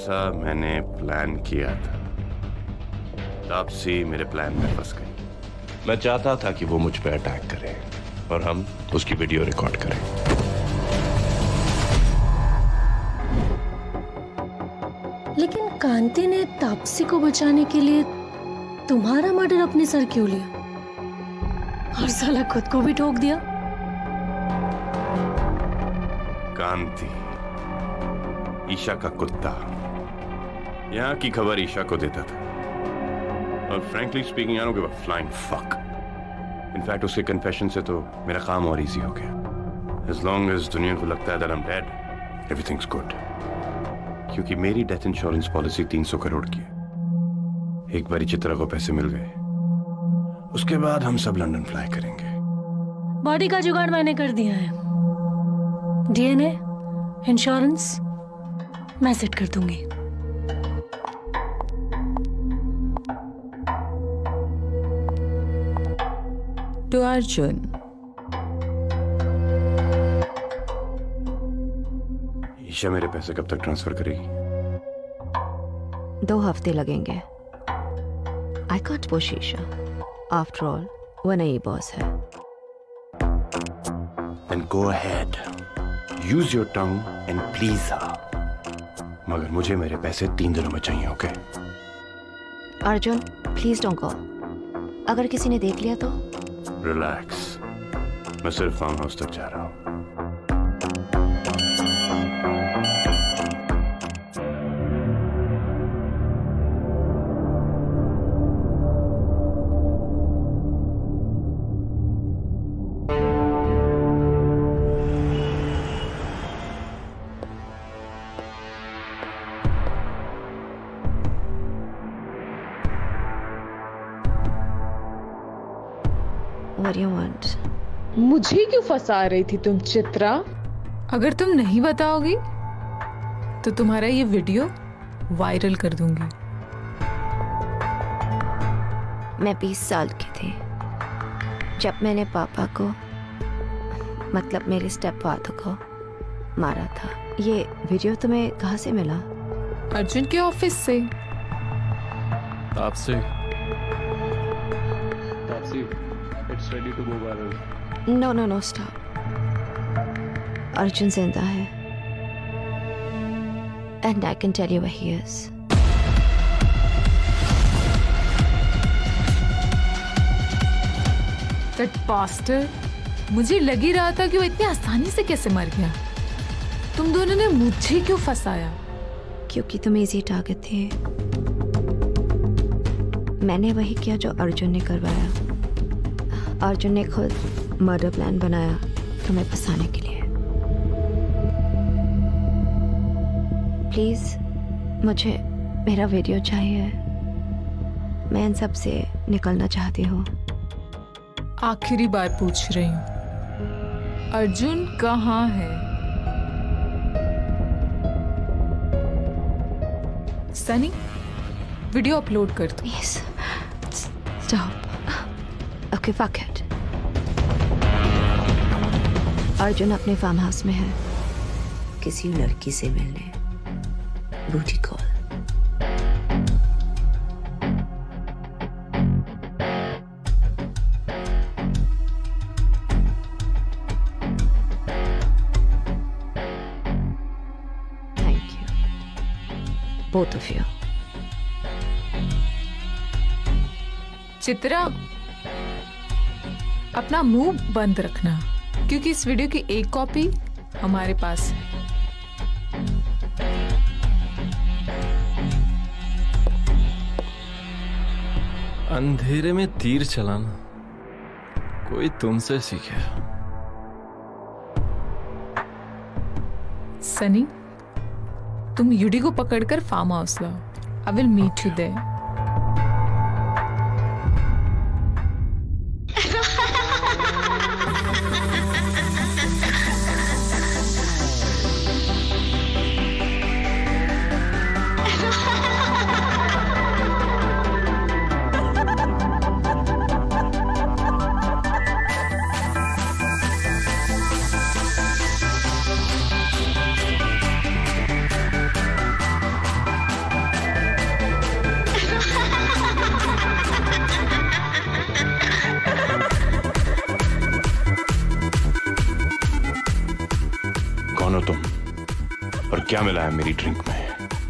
जैसा मैंने प्लान किया था, तापसी मेरे प्लान में फंस गई। मैं चाहता था कि वो मुझ पे अटैक करे और हम उसकी वीडियो रिकॉर्ड करें। लेकिन कांति ने तापसी को बचाने के लिए तुम्हारा मर्डर अपने सर क्यों लिया और साला खुद को भी ठोक दिया? कांति, ईशा का कुत्ता, यहाँ की खबर ईशा को देता था और frankly speaking I don't give a flying fuck. In fact उसके कन्फेशन से तो मेरा काम और इजी हो गया। एज लॉन्ग एज दुनिया को लगता है that I am dead, everything's good. क्योंकि मेरी डेथ इंश्योरेंस पॉलिसी 300 करोड़ की है। एक बारी चित्रा को पैसे मिल गए, उसके बाद हम सब लंदन फ्लाई करेंगे। बॉडी का जुगाड़ मैंने कर दिया है। डीएनए, इंश्योरेंस मैं सेट कर दूंगी। टू अर्जुन, ईशा मेरे पैसे कब तक ट्रांसफर करेगी? 2 हफ्ते लगेंगे। I can't push Isha, after all वो नई बॉस है। Then go ahead, use your tongue and please her. मगर मुझे मेरे पैसे 3 दिनों में चाहिए, okay? Arjun please don't go. अगर किसी ने देख लिया तो? रिलैक्स, मैं सिर्फ फार्म हाउस तक जा रहा हूँ। What do you want? मुझे क्यों फंसा रही थी तुम चित्रा? अगर तुम नहीं बताओगी तो तुम्हारा ये वीडियो वायरल कर दूंगी। मैं 20 साल की थी जब मैंने पापा को, मतलब मेरे स्टेप फादर को मारा था। ये वीडियो तुम्हें कहाँ से मिला? अर्जुन के ऑफिस से। Taapsee, it's ready to go viral. No, stop. Arjun जिंदा है and I can tell you where he is. That bastard, मुझे लग ही रहा था कि वो इतनी आसानी से कैसे मर गया। तुम दोनों ने मुझे क्यों फंसाया? क्योंकि तुम इजी टारगेट थे। मैंने वही किया जो अर्जुन ने करवाया। अर्जुन ने खुद मर्डर प्लान बनाया तुम्हें फंसाने के लिए। प्लीज मुझे मेरा वीडियो चाहिए। मैं इन सब से निकलना चाहती हूँ। आखिरी बार पूछ रही हूँ, अर्जुन कहाँ है? सनी, वीडियो अपलोड कर दो। Yes. Stop. Okay, fuck it. Arjun अपने फार्म हाउस में है, किसी लड़की से मिलने। Booty call. Thank you, both of you. Chitra, अपना मुंह बंद रखना क्योंकि इस वीडियो की एक कॉपी हमारे पास है। अंधेरे में तीर चलाना कोई तुमसे सीखे। सनी, तुम यूडी को पकड़कर फार्म हाउस लाओ। I will meet you there. क्या मिला है मेरी ड्रिंक में?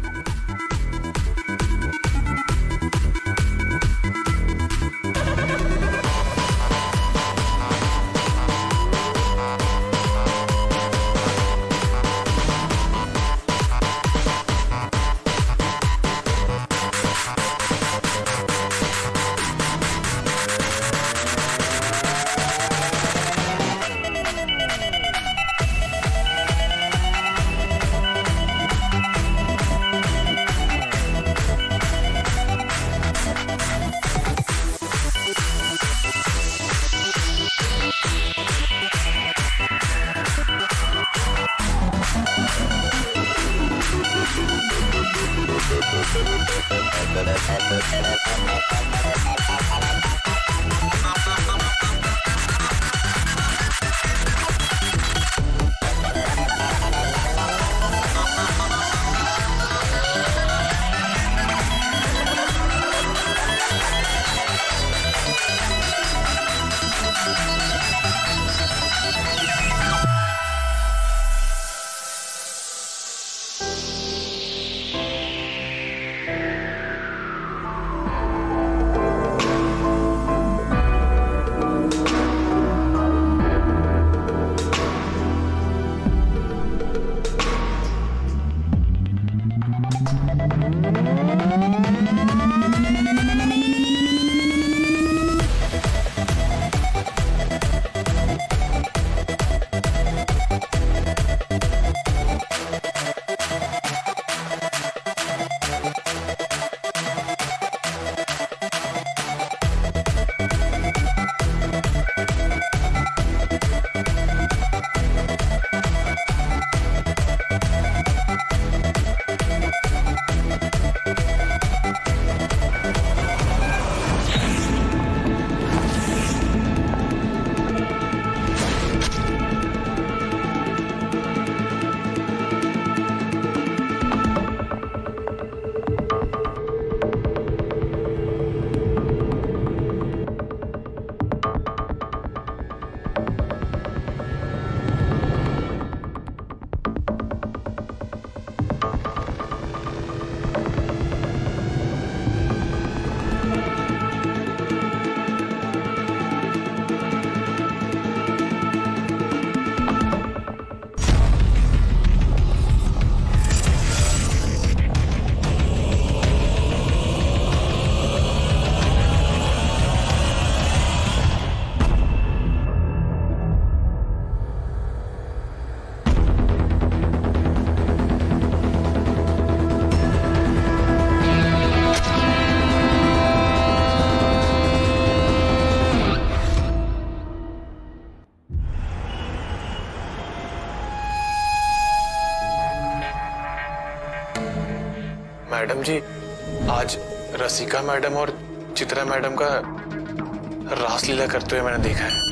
मैडम जी, आज रसिका मैडम और चित्रा मैडम का रासलीला करते हुए मैंने देखा है।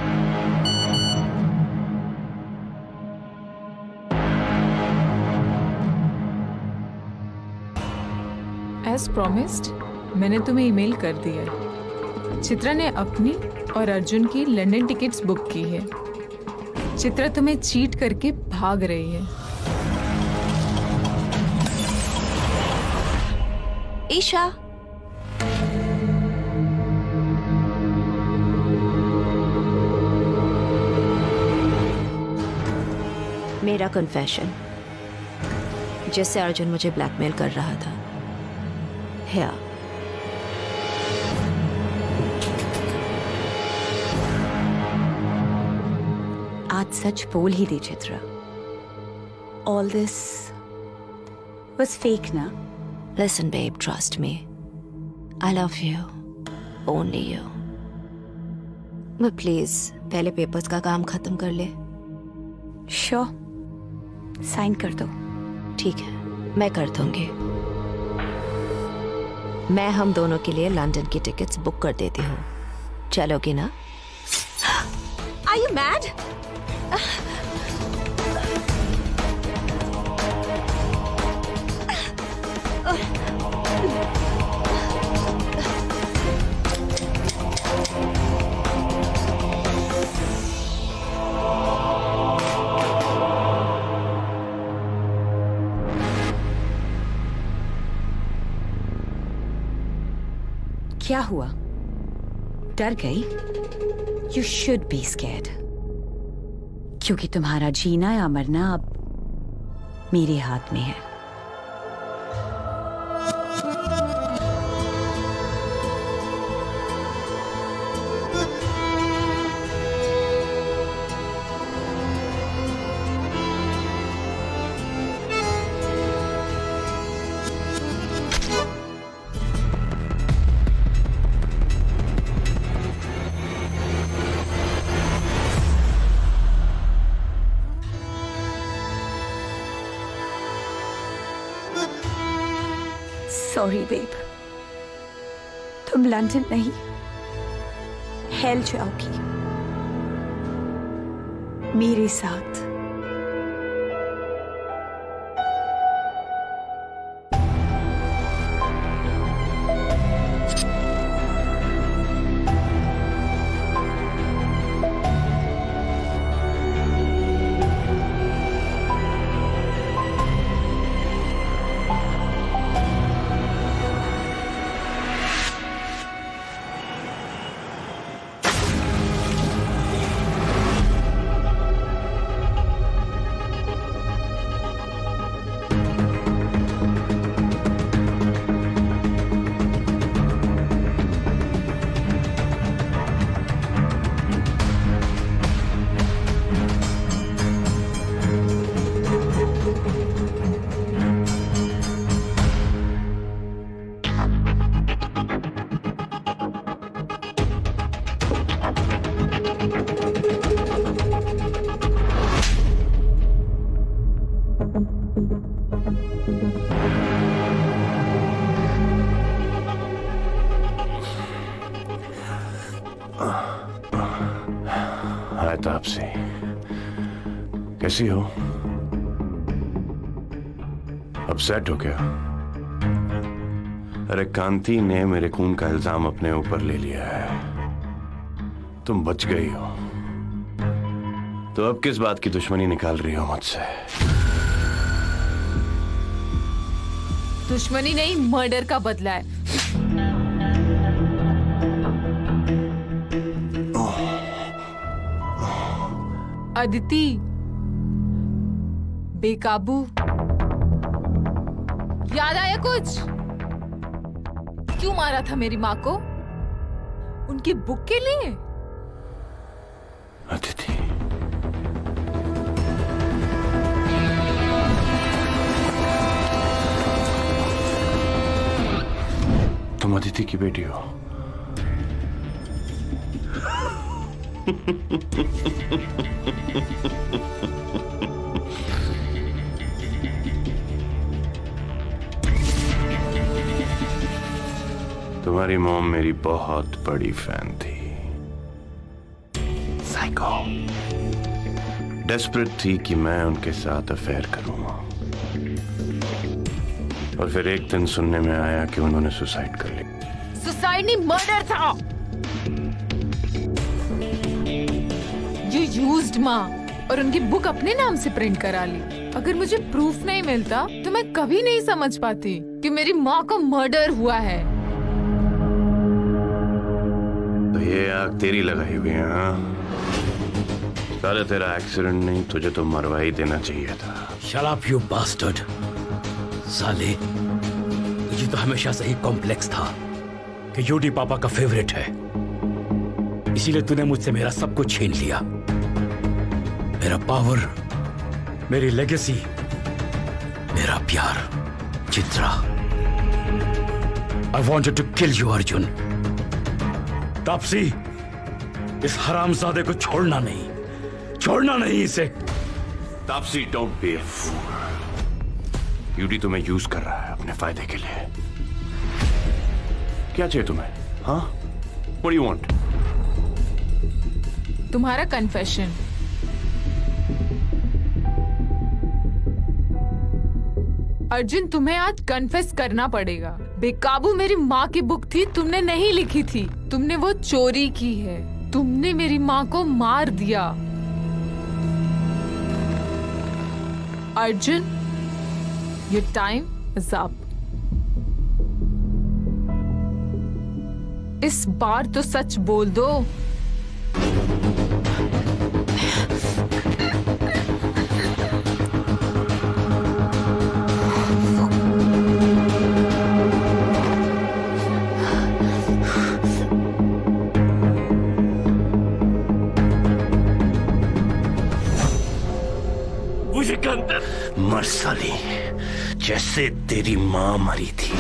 एज प्रॉमिस्ड मैंने तुम्हें ईमेल कर दिया है। चित्रा ने अपनी और अर्जुन की लंदन टिकट्स बुक की है। चित्रा तुम्हें चीट करके भाग रही है। ईशा, मेरा कन्फेशन जिससे अर्जुन मुझे ब्लैकमेल कर रहा था है। आज सच बोल ही दी Chitra. All this was fake ना? Listen, babe, trust me. I love you. Only you. But please, पहले पेपर्स का काम खत्म कर ले। Sure. साइन कर दो। ठीक है, मैं कर दूंगी। मैं हम दोनों के लिए लंदन की टिकट्स बुक कर देती हूँ। चलोगी ना? Are you mad? क्या हुआ? डर गई? यू शुड बी स्कैर्ड, क्योंकि तुम्हारा जीना या मरना अब मेरे हाथ में है। सॉरी बेब, तुम लंदन नहीं, हेल जाओगी मेरे साथ। हाय तापसी, कैसी हो? अपसेट हो क्या? अरे कांति ने मेरे खून का इल्जाम अपने ऊपर ले लिया है, तुम बच गई हो, तो अब किस बात की दुश्मनी निकाल रही हो मुझसे? दुश्मनी नहीं, मर्डर का बदला है। अदिति, बेकाबू, याद आया कुछ? क्यों मारा था मेरी माँ को? उनकी बुक के लिए? अदिति, तुम अदिति की बेटी हो? तुम्हारी मॉम मेरी बहुत बड़ी फैन थी, साइको, डेस्परेट थी कि मैं उनके साथ अफेयर करूंगा, और फिर एक दिन सुनने में आया कि उन्होंने सुसाइड कर ली। सुसाइड नहीं, मर्डर था। यू यूज्ड माँ और उनकी बुक अपने नाम से प्रिंट करा ली। अगर मुझे प्रूफ नहीं मिलता तो मैं कभी नहीं समझ पाती कि मेरी माँ को मर्डर हुआ है। तो ये आग तेरी लगाई हुई है, हाँ? सारे तेरा एक्सीडेंट नहीं, तुझे तो मरवा ही देना चाहिए था। Shut up, you bastard! साले, तुझे तो हमेशा से ही कॉम्प्लेक्स था कि यूडी पापा का फेवरेट है, इसीलिए तूने मुझसे मेरा सब कुछ छीन लिया। मेरा पावर, मेरी लेगेसी, मेरा प्यार। Chitra, I wanted to kill you, Arjun. Taapsee, इस हरामजादे को छोड़ना नहीं इसे। Taapsee, don't be a fool. यूडी तुम्हें यूज कर रहा है अपने फायदे के लिए। क्या चाहिए तुम्हें? हाँ? What do you want? तुम्हारा कन्फेशन। अर्जुन, तुम्हें आज कन्फेस करना पड़ेगा। बेकाबू मेरी माँ की बुक थी, तुमने नहीं लिखी थी, तुमने वो चोरी की है। तुमने मेरी माँ को मार दिया। Arjun, your time is up. इस बार तो सच बोल दो। मर साली, जैसे तेरी मां मरी थी।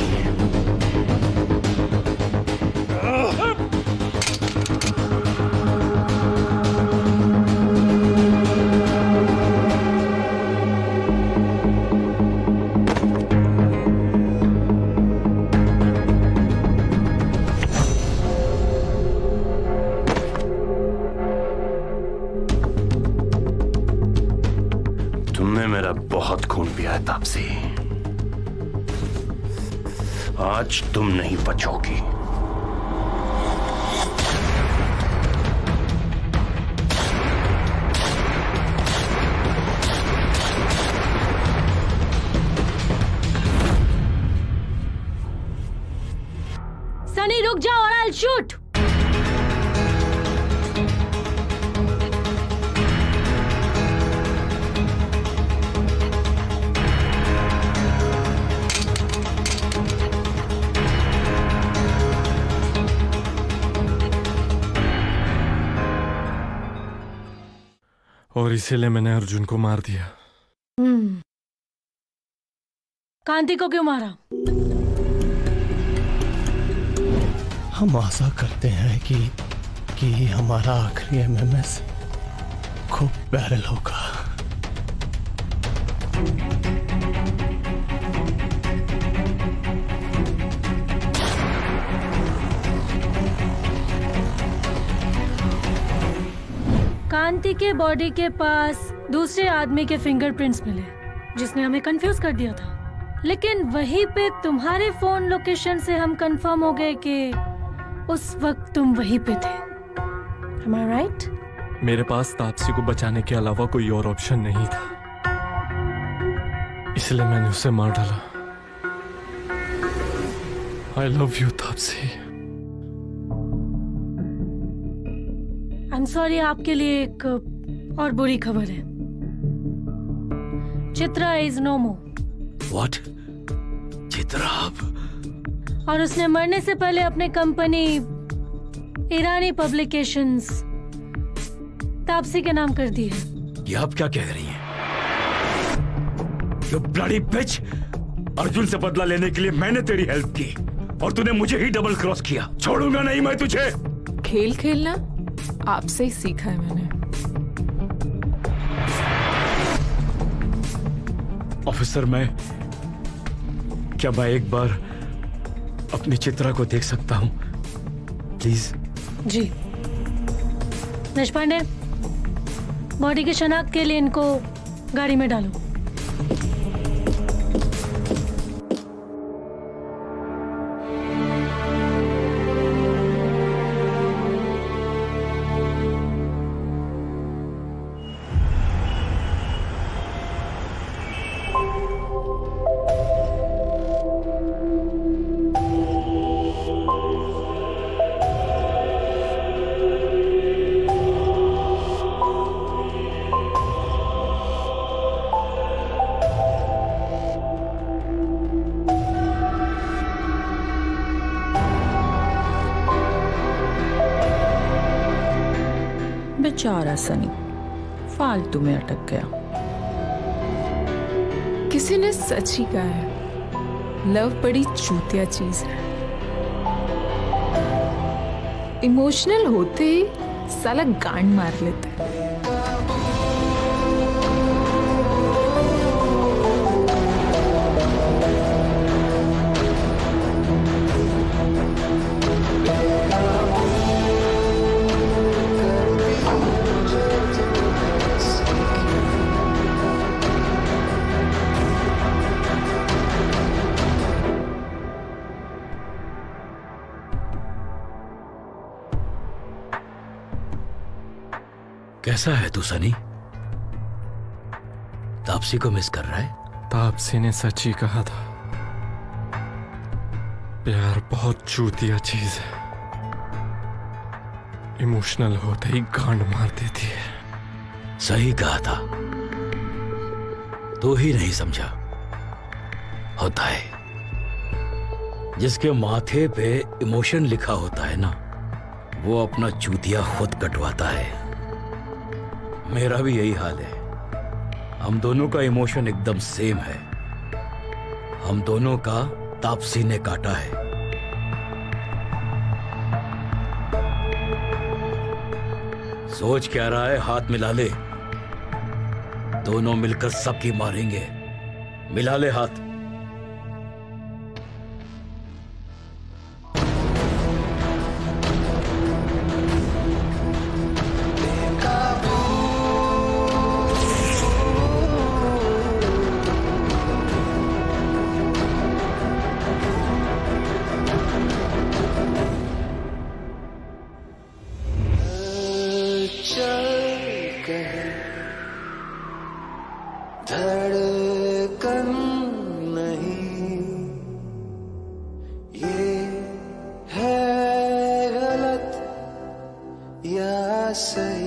तुमने मेरा बहुत खून पिया है तापसी। आज तुम नहीं बचोगी। सनी रुक जाओ और I'll shoot। और इसीलिए मैंने अर्जुन को मार दिया। कांति को क्यों मारा? हम आशा करते हैं कि हमारा आखिरी एमएमएस खूब वायरल होगा। कांति के बॉडी के पास दूसरे आदमी के फिंगरप्रिंट्स मिले जिसने हमें कंफ्यूज कर दिया था, लेकिन वहीं पे तुम्हारे फोन लोकेशन से हम कंफर्म हो गए कि उस वक्त तुम वहीं पे थे। Am I right? मेरे पास तापसी को बचाने के अलावा कोई और ऑप्शन नहीं था, इसलिए मैंने उसे मार डाला। I love you Taapsee. I'm sorry, आपके लिए एक और बुरी खबर है। Chitra is no more। What? Chitra? और उसने मरने से पहले अपने कंपनी ईरानी पब्लिकेशंस तापसी के नाम कर दी है। ये आप क्या कह रही हैं? You bloody bitch! अर्जुन से बदला लेने के लिए मैंने तेरी हेल्प की और तूने मुझे ही डबल क्रॉस किया। छोड़ूंगा नहीं मैं तुझे। खेल खेलना आपसे ही सीखा है मैंने। ऑफिसर, क्या मैं एक बार अपनी चित्रा को देख सकता हूं प्लीज? जी। देशपांडे, बॉडी की शनाख्त के लिए इनको गाड़ी में डालो। बेचारा सनी फालतू में अटक गया। किसी ने सच ही कहा है, लव बड़ी चूतिया चीज है। इमोशनल होते ही साला गांड मार लेता है। कैसा है तू सनी? तापसी को मिस कर रहा है? तापसी ने सच ही कहा था, प्यार बहुत चूतिया चीज है। इमोशनल होते ही गांड मार देती है। सही कहा था, तू ही नहीं समझा। होता है जिसके माथे पे इमोशन लिखा होता है ना, वो अपना चूतिया खुद कटवाता है। मेरा भी यही हाल है। हम दोनों का इमोशन एकदम सेम है। हम दोनों का तापसी ने काटा है। सोच क्या रहा है? हाथ मिला ले, दोनों मिलकर सबकी मारेंगे। मिला ले हाथ। धड़कन नहीं, ये है गलत या सही।